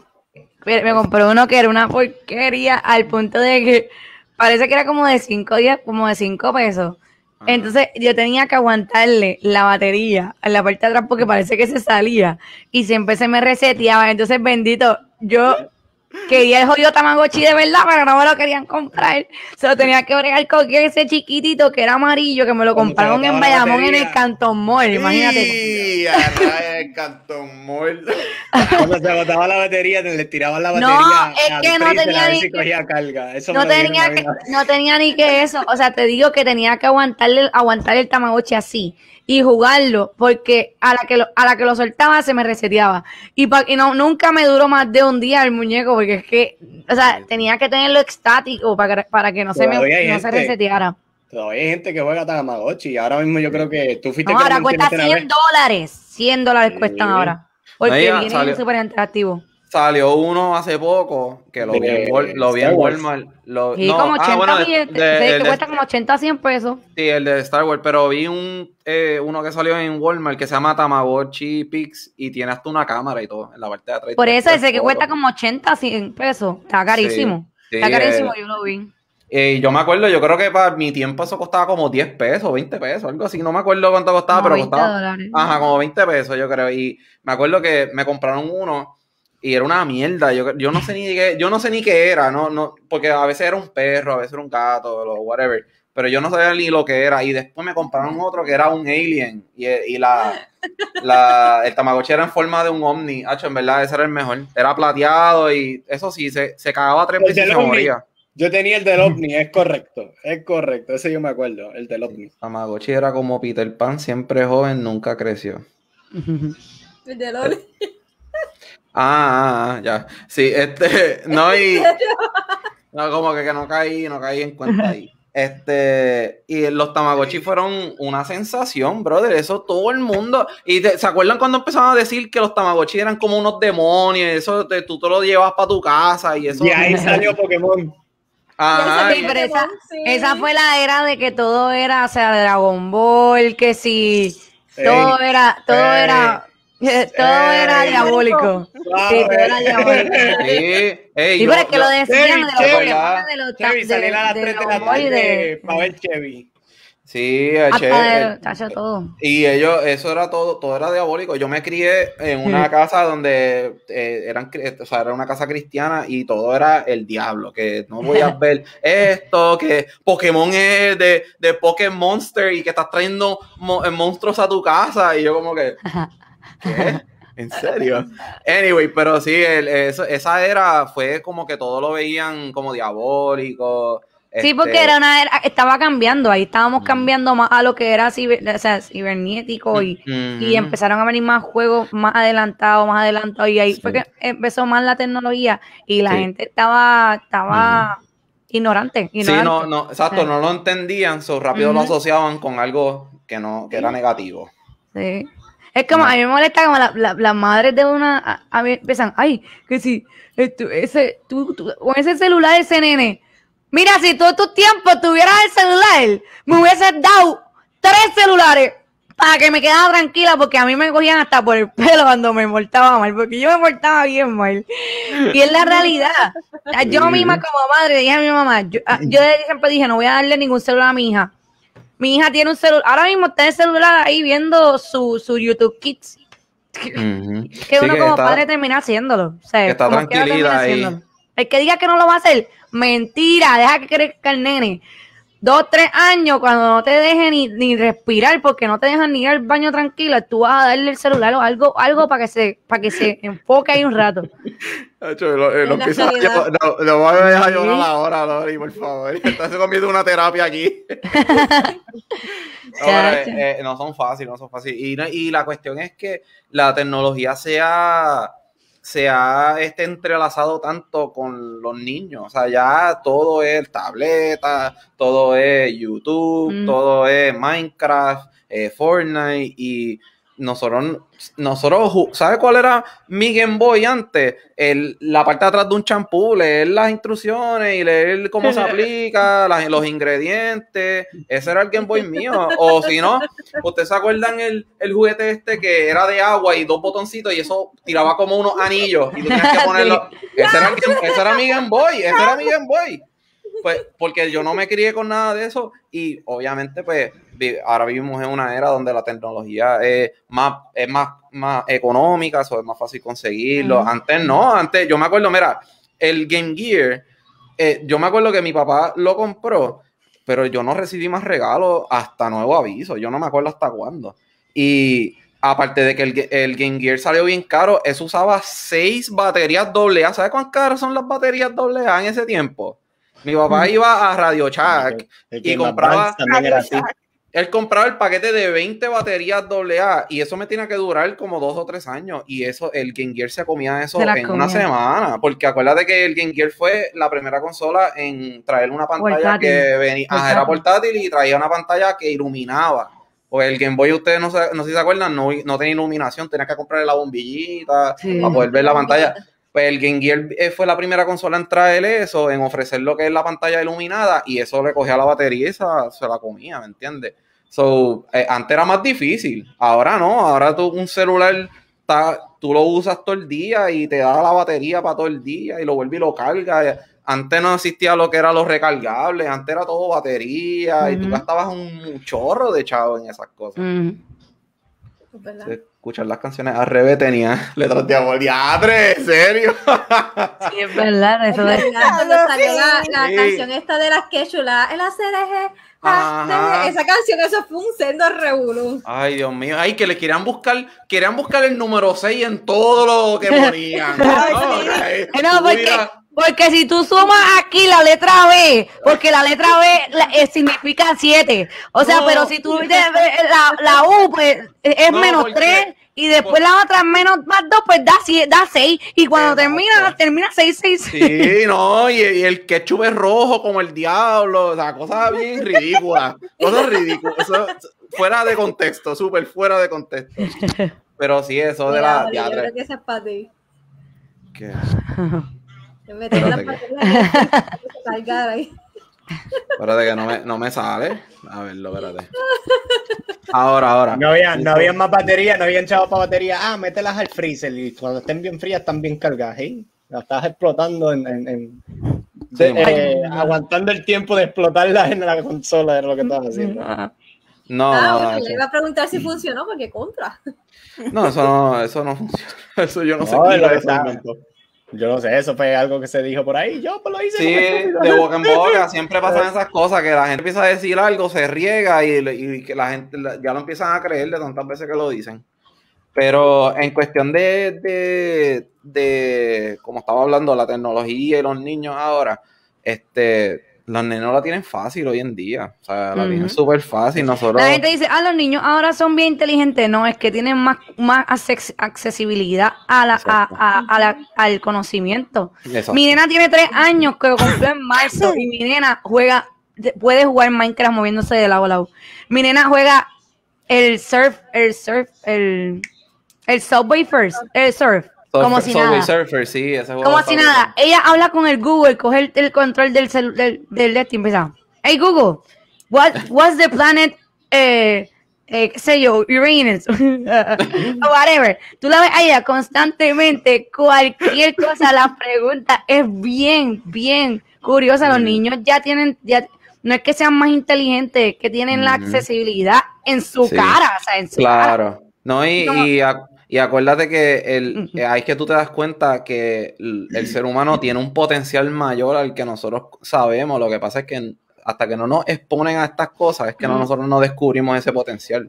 me compró uno que era una porquería al punto de que parece que era como de cinco días, como de cinco pesos. Entonces yo tenía que aguantarle la batería en la parte de atrás porque parece que se salía y siempre se me reseteaba. Entonces, bendito, yo quería el jodido Tamagotchi de verdad, pero no me lo querían comprar. Se lo tenía que bregar con ese chiquitito que era amarillo, que me lo compraron en Bayamón en el Canton Mall, imagínate.
Sí, a el Canton Mall.
Cuando se agotaba la batería, le tiraban la batería.
No, es
al
que no
freezer
tenía
a ver
ni
si
que-
cogía carga. Eso
No
me lo dieron
tenía
a mí
que,
una vez.
no tenía ni que eso, o sea, te digo que tenía que aguantarle, aguantar el Tamagotchi así y jugarlo, porque a la que lo, a la que lo soltaba se me reseteaba y, pa, y no, nunca me duró más de un día el muñeco, porque es que, o sea, tenía que tenerlo estático para que, para que no se me
Todavía hay
no se
gente.
reseteara.
Todavía hay gente que juega Tamagotchi y ahora mismo yo creo que tú fuiste
No,
que lo
ahora cuesta
mencionaste una
cien
vez.
dólares, cien dólares
Sí.
cuestan ahora, porque
Oiga,
vienen
salió-
súper interactivos.
Salió uno hace poco que lo vi en,
De
Wal- lo vi en
Star Wars.
Walmart. Lo,
Y
no,
como
ah,
ochenta
bueno, de-
billetes,
de-
sí,
el
que
de-
cuesta como ochenta, cien pesos.
Sí, el de Star Wars, pero vi un eh, uno que salió en Walmart que se llama Tamagotchi Pix y tiene hasta una cámara y todo en la parte de atrás.
Por eso, ese que
fotos.
cuesta como ochenta, cien pesos. Está carísimo.
Sí,
Está
sí,
carísimo,
eh,
yo lo vi.
Eh, yo me acuerdo, yo creo que para mi tiempo eso costaba como diez pesos, veinte pesos, algo así. No me acuerdo cuánto costaba,
Como
pero
veinte
costaba.
dólares.
Ajá, como veinte pesos, yo creo. Y me acuerdo que me compraron uno y era una mierda. Yo, yo no sé ni qué, yo no sé ni qué era, no, no, porque a veces era un perro, a veces era un gato, o whatever. Pero yo no sabía ni lo que era. Y después me compraron otro que era un alien. Y, y la, la, el Tamagotchi era en forma de un ovni. Hacho, en verdad, ese era el mejor. Era plateado y eso sí, se, se cagaba tres
El
veces y
del
se
ovni.
moría.
Yo tenía el del OVNI, es correcto, es correcto, ese yo me acuerdo, el del OVNI.
Tamagotchi era como Peter Pan, siempre joven, nunca creció.
El de Loli.
Ah, ah, ah, ya. Sí, este, no, y no, como que, que no caí, no caí en cuenta ahí. Este, y los Tamagotchi fueron una sensación, brother, eso todo el mundo. Y te- ¿se acuerdan cuando empezaban a decir que los Tamagotchi eran como unos demonios? Eso te- tú te lo llevas para tu casa y eso.
Y ahí salió Pokémon.
Ajá,
Sí,
y-
pero esa,
Sí.
esa fue la era de que todo era, o sea, Dragon Ball, que si
Ey,
todo era, todo
ey,
era, todo era
ey.
diabólico.
Suave.
Sí, todo era diabólico.
sí, ey,
Sí,
yo-
pero es que
yo-
lo decían
Chevy,
de los
Chevy,
Pokémon, de los
Chevy,
de-
salir a las
de
tres de la
Dragon Ball y
tarde
de-
para ver Chevy.
sí,
hasta
che,
de- tacho, todo.
y ellos, eso era todo, todo era diabólico. Yo me crié en una casa donde eh, eran, cri- o sea, era una casa cristiana y todo era el diablo, que no voy a ver esto, que Pokémon es de, de Pokémon Monster y que estás trayendo mo- eh, monstruos a tu casa y yo como que, ¿qué? ¿En serio? Anyway, pero sí, el- eso- esa era, fue como que todo lo veían como diabólico.
Sí,
este,
porque era una era, estaba cambiando, ahí estábamos
Mm.
cambiando más a lo que era ciber- o sea, cibernético y,
Ujú.
y empezaron a venir más juegos más adelantados, más adelantados y ahí
Sí.
fue que empezó más la tecnología y la
Sí.
gente estaba, estaba ignorante,
Sí,
ignorante.
no, no, exacto,
Sí.
no lo entendían, so rápido lo
Ujú.
asociaban con algo que no, que era negativo.
Sí. Es como,
No.
a mí me molesta como la- la- las madres de una, a, a mí empiezan, ay, que si, esto, ese, tú, tú, con ese celular, ese nene, mira, si todo tu tiempo tuvieras el celular, me hubieses dado tres celulares para que me quedara tranquila, porque a mí me cogían hasta por el pelo cuando me portaba mal, porque yo me portaba bien mal. Y es la realidad. O sea, yo
Sí.
misma como madre dije a mi mamá, yo, a- yo siempre dije, no voy a darle ningún celular a mi hija. Mi hija tiene un celular, ahora mismo está en el celular ahí viendo su, su YouTube Kids.
Ujú.
Que
Sí,
uno
que
como
está-
padre termina haciéndolo. O sea,
que está
como quiera
tranquilita
termina
ahí.
haciéndolo. El que diga que no lo va a hacer, mentira, deja que crezca el nene. Dos, tres años, cuando no te dejen ni, ni respirar, porque no te dejan ni ir al baño tranquilo, tú vas a darle el celular o algo, algo para que se, para que se enfoque ahí un rato.
Lo, eh, lo, empieza, yo, no, lo voy a dejar llorar ahora, Lori, por favor. Estás comiendo una terapia aquí. No, pero, eh, eh, no son fáciles, no son fáciles. Y, y la cuestión es que la tecnología sea... se ha este, entrelazado tanto con los niños, o sea, ya todo es tableta, todo es YouTube, mm. todo es Minecraft, eh, Fortnite, y nosotros, nosotros, ¿sabes cuál era mi Game Boy antes? El, la parte de atrás de un champú, leer las instrucciones y leer cómo se aplica, las, los ingredientes, ese era el Game Boy mío, o si no, ¿ustedes se acuerdan el, el juguete este que era de agua y dos botoncitos y eso tiraba como unos anillos y tú tenías que ponerlo? Ese era, el, ese era mi Game Boy, ese era mi Game Boy. Pues porque yo no me crié con nada de eso y obviamente pues ahora vivimos en una era donde la tecnología es más, es más, más económica, eso es más fácil conseguirlo. Uh-huh. Antes no, antes yo me acuerdo, mira, el Game Gear, eh, yo me acuerdo que mi papá lo compró, pero yo no recibí más regalos hasta nuevo aviso, yo no me acuerdo hasta cuándo. Y aparte de que el, el Game Gear salió bien caro, eso usaba seis baterías doble A. ¿Sabes cuán caras son las baterías doble A en ese tiempo? Mi papá iba a Radio Shack y compraba, él compraba el paquete de veinte baterías doble A y eso me tiene que durar como dos o tres años y eso, el Game Gear se comía eso se en comía. una semana, porque acuérdate que el Game Gear fue la primera consola en traer una pantalla portátil. que venía, ah, era portátil y traía una pantalla que iluminaba. Pues el Game Boy, ustedes no, se, no sé si se acuerdan, no, no tenía iluminación, tenía que comprarle la bombillita sí. para poder ver la pantalla. Pues el Game Gear fue la primera consola en traer eso, en ofrecer lo que es la pantalla iluminada, y eso le cogía la batería y esa, se la comía, ¿me entiendes? So, eh, antes era más difícil, ahora no, ahora tú un celular, ta, tú lo usas todo el día y te da la batería para todo el día y lo vuelve y lo carga. Antes no existía lo que eran los recargables, antes era todo batería uh-huh. y tú gastabas un chorro de chavo en esas cosas. Uh-huh. ¿Verdad? Escuchar las canciones al revés tenía letras de amor. ¡Diadre! ¿En serio?
Sí, es verdad. Eso
es verdad. Cuando salió la, la sí. canción esta de las quechula, el A C D G, esa canción, eso fue un sendo revolú.
Ay, Dios mío. Ay, que le querían buscar, querían buscar el número seis en todo lo que ponían.
Ay, no, sí. ay, no porque... Porque si tú sumas aquí la letra B, porque la letra B la, eh, significa siete. O sea, no, pero si tú dices la, la U, pues es no, menos tres. Y después la otra menos más dos, pues da, da seis. Y cuando Exacto. termina, termina seis, seis.
Sí, no, y, y el ketchup es rojo como el diablo. O sea, cosas bien ridículas. Cosas ridículas. Eso, fuera de contexto, súper fuera de contexto. Pero sí, eso de la...
Yo creo que esa es para ti.
¿Qué?
Espérate que... ahí.
Espérate que no me, no me sale. A verlo, espérate. Ahora, ahora.
No había, no había más batería, no habían chavos para batería. Ah, mételas al freezer y cuando estén bien frías están bien cargadas. ¿eh? Las estás explotando en... en, en de, sí, eh, aguantando el tiempo de explotarlas en la consola, era lo que estabas haciendo.
No,
ah,
no,
bueno,
no,
le iba a preguntar si funcionó, porque contra.
No, eso no, eso no funciona. Eso yo no, no sé
quién lo inventó. Yo no sé, eso fue algo que se dijo por ahí, yo pues lo hice.
Sí, de boca en boca, siempre pasan esas cosas, que la gente empieza a decir algo, se riega y, y que la gente ya lo empiezan a creer de tantas veces que lo dicen. Pero en cuestión de, de, de como estaba hablando, la tecnología y los niños ahora, este... los niños la tienen fácil hoy en día. O sea, la uh-huh. tienen súper fácil. Nosotros...
La gente dice, ah, los niños ahora son bien inteligentes. No, es que tienen más, más accesibilidad a la, a, a, a la, al conocimiento. Exacto. Mi nena tiene tres años, que lo cumplió en marzo, y mi nena juega, puede jugar Minecraft moviéndose de lado a lado. Mi nena juega el surf, el surf, el, el Subway First, el surf. Como si nada.
Surfer, sí, ese
Como si nada. Ella habla con el Google, coge el, el control del celu, del del Leti y empieza. Hey Google, what what's the planet? Eh, eh, qué sé yo, Uranus, o whatever. Tú la ves a ella constantemente, cualquier cosa la pregunta es bien, bien curiosa. Los niños ya tienen, ya no es que sean más inteligentes, es que tienen mm-hmm. la accesibilidad en su sí. cara, o sea, en su
claro.
cara.
No, y, y a, Y acuérdate que el, eh, ahí es que tú te das cuenta que el, el ser humano tiene un potencial mayor al que nosotros sabemos. Lo que pasa es que hasta que no nos exponen a estas cosas, es que no, nosotros no descubrimos ese potencial.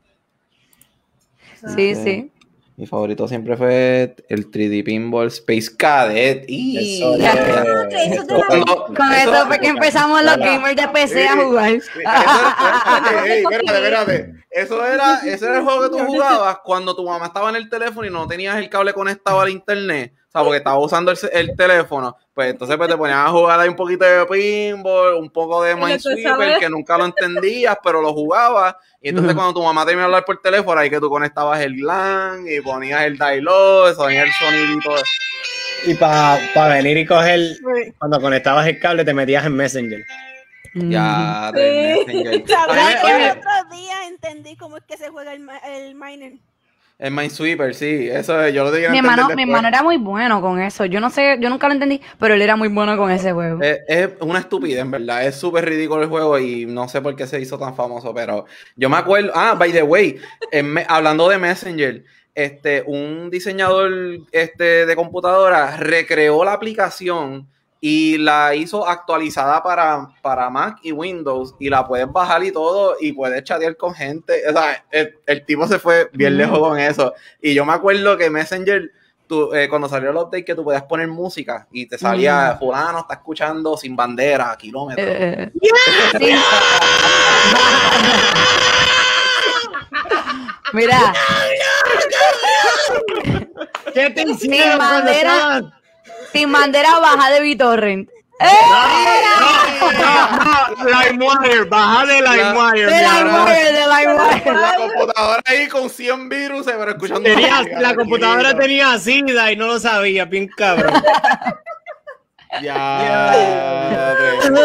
Sí, sí. sí.
Mi favorito siempre fue el tres D Pinball Space Cadet. Y
Eso
es- Eso te la-
Cuando-
Con
eso-
eso fue que empezamos los gamers de P C a jugar.
Eso era- ey, espérate, espérate. Eso era, ese era el juego que tú jugabas cuando tu mamá estaba en el teléfono y no tenías el cable conectado al internet. O sea, porque estaba usando el, el teléfono. Pues entonces pues, te ponían a jugar ahí un poquito de pinball, un poco de
Y lo que
Minesweeper,
sabes-
que nunca lo entendías, pero lo jugabas. Y entonces
Ujú.
cuando tu mamá terminó de hablar por teléfono, ahí que tú conectabas el LAN y ponías el dial-up, sonía el sonidito.
Y para pa venir y coger,
Sí.
cuando conectabas el cable, te metías en Messenger.
Ya,
Sí.
de Messenger.
¿Sabes
A mí me-
que
oye,
el otro día entendí cómo es que se juega el, ma- el miner?
el Minesweeper, sí, eso es, yo lo tenía que
Mi
entender
hermano, mi
después.
hermano era muy bueno con eso. Yo no sé, yo nunca lo entendí, pero él era muy bueno con ese juego.
Es, es una estupidez, en verdad. Es súper ridículo el juego y no sé por qué se hizo tan famoso, pero yo me acuerdo. Ah, by the way, en me- hablando de Messenger, este, un diseñador este, de computadora recreó la aplicación y la hizo actualizada para, para Mac y Windows y la puedes bajar y todo y puedes chatear con gente. O sea, el, el tipo se fue bien
Mm.
lejos con eso. Y yo me acuerdo que Messenger, tú, eh, cuando salió el update, que tú podías poner música y te salía,
Mm.
fulano está escuchando sin bandera a kilómetros.
Eh, sí. Mira,
¿Qué te
Sin
hicieron cuando
bandera.
estaban?
sin bandera baja de BitTorrent. ¡Eh!
LimeWire, baja de LimeWire.
De
mi amor.
LimeWire, de LimeWire.
La computadora ahí con cien virus, pero escuchando
Tenía-
música,
la computadora
tranquilo.
tenía SIDA y no lo sabía, bien cabrón.
Ya.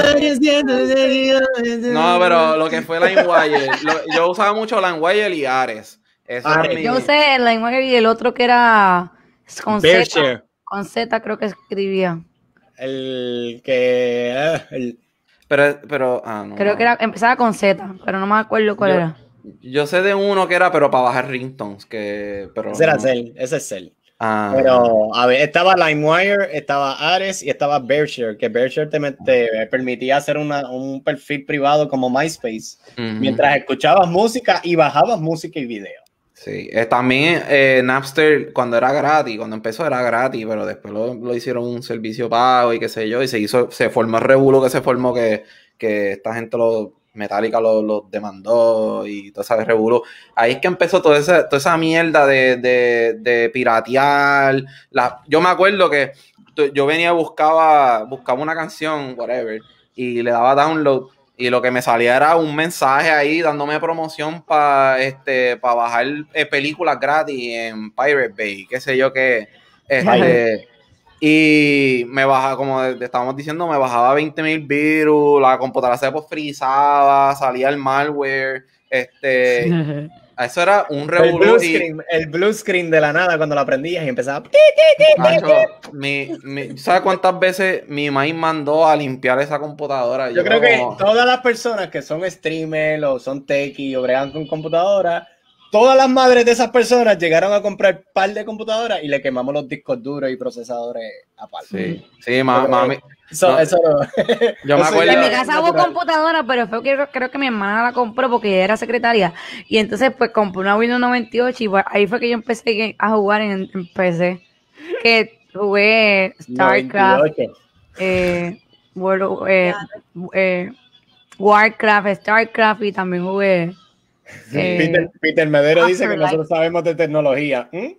No, pero lo que fue LimeWire, lo- yo usaba mucho LimeWire y Ares. Eso era
Ares.
mi-
Yo usé el LimeWire y el otro que era con Z.
Bearshare.
Con Z creo que escribía.
El que. eh, el-
Pero, pero, ah, no.
Creo que era, empezaba con Z, pero no me acuerdo cuál
Yo-
era.
Yo sé de uno que era, pero para bajar ringtones, que, pero.
ese era
no.
Cell, ese es Cell.
Ah,
Pero, a ver, estaba LimeWire, estaba Ares y estaba Bearshare, que Bearshare te, met- te permitía hacer una- un perfil privado como MySpace,
ujú.
mientras escuchabas música y bajabas música y video.
Sí, eh, también eh, Napster cuando era gratis, cuando empezó era gratis, pero después lo, lo hicieron un servicio pago y qué sé yo, y se hizo, se formó el revuelo que se formó que, que esta gente lo, Metallica lo, lo demandó y todo ese revuelo. Ahí es que empezó toda esa, toda esa mierda de, de, de piratear. La, yo me acuerdo que tu- yo venía buscaba, buscaba una canción, whatever, y le daba download. Y lo que me salía era un mensaje ahí dándome promoción para este, para bajar eh, películas gratis en Pirate Bay, qué sé yo qué. Este, y me bajaba, como de- de- estábamos diciendo, me bajaba veinte mil virus, la computadora se frizaba, salía el malware. Este, eso era un
El blue,
revolú. y-
screen, el blue screen de la nada cuando lo aprendías y empezaba.
Macho, mi, mi- ¿sabes cuántas veces mi maíz mandó a limpiar esa computadora?
Yo creo que
como-
todas las personas que son streamers o son techie o bregan con computadora, todas las madres de esas personas llegaron a comprar un par de computadoras y le quemamos los discos duros y procesadores aparte.
Sí, sí, ma- mami.
Eso,
No.
eso no.
Yo me
Eso
acuerdo-
ya
En mi
es
casa hubo
natural.
computadora, pero fue que creo que mi hermana la compró porque ella era secretaria. Y entonces, pues compró una Windows noventa y ocho y pues, ahí fue que yo empecé a jugar en, en P C. Que jugué StarCraft,
noventa y ocho.
eh, World of- eh, eh, Warcraft, StarCraft y también jugué. eh,
Peter, Peter Medero dice que
Afterlife.
nosotros sabemos de tecnología. ¿Mm?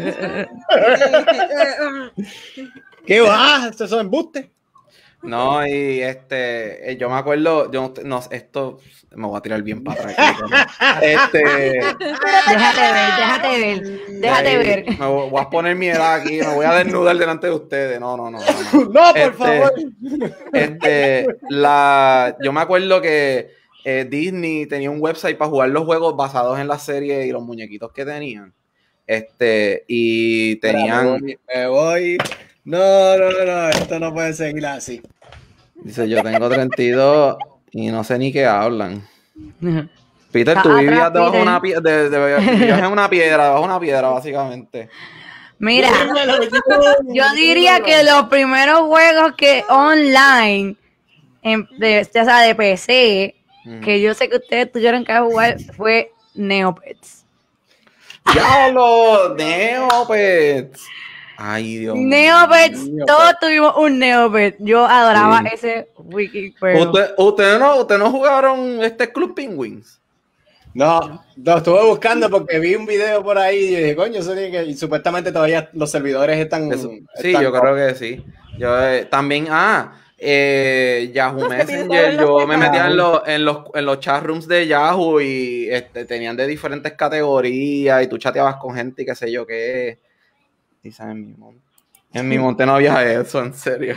¿Qué va? Esto es embuste.
No, y este, eh, yo me acuerdo, yo no, no, esto me voy a tirar bien para atrás. aquí, este,
Déjate ver, déjate ver, déjate
ahí,
ver.
Me voy voy a poner mi edad aquí, me voy a desnudar delante de ustedes. No, no, no. no, no.
No, por
Este,
favor.
Este, la, yo me acuerdo que eh, Disney tenía un website para jugar los juegos basados en la serie y los muñequitos que tenían. Este, y tenían,
Me voy, me voy. No, no, no, esto no puede seguir así.
dice, yo tengo treinta y dos y no sé ni qué hablan. Peter,
Está
tú vivías
atrás,
debajo de
Peter.
una, pie- de, de- vivías en una piedra, debajo de una piedra, básicamente.
Mira,
Dímelo,
yo diría
dímelo.
que los primeros juegos que online, en, de, ya sea de P C,
Mm.
que yo sé que ustedes tuvieron que jugar, fue Neopets.
¡Diablo! Neopets. Ay, Dios mío.
Neopets,
mío,
todos tuvimos un Neopet. Yo adoraba
Sí.
ese wiki juego.
¿Usted- ¿Ustedes no, usted no jugaron este Club Penguins?
No, lo estuve buscando porque vi un video por ahí y dije, coño, eso tiene que... Y supuestamente todavía los servidores están...
Eso- sí,
están-
yo creo que sí. Yo eh, también, ah, eh, Yahoo
Los
Messenger,
servidores los
yo me
pegaron.
metía en los, en los, en los chat rooms de Yahoo y este, tenían de diferentes categorías y tú chateabas con gente y qué sé yo qué. Dice en mi monte. En mi monte no había eso, en serio.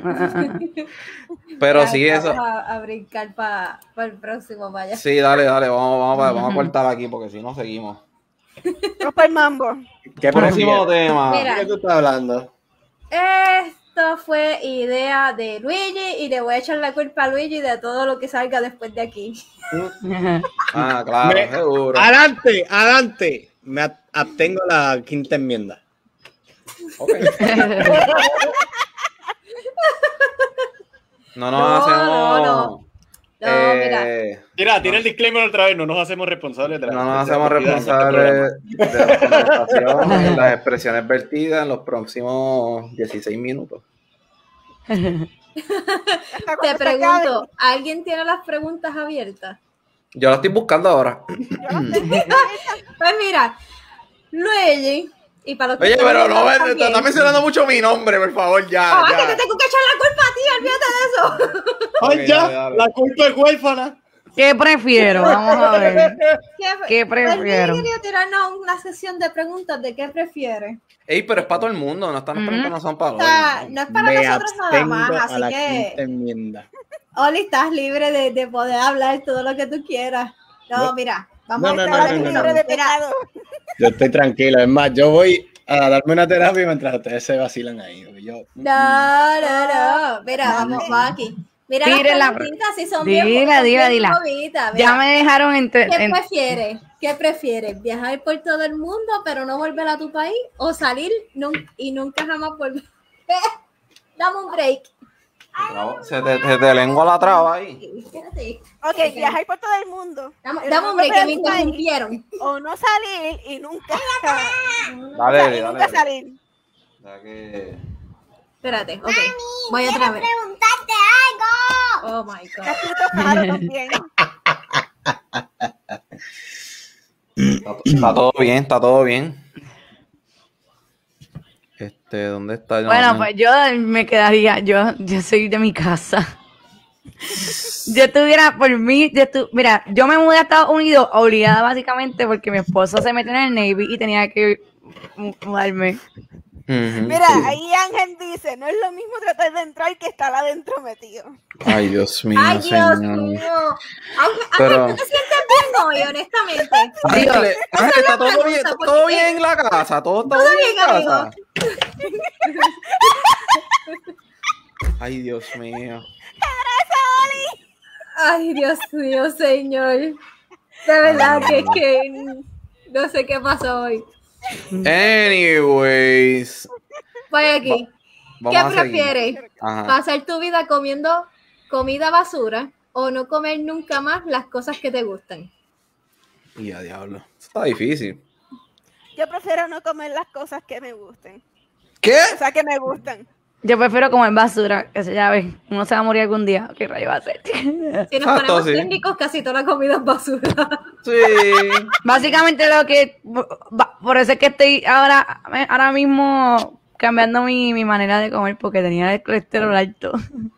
Pero
Ya,
sí,
vamos
eso.
A, a brincar para el próximo, vaya.
Sí, dale, dale, vamos, vamos, a- vamos a cortar aquí porque si no seguimos.
Ropa el mambo.
¿Qué
Próximo
prefieres?
tema.
Mira.
¿De qué tú estás hablando?
Esto fue idea de Luigi y le voy a echar la culpa a Luigi de todo lo que salga después de aquí.
Ah, claro,
Me-
seguro.
Adelante, adelante. Me ab- abstengo la quinta enmienda.
Ok. No nos
No,
hacemos.
no, no. No,
eh,
Mira, tira el disclaimer otra vez, no nos hacemos responsables de la
No nos
de la
hacemos
actividad de este
responsables
programa.
de las contestaciones y las expresiones vertidas en los próximos dieciséis minutos.
Te pregunto, ¿alguien tiene las preguntas abiertas?
Yo lo estoy buscando ahora.
Pues mira, Luigi, y para los que
Oye,
están
pero no,
viendo
me-
también-
está mencionando mucho mi nombre, por favor, ya.
Ah, que
ya.
te tengo que echar la culpa a ti, olvídate de eso.
Ay,
Ok,
ya,
dale, dale.
la culpa es huérfana.
¿Qué prefiero? Vamos a ver. ¿Qué prefiero?
Luigi quería tirarnos una sesión de preguntas de qué prefiere.
Ey, pero es para todo el mundo, no están
Ujú.
preguntando, no son para
O sea,
los
no es para
Me
nosotros nada
abstengo
más,
a
así
la
que,
quinta enmienda.
Oli, estás libre de, de poder hablar todo lo que tú quieras. No,
No.
mira, vamos
No,
a
no,
estar
no, no,
aquí.
no,
libre de
Mira,
pecado.
Yo estoy tranquilo, es más, yo voy a darme una terapia mientras ustedes se vacilan ahí. porque Yo,
no, no, no. Mira, vamos, vamos aquí. Mira
Tire la
las
pre-
preguntitas, si son
Dila,
bien, son
dila,
bien
dila.
bobitas. Mira,
Ya me dejaron entre.
¿qué
en-
prefieres? ¿Qué prefieres? ¿Viajar por todo el mundo pero no volver a tu país? ¿O salir nun- y nunca jamás volver? Dame un break.
Se te, se te lengua la traba ahí.
Espérate.
Ok, viajar por todo el mundo.
Dame,
pero
dame
no
un break que me
volver a tu país,
interrumpieron.
O no salir y nunca,
Dale,
y
dale,
nunca
dale.
salir.
Ya que-
Espérate, ok. Voy otra vez.
preguntarte algo.
Oh my god.
Casquito pájaro también.
Está, está todo bien, está todo bien. Este, ¿dónde está? No,
Bueno,
no.
pues yo me quedaría. Yo, yo soy de mi casa. Yo estuviera por mí. Yo estu- mira, yo me mudé a Estados Unidos obligada básicamente porque mi esposo se metió en el Navy y tenía que mu- mudarme.
Ujú,
Mira,
sí.
ahí Ángel dice, no es lo mismo tratar de entrar que estar adentro metido.
Ay, Dios mío,
Ay, Dios
señor.
mío. Ángel,
Pero-
Ángel, ¿tú te sientes bien hoy, honestamente?
Ángel, Ángel, está todo
pregunta,
bien,
porque-
todo bien en la casa, todo está
Todo
bien en
bien,
casa.
amigo.
Ay, Dios mío.
Ay, Dios mío, señor. De verdad que es que no sé qué pasó hoy.
Anyways,
Voy aquí.
vamos
¿Qué
a seguir.
prefieres?
Ajá.
¿Pasar tu vida comiendo comida basura o no comer nunca más las cosas que te gustan?
Y a diablo. Eso está difícil.
Yo prefiero no comer las cosas que me gusten.
¿Qué?
O sea, que me gustan.
Yo prefiero comer basura, que se ya ves, uno se va a morir algún día. ¿Qué rayo va a hacer?
Si nos
Exacto,
ponemos
sí.
técnicos, casi toda la comida es basura.
Sí.
Básicamente lo que, va- por eso es que estoy ahora, ahora mismo cambiando mi, mi manera de comer porque tenía el colesterol alto.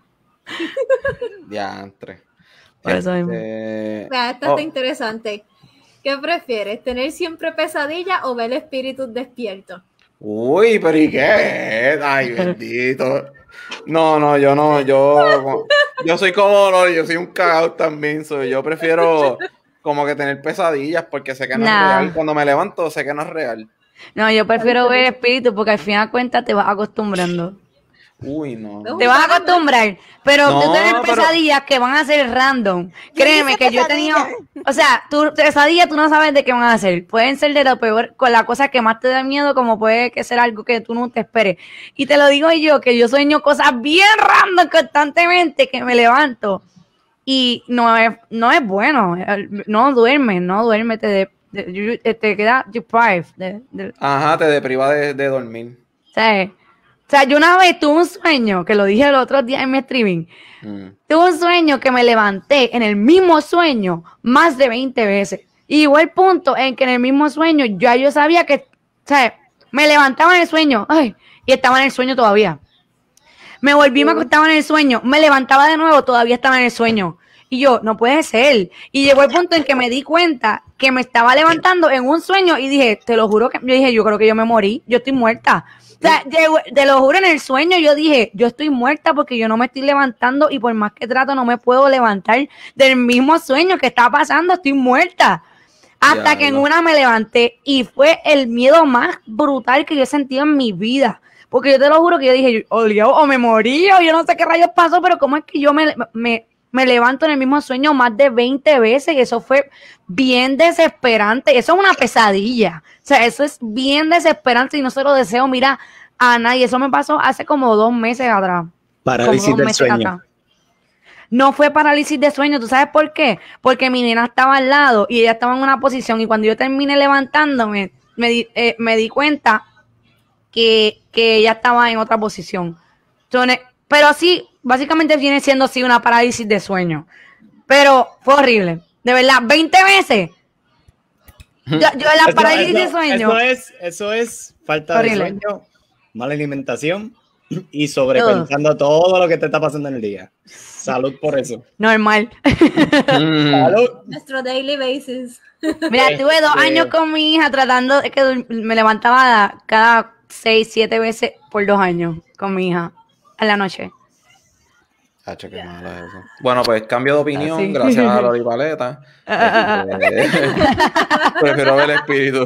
Diantre.
Por eso mismo.
Este,
Vea, esta
oh,
está interesante. ¿Qué prefieres? ¿Tener siempre pesadillas o ver espíritus despiertos?
Uy, pero ¿y qué? Ay, bendito. No, no, yo no, yo, yo soy como, no, yo soy un cagao también, soy, yo prefiero como que tener pesadillas porque sé que no
Nah.
es real. Cuando me levanto sé que no es real.
No, yo prefiero ver espíritu porque al final de cuentas te vas acostumbrando.
Uy, no.
Te vas a acostumbrar, pero
No,
tú tienes
pero-
pesadillas que van a ser random. Créeme
hice
que yo he tenido,
pesadillas.
o sea, tu pesadillas tú no sabes de qué van a ser. Pueden ser de lo peor, con la cosa que más te da miedo, como puede que ser algo que tú no te esperes. Y te lo digo yo, que yo sueño cosas bien random constantemente, que me levanto y no es, no es bueno. No duermes, no duermes, te, de- de- te queda deprived. De, de-
Ajá, te depriva de, de dormir.
¿sabes? O sea, yo una vez tuve un sueño, que lo dije el otro día en mi streaming,
Mm.
tuve un sueño que me levanté en el mismo sueño más de veinte veces. Y llegó el punto en que en el mismo sueño ya yo sabía que, ¿sabes? Me levantaba en el sueño, ay, y estaba en el sueño todavía. Me volví, me acostaba en el sueño, me levantaba de nuevo, todavía estaba en el sueño. Y yo, no puede ser. Y llegó el punto en que me di cuenta que me estaba levantando en un sueño y dije, te lo juro que, yo dije, yo creo que yo me morí, yo estoy muerta. O sea, llegó- te lo juro, en el sueño yo dije, yo estoy muerta porque yo no me estoy levantando y por más que trato no me puedo levantar del mismo sueño que está pasando, estoy muerta. Hasta
Diablo.
que en una me levanté y fue el miedo más brutal que yo he sentido en mi vida. Porque yo te lo juro que yo dije, o, o me morí o yo no sé qué rayos pasó, pero cómo es que yo me, me, me levanto en el mismo sueño más de veinte veces y eso fue bien desesperante. Eso es una pesadilla. O sea, eso es bien desesperante y no se lo deseo, mira, a nadie. Eso me pasó hace como dos meses atrás.
Parálisis
Como dos
del
meses
sueño.
atrás. No fue parálisis de sueño, ¿tú sabes por qué? Porque mi nena estaba al lado y ella estaba en una posición y cuando yo terminé levantándome, me di, eh, me di cuenta que, que ella estaba en otra posición. Entonces, pero sí, básicamente viene siendo así una parálisis de sueño. Pero fue horrible. De verdad, veinte veces. Yo, yo la
Eso-
parálisis de
eso-
sueño.
Eso es, eso es falta
Horrible.
de sueño, mala alimentación y sobrepensando todo lo que te está pasando en el día. Salud por eso.
Normal.
Mm.
Salud.
Nuestro daily basis.
Mira, tuve dos
Este-
años con mi hija tratando, es que dur- me levantaba cada seis, siete veces por dos años con mi hija en la noche.
Hacho, qué malo es eso. Bueno, pues cambio de opinión,
Ah, sí.
gracias a Loli Paleta. Este, prefiero ver el espíritu.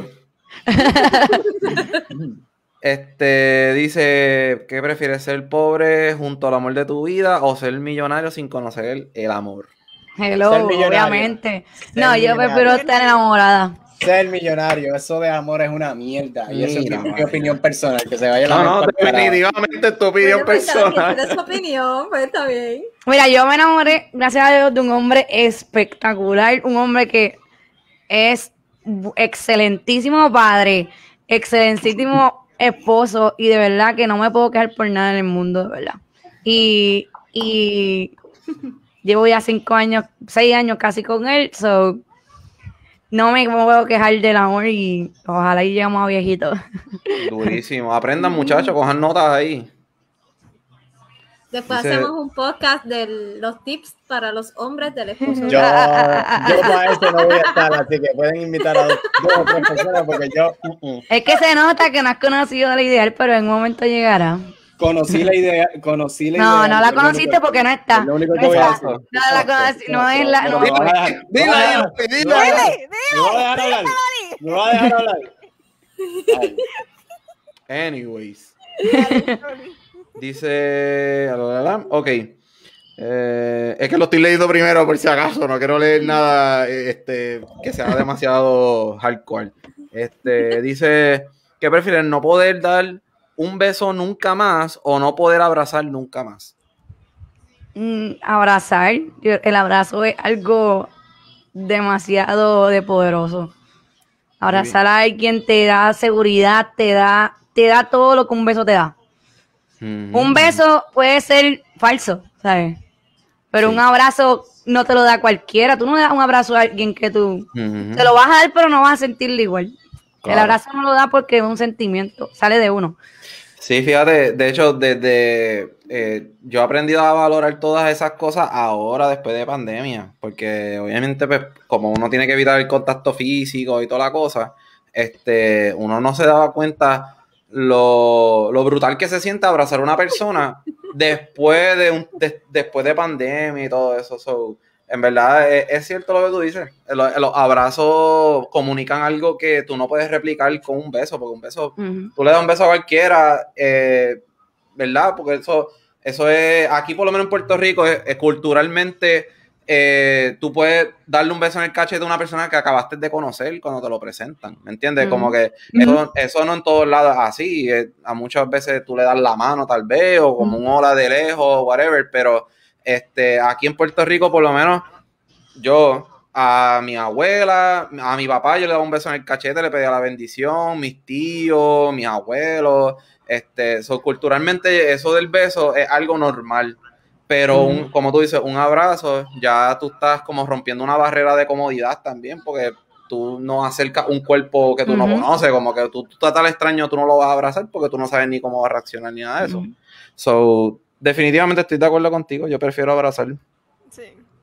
Este dice, ¿qué prefieres, ser pobre junto al amor de tu vida o ser millonario sin conocer el, el amor?
Hello,
Ser millonario.
obviamente.
Ser
No, yo
millonario.
prefiero estar enamorada.
Ser millonario, eso de amor es una mierda. Y eso
Mira,
es mi, mi
vaya.
opinión personal, que se vaya la
No, no,
mente al carajo.
definitivamente tu opinión
Bueno, pues, cada quien
personal.
tiene su opinión, pues está bien.
Mira, yo me enamoré, gracias a Dios, de un hombre espectacular, un hombre que es bu- excelentísimo padre, excelentísimo esposo, y de verdad que no me puedo quejar por nada en el mundo, de verdad. Y, y llevo ya cinco años, seis años casi con él, so no me puedo quejar del amor y ojalá y lleguemos a viejitos.
Durísimo. Aprendan, muchachos, cojan notas ahí.
Después
Dice-
hacemos un podcast de los tips para los hombres del esposo.
Yo, yo para eso no voy a estar, así que pueden invitar a dos, dos o tres personas porque yo uh, uh.
Es que se nota que no has conocido la ideal, pero en un momento llegará.
conocí la idea, conocí la
No,
idea.
no la
es lo
conociste
único-
porque no está.
es lo único
No
que voy a
está.
hacer.
No la conocí, no es la. No,
me vas a dejar- me
Dile
vas a
ahí,
dejar-
dile,
me vas a
dile.
dejar- me vas a dejar hablar. Me vas a dejar hablar. Ay.
Anyways. Dice. Ok. Eh, es que lo estoy leyendo primero por si acaso. No quiero leer nada este, que sea demasiado hardcore. Este, dice: ¿qué prefieren? ¿No poder dar un beso nunca más o no poder abrazar nunca más?
Mm, abrazar. Yo- el abrazo es algo demasiado de poderoso. Abrazar a alguien te da seguridad, te da, te da todo lo que un beso te da.
Ujú.
Un beso puede ser falso, ¿sabes? Pero
Sí.
un abrazo no te lo da cualquiera. Tú no le das un abrazo a alguien que tú
Ujú.
te lo vas a dar, pero no vas a sentirlo igual. El
Claro.
abrazo no lo da porque es un sentimiento, sale de uno.
Sí, fíjate, de hecho, desde eh, yo he aprendido a valorar todas esas cosas ahora después de pandemia, porque obviamente, pues, como uno tiene que evitar el contacto físico y toda la cosa, este, uno no se daba cuenta lo, lo brutal que se siente abrazar a una persona después de un de- después de pandemia y todo eso. So, en verdad, es, es cierto lo que tú dices. Los, los abrazos comunican algo que tú no puedes replicar con un beso, porque un beso
Ujú.
tú le das un beso a cualquiera, eh, ¿verdad? Porque eso, eso es, aquí por lo menos en Puerto Rico, es, es culturalmente, eh, tú puedes darle un beso en el cachete a una persona que acabaste de conocer cuando te lo presentan, ¿me entiendes? Mm. Como que mm. eso, eso no en todos lados es así, eh, a muchas veces tú le das la mano tal vez, o como mm. un hola de lejos, whatever, pero este, aquí en Puerto Rico por lo menos, yo... A mi abuela, a mi papá yo le daba un beso en el cachete, le pedía la bendición, mis tíos, mis abuelos, este, so, culturalmente eso del beso es algo normal, pero un, como tú dices, un abrazo, ya tú estás como rompiendo una barrera de comodidad también, porque tú no acercas un cuerpo que tú uh-huh. no conoces, como que tú, tú estás al extraño, tú no lo vas a abrazar porque tú no sabes ni cómo va a reaccionar ni nada de eso. Uh-huh. So, definitivamente estoy de acuerdo contigo, yo prefiero abrazar.
Sí.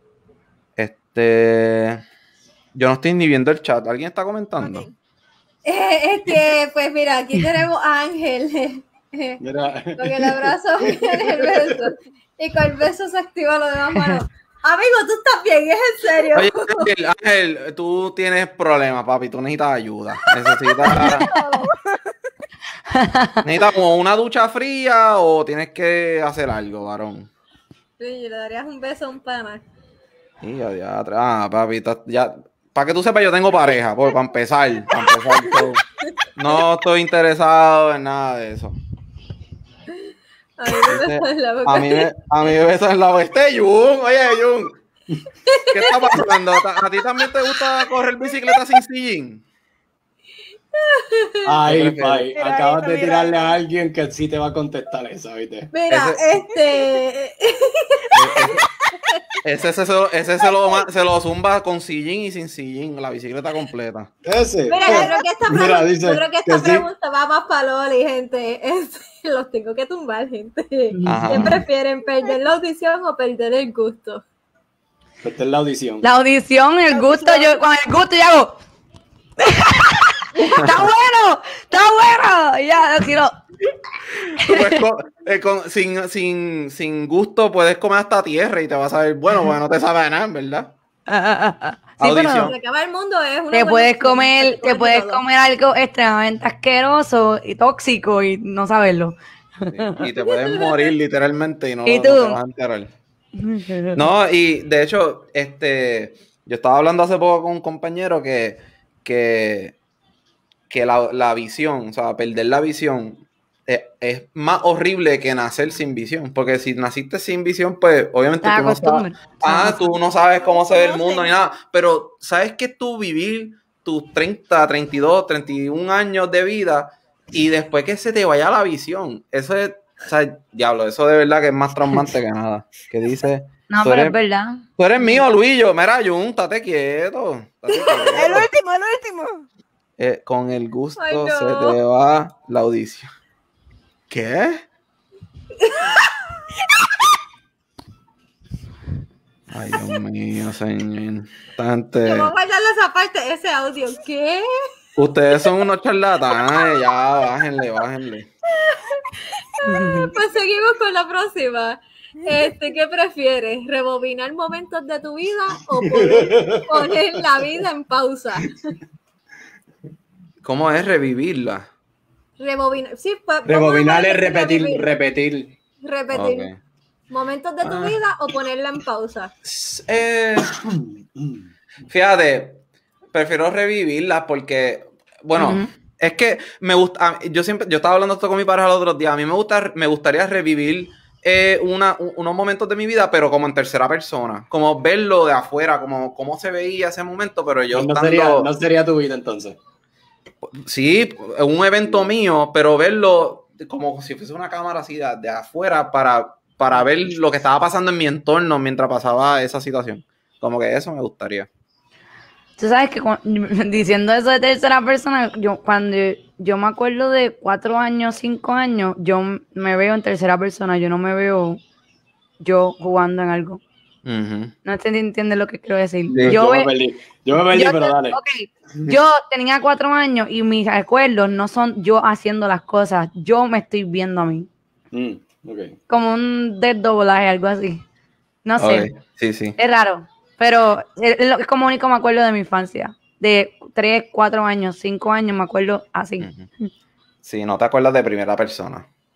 Este, yo no estoy ni viendo el chat. ¿Alguien está comentando?
Okay. Eh, este, pues mira, aquí tenemos a Ángel. Mira. Con el abrazo en el beso. Y con el beso se activa lo demás manos. Amigo, tú estás bien, es en serio.
Oye, Ángel, Ángel, tú tienes problemas, papi. Tú necesitas ayuda. Necesitas. ¿Necesitas como una ducha fría o tienes que hacer algo, varón?
Sí, le darías un beso a un pana.
Y ya, ya, ah, papi, ya, para que tú sepas, yo tengo pareja, por, para empezar, para empezar todo. No estoy interesado en nada de eso.
A mí me besan en la boca.
A mí me, a mí me besan en la boca. Este Jun, oye, Jun, ¿qué está pasando? ¿A ti también te gusta correr bicicleta sin sillín?
Ay, pai, acabas de tirarle a alguien que sí te va a contestar eso, ¿viste?
Mira, ese, este...
Ese, ese, ese, ese se, lo, se lo zumba con sillín y sin sillín, la bicicleta completa.
Ese.
Mira, yo creo que esta, Mira, pregunta, dice yo creo que esta que pregunta sí. va más para Loli, gente. Es, los tengo que tumbar, gente. Ajá. ¿Qué prefieren, perder la audición o perder el gusto?
Perder la audición.
La audición, el gusto, yo con el gusto yo hago... ¡Está bueno! ¡Está bueno! Y ya, si no...
Pues con, eh, con, sin, sin, sin gusto puedes comer hasta tierra y te vas a ver bueno, bueno, no te sabe nada, ¿verdad?
Sí,
Audición.
Pero se acaba el mundo es una
te puedes comer,
te
te puedes todo. comer algo extremadamente asqueroso y tóxico y no saberlo.
Sí, y te puedes morir literalmente y no,
¿Y
no te vas a enterar. No, y de hecho, este, yo estaba hablando hace poco con un compañero que, que, que la, la visión, o sea, perder la visión es, es más horrible que nacer sin visión, porque si naciste sin visión, pues obviamente tú no, sabes, ah, tú no sabes cómo se ve el mundo ni nada, pero sabes que tú vivir tus treinta, treinta y dos, treinta y un años de vida y después que se te vaya la visión, eso es, o sea, diablo, eso de verdad que es más traumante que nada, que dice...
No, pero eres, es verdad.
Tú eres mío, Luillo, mira, Jun, estate quieto. Estate quieto.
El último, el último.
Eh, con el gusto
Ay, no.
se te va la audición. ¿Qué? Ay, Dios mío, señor. Tante...
Yo voy a guardarle esa parte, ese audio. ¿Qué?
Ustedes son unos charlatanes. Ya, bájenle, bájenle.
Pues seguimos con la próxima. Este, ¿qué prefieres? ¿Rebobinar momentos de tu vida o poner, poner la vida en pausa?
¿Cómo es revivirla?
Rebobinar, sí,
Rebobinar es repetir, repetir.
Repetir. Okay. ¿Momentos de tu ah. vida o ponerla en pausa?
Eh, fíjate, prefiero revivirla porque, bueno, uh-huh. es que me gusta, yo siempre, yo estaba hablando esto con mi pareja el otro día, a mí me gusta, me gustaría revivir eh, una, un, unos momentos de mi vida, pero como en tercera persona, como verlo de afuera, como cómo se veía ese momento, pero yo
no
estando...
Sería, no sería tu vida entonces.
Sí, un evento mío, pero verlo como si fuese una cámara así de, de afuera para, para ver lo que estaba pasando en mi entorno mientras pasaba esa situación. Como que eso me gustaría.
Tú sabes que diciendo eso de tercera persona, yo cuando yo me acuerdo de cuatro años, cinco años, yo me veo en tercera persona, yo no me veo yo jugando en algo. Uh-huh. No entiendes lo que quiero decir.
Sí, yo, yo me perdí, yo me perdí, yo, pero dale.
Okay. Yo tenía cuatro años y mis recuerdos no son yo haciendo las cosas, yo me estoy viendo a mí.
Mm, okay.
Como un desdoblaje, algo así. No sé.
Okay. Sí, sí.
Es raro, pero es, es como único me acuerdo de mi infancia. De tres, cuatro años, cinco años me acuerdo así.
Uh-huh. Sí, no te acuerdas de primera persona.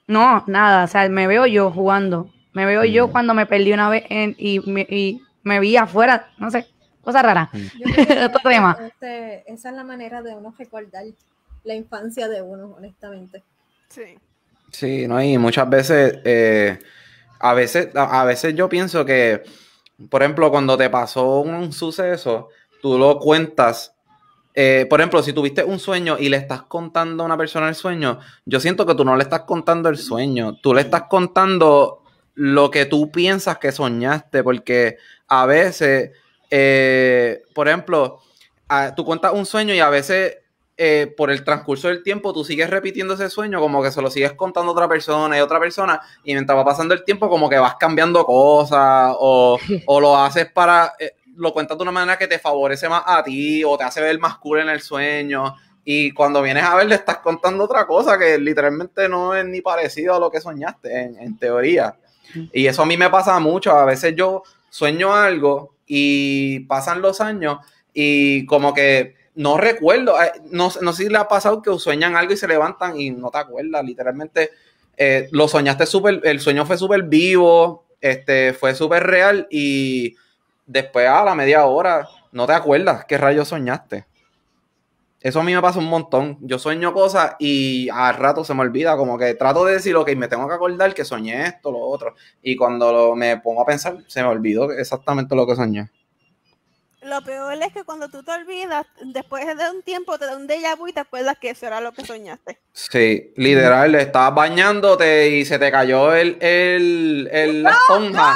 No, nada, o sea, me veo yo jugando. Me veo mm. yo cuando me perdí una vez en, y, me, y me vi afuera, no sé, cosa rara.
Yo creo que Otro tema. Este, esa es la manera de uno recordar la infancia de uno, honestamente.
Sí.
Sí, no, y muchas veces, eh, a veces, a, a veces yo pienso que, por ejemplo, cuando te pasó un suceso, tú lo cuentas. Eh, por ejemplo, si tuviste un sueño y le estás contando a una persona el sueño, yo siento que tú no le estás contando el sueño, tú le estás contando lo que tú piensas que soñaste, porque a veces, eh, por ejemplo, a, tú cuentas un sueño y a veces eh, por el transcurso del tiempo tú sigues repitiendo ese sueño, como que se lo sigues contando a otra persona y a otra persona, y mientras va pasando el tiempo como que vas cambiando cosas o, o lo haces para... Eh, lo cuentas de una manera que te favorece más a ti o te hace ver más cool en el sueño, y cuando vienes a ver le estás contando otra cosa que literalmente no es ni parecido a lo que soñaste en, en teoría. Y eso a mí me pasa mucho. A veces yo sueño algo y pasan los años y como que no recuerdo, no, no sé si le ha pasado que sueñan algo y se levantan y no te acuerdas, literalmente eh, lo soñaste súper, el sueño fue súper vivo, este, fue súper real, y después a la media hora no te acuerdas qué rayos soñaste. Eso a mí me pasa un montón. Yo sueño cosas y al rato se me olvida, como que trato de decir, ok, me tengo que acordar que soñé esto, lo otro, y cuando lo, me pongo a pensar, se me olvidó exactamente lo que soñé.
Lo peor es que cuando tú te olvidas, después de un tiempo te da un déjà vu y te acuerdas que eso era lo que soñaste.
Sí, literal, estabas bañándote y se te cayó el, el, el la esponja.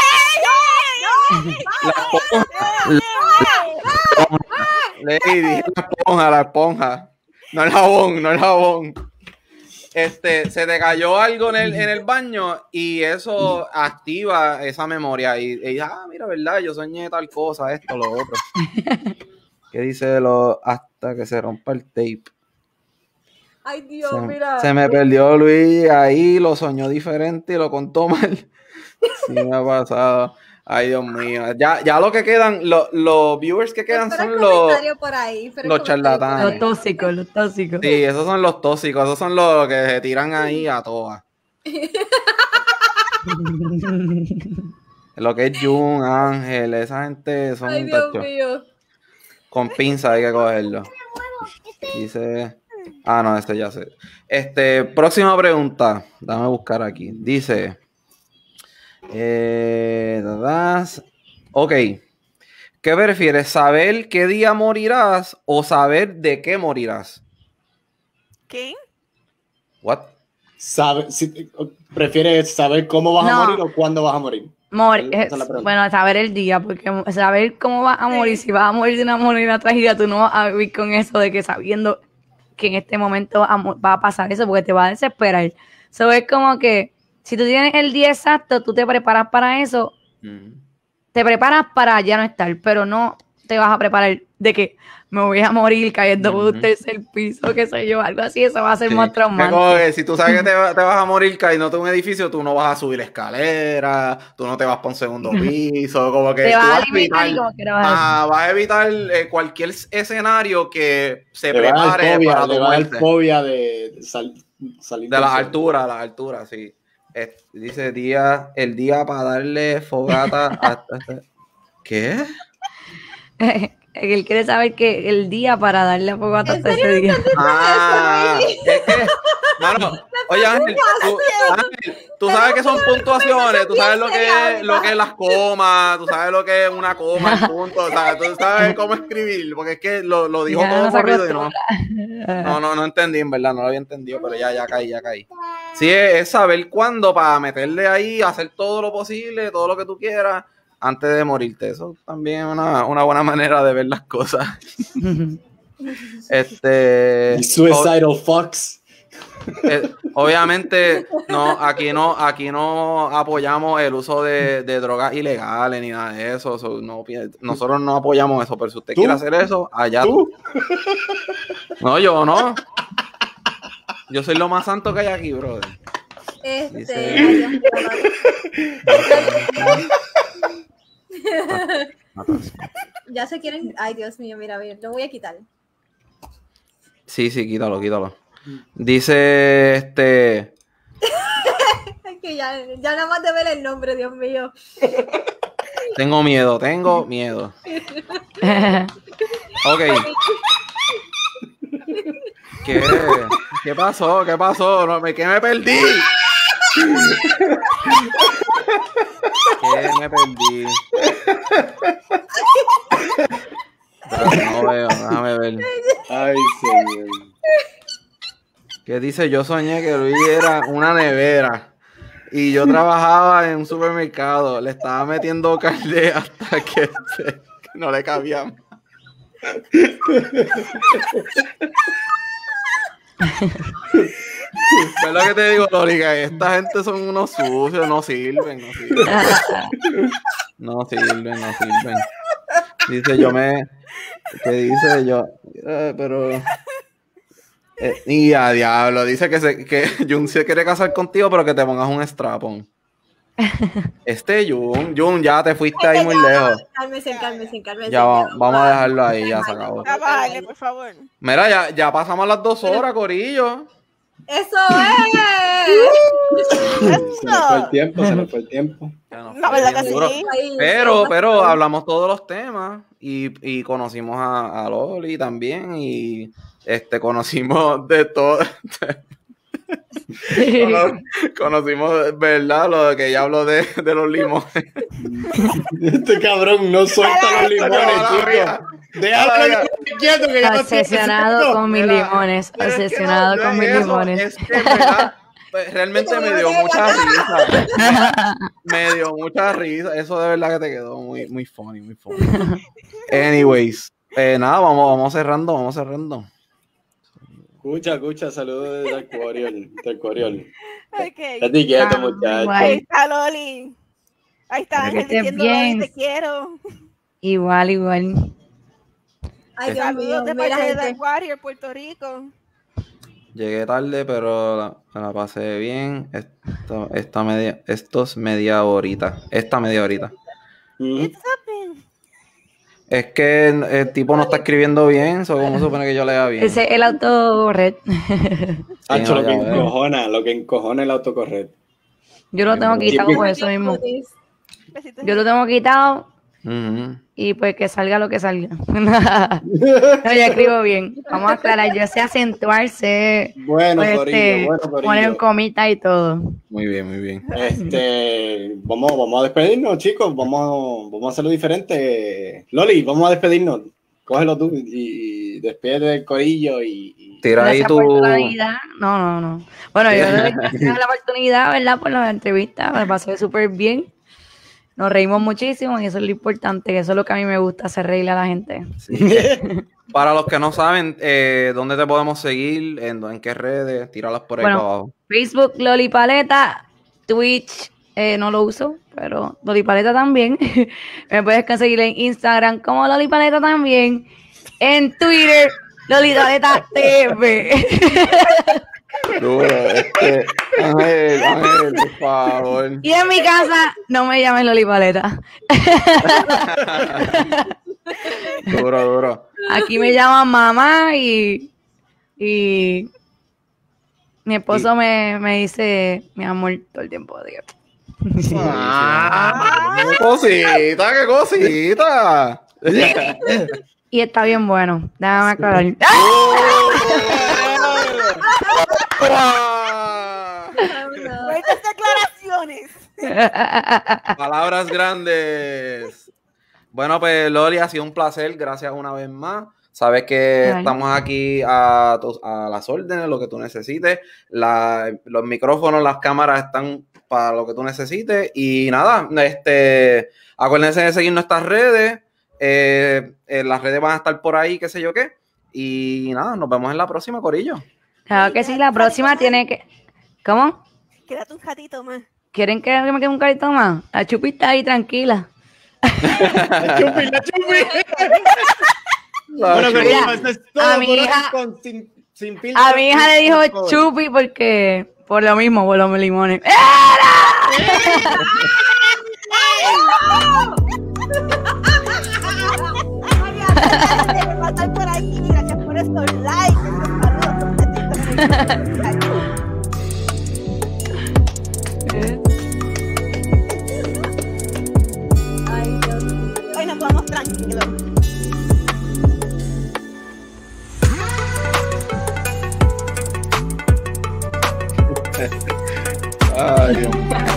La esponja. Le dije la esponja, la esponja. No el jabón, no el jabón. Este, se te cayó algo en el, en el baño y eso activa esa memoria. Y, y ah, mira, verdad, yo soñé tal cosa, esto, lo otro. ¿Qué dice lo hasta que se rompa el tape?
Ay, Dios,
se,
mira.
Se me perdió Luis ahí, lo soñó diferente y lo contó mal. Sí, me ha pasado. Ay, Dios mío. Ya, ya lo que quedan, los, los viewers que quedan
espera
son los,
por ahí,
los charlatanes.
Los tóxicos, los tóxicos.
Sí, esos son los tóxicos, esos son los que se tiran ahí a todas. Lo que es Jun, Ángel, esa gente son
Ay, Dios mío.
Con pinza hay que cogerlo. Dice... Ah, no, este ya sé. Este, próxima pregunta. Dame buscar aquí. Dice... Eh, ok. ¿Qué prefieres? ¿Saber qué día morirás o saber de qué morirás?
¿Qué?
What?
Sabe, si, ¿prefieres saber cómo vas
no.
a morir o cuándo vas a morir?
Mor es, bueno, saber el día, porque saber cómo vas a morir, sí. Si vas a morir de una manera, una tragedia, tú no vas a vivir con eso de que sabiendo que en este momento va a, va a pasar eso, porque te va a desesperar. So, es como que si tú tienes el día exacto, tú te preparas para eso, mm. te preparas para ya no estar, pero no te vas a preparar de que me voy a morir cayendo por un tercer piso, qué sé yo, algo así, eso va a ser sí. más traumático.
Si tú sabes que te, te vas a morir cayendo en un edificio, tú no vas a subir escaleras, tú no te vas para un segundo piso, como que
te
tú
vas,
vas
a evitar, y como que no vas,
a, vas a evitar eh, cualquier escenario que se le prepare
fobia,
para tu
le
muerte.
Va fobia de sal, salir
de las alturas, las alturas, sí. Es, dice día, el día para darle fogata hasta... ¿Qué?
Él quiere saber que el día para darle fogata hasta ese día.
Ah, es que, mano, oye Ángel, tú, Ángel, tú sabes que son puntuaciones, tú sabes lo que es, lo que es las comas, tú sabes lo que es una coma, el punto, o sea, tú sabes cómo escribir, porque es que lo, lo dijo ya, todo no corrido y no, no, no, no entendí, en verdad, no lo había entendido, pero ya, ya caí, ya caí. Sí, es, es saber cuándo para meterle ahí, hacer todo lo posible, todo lo que tú quieras, antes de morirte. Eso también es una, una buena manera de ver las cosas. este
The suicidal fucks.
Eh, obviamente no, aquí no, aquí no apoyamos el uso de, de drogas ilegales ni nada de eso. So, no, nosotros no apoyamos eso, pero si usted ¿Tú? quiere hacer eso, allá
tú.
No, yo no. Yo soy lo más santo que hay aquí, brother.
Este.
Dice...
Ya se quieren. Ay, Dios mío, mira, mira, lo voy a quitar.
Sí, sí, quítalo, quítalo. Dice este.
que ya, ya nada más de ver el nombre, Dios mío.
Tengo miedo, tengo miedo. Ok. ¿Qué? ¿Qué pasó? ¿Qué pasó? No, me, ¿qué me perdí? ¿Qué me perdí? Pero no veo, déjame ver.
Ay, señor.
¿Qué dice? Yo soñé que Luis era una nevera y yo trabajaba en un supermercado. Le estaba metiendo carne hasta que, se, que no le cabía más. ¿Ves lo que te digo, Lórica? Esta gente son unos sucios, no sirven, no sirven. No sirven, no sirven. Dice, yo me... ¿Qué dice yo? Eh, pero... Eh, y a diablo, dice que, se, que Jun se quiere casar contigo, pero que te pongas un strapón. Este Jun, Jun, ya te fuiste ahí muy lejos.
Cálmese, cálmese, cálmese.
Ya va, vamos a dejarlo ahí, ya se acabó.
Ya vale, por favor.
Mira, ya, ya pasamos las dos horas, corillo.
¡Eso es!
Se nos fue el tiempo, se nos fue el tiempo.
La verdad que sí.
Pero, pero hablamos todos los temas y, y conocimos a, a Loli también y este conocimos de todo. Cono- conocimos, ¿verdad? Lo de que ella habló de, de los limones.
Este cabrón no suelta los limones, chicos. Déjalo quieto que ya no estoy
Obsesionado
haciendo.
con mis
Mira,
limones.
pero es que
Obsesionado
no,
con
no
mis
es eso,
limones.
es que, ¿verdad? Pues, realmente me dio mucha risa. Me dio mucha risa. Eso de verdad que te quedó muy, muy funny, muy funny. Anyways, eh, nada, vamos, vamos cerrando, vamos cerrando.
Escucha, escucha, saludos de Dark Warrior. Dark Warrior.
Ok.
Estate quieto,
Ah,
muchacho.
Ahí
guay.
está Loli. Ahí está
Espero que
Ángel
estés
diciendo
bien.
Loli, te quiero.
Igual, igual.
Ay, Dios mío,
Saludos de
mira,
parte de
gente.
Dark Warrior, Puerto Rico.
Llegué tarde, pero la, me la pasé bien. Esto, esta media, estos media horita. Esta media horita.
Mm.
It's happening.
Es que el, el tipo no está escribiendo bien, so ¿cómo se supone que yo lea bien?
Ese es el autocorred.
Hacho,
no,
lo que
ya veo.
encojona, lo que encojona el autocorrecto.
Yo lo tengo
Sí,
quitado
sí.
por eso mismo.
Besitos.
Yo lo tengo quitado
Ujú.
y pues que salga lo que salga. No, yo escribo bien. Vamos a aclarar, yo sé acentuar, sé
Bueno,
pues,
Corillo,
este,
bueno, Corillo.
poner comitas y todo.
Muy bien, muy bien.
Este, vamos, vamos a despedirnos, chicos. Vamos, vamos a hacerlo diferente. Loli, vamos a despedirnos. Cógelo tú y, y despídete del corillo y, y-
Tira ahí
Gracias
tu...
por la oportunidad. No, no, no. Bueno, yo le doy gracias a la oportunidad, ¿verdad? Por la entrevista, me pasé súper bien. Nos reímos muchísimo y eso es lo importante, que eso es lo que a mí me gusta, hacer reír a la gente.
Para los que no saben, eh, ¿dónde te podemos seguir? ¿En, en qué redes? Tíralas por ahí
Bueno.
para abajo.
Facebook, Loli Paleta, Twitch, eh, no lo uso, pero Loli Paleta también. Me puedes conseguir en Instagram como Loli Paleta también. En Twitter, Loli Paleta T V.
Duro, este, Ángel, Ángel, por favor.
Y en mi casa, no me llamen Loli Paleta.
Duro, duro.
Aquí me llaman mamá y, y mi esposo me, me dice mi amor todo el tiempo. Digo.
Ah, ¡Qué cosita, qué cosita!
Y está bien bueno. Déjame aclarar.
Fuertes declaraciones.
Palabras grandes. Bueno, pues Loli, ha sido un placer. Gracias una vez más. Sabes que
Vale.
estamos aquí a, tus- a las órdenes, lo que tú necesites. La- los micrófonos, las cámaras están para lo que tú necesites. Y nada, este, acuérdense de seguir nuestras redes. Eh, eh, las redes van a estar por ahí, qué sé yo qué. Y nada, nos vemos en la próxima, corillo.
Claro que sí, la próxima tiene que... ¿Cómo?
Quédate un ratito más.
¿Quieren que me quede un carito más? La Chupi está ahí tranquila.
¡Chupi, la chupi! Bueno,
Mira,
pero eso es todo
a mi
por hoy
hija-
con- sin, sin filtro.
A mi hija le dijo
Por favor.
Chupi porque... Por lo mismo, por los limones.
Gracias por pasar por ahí. Gracias por estos likes. Estos saludos. Estos besitos.
¡Eh!
Ay, Dios.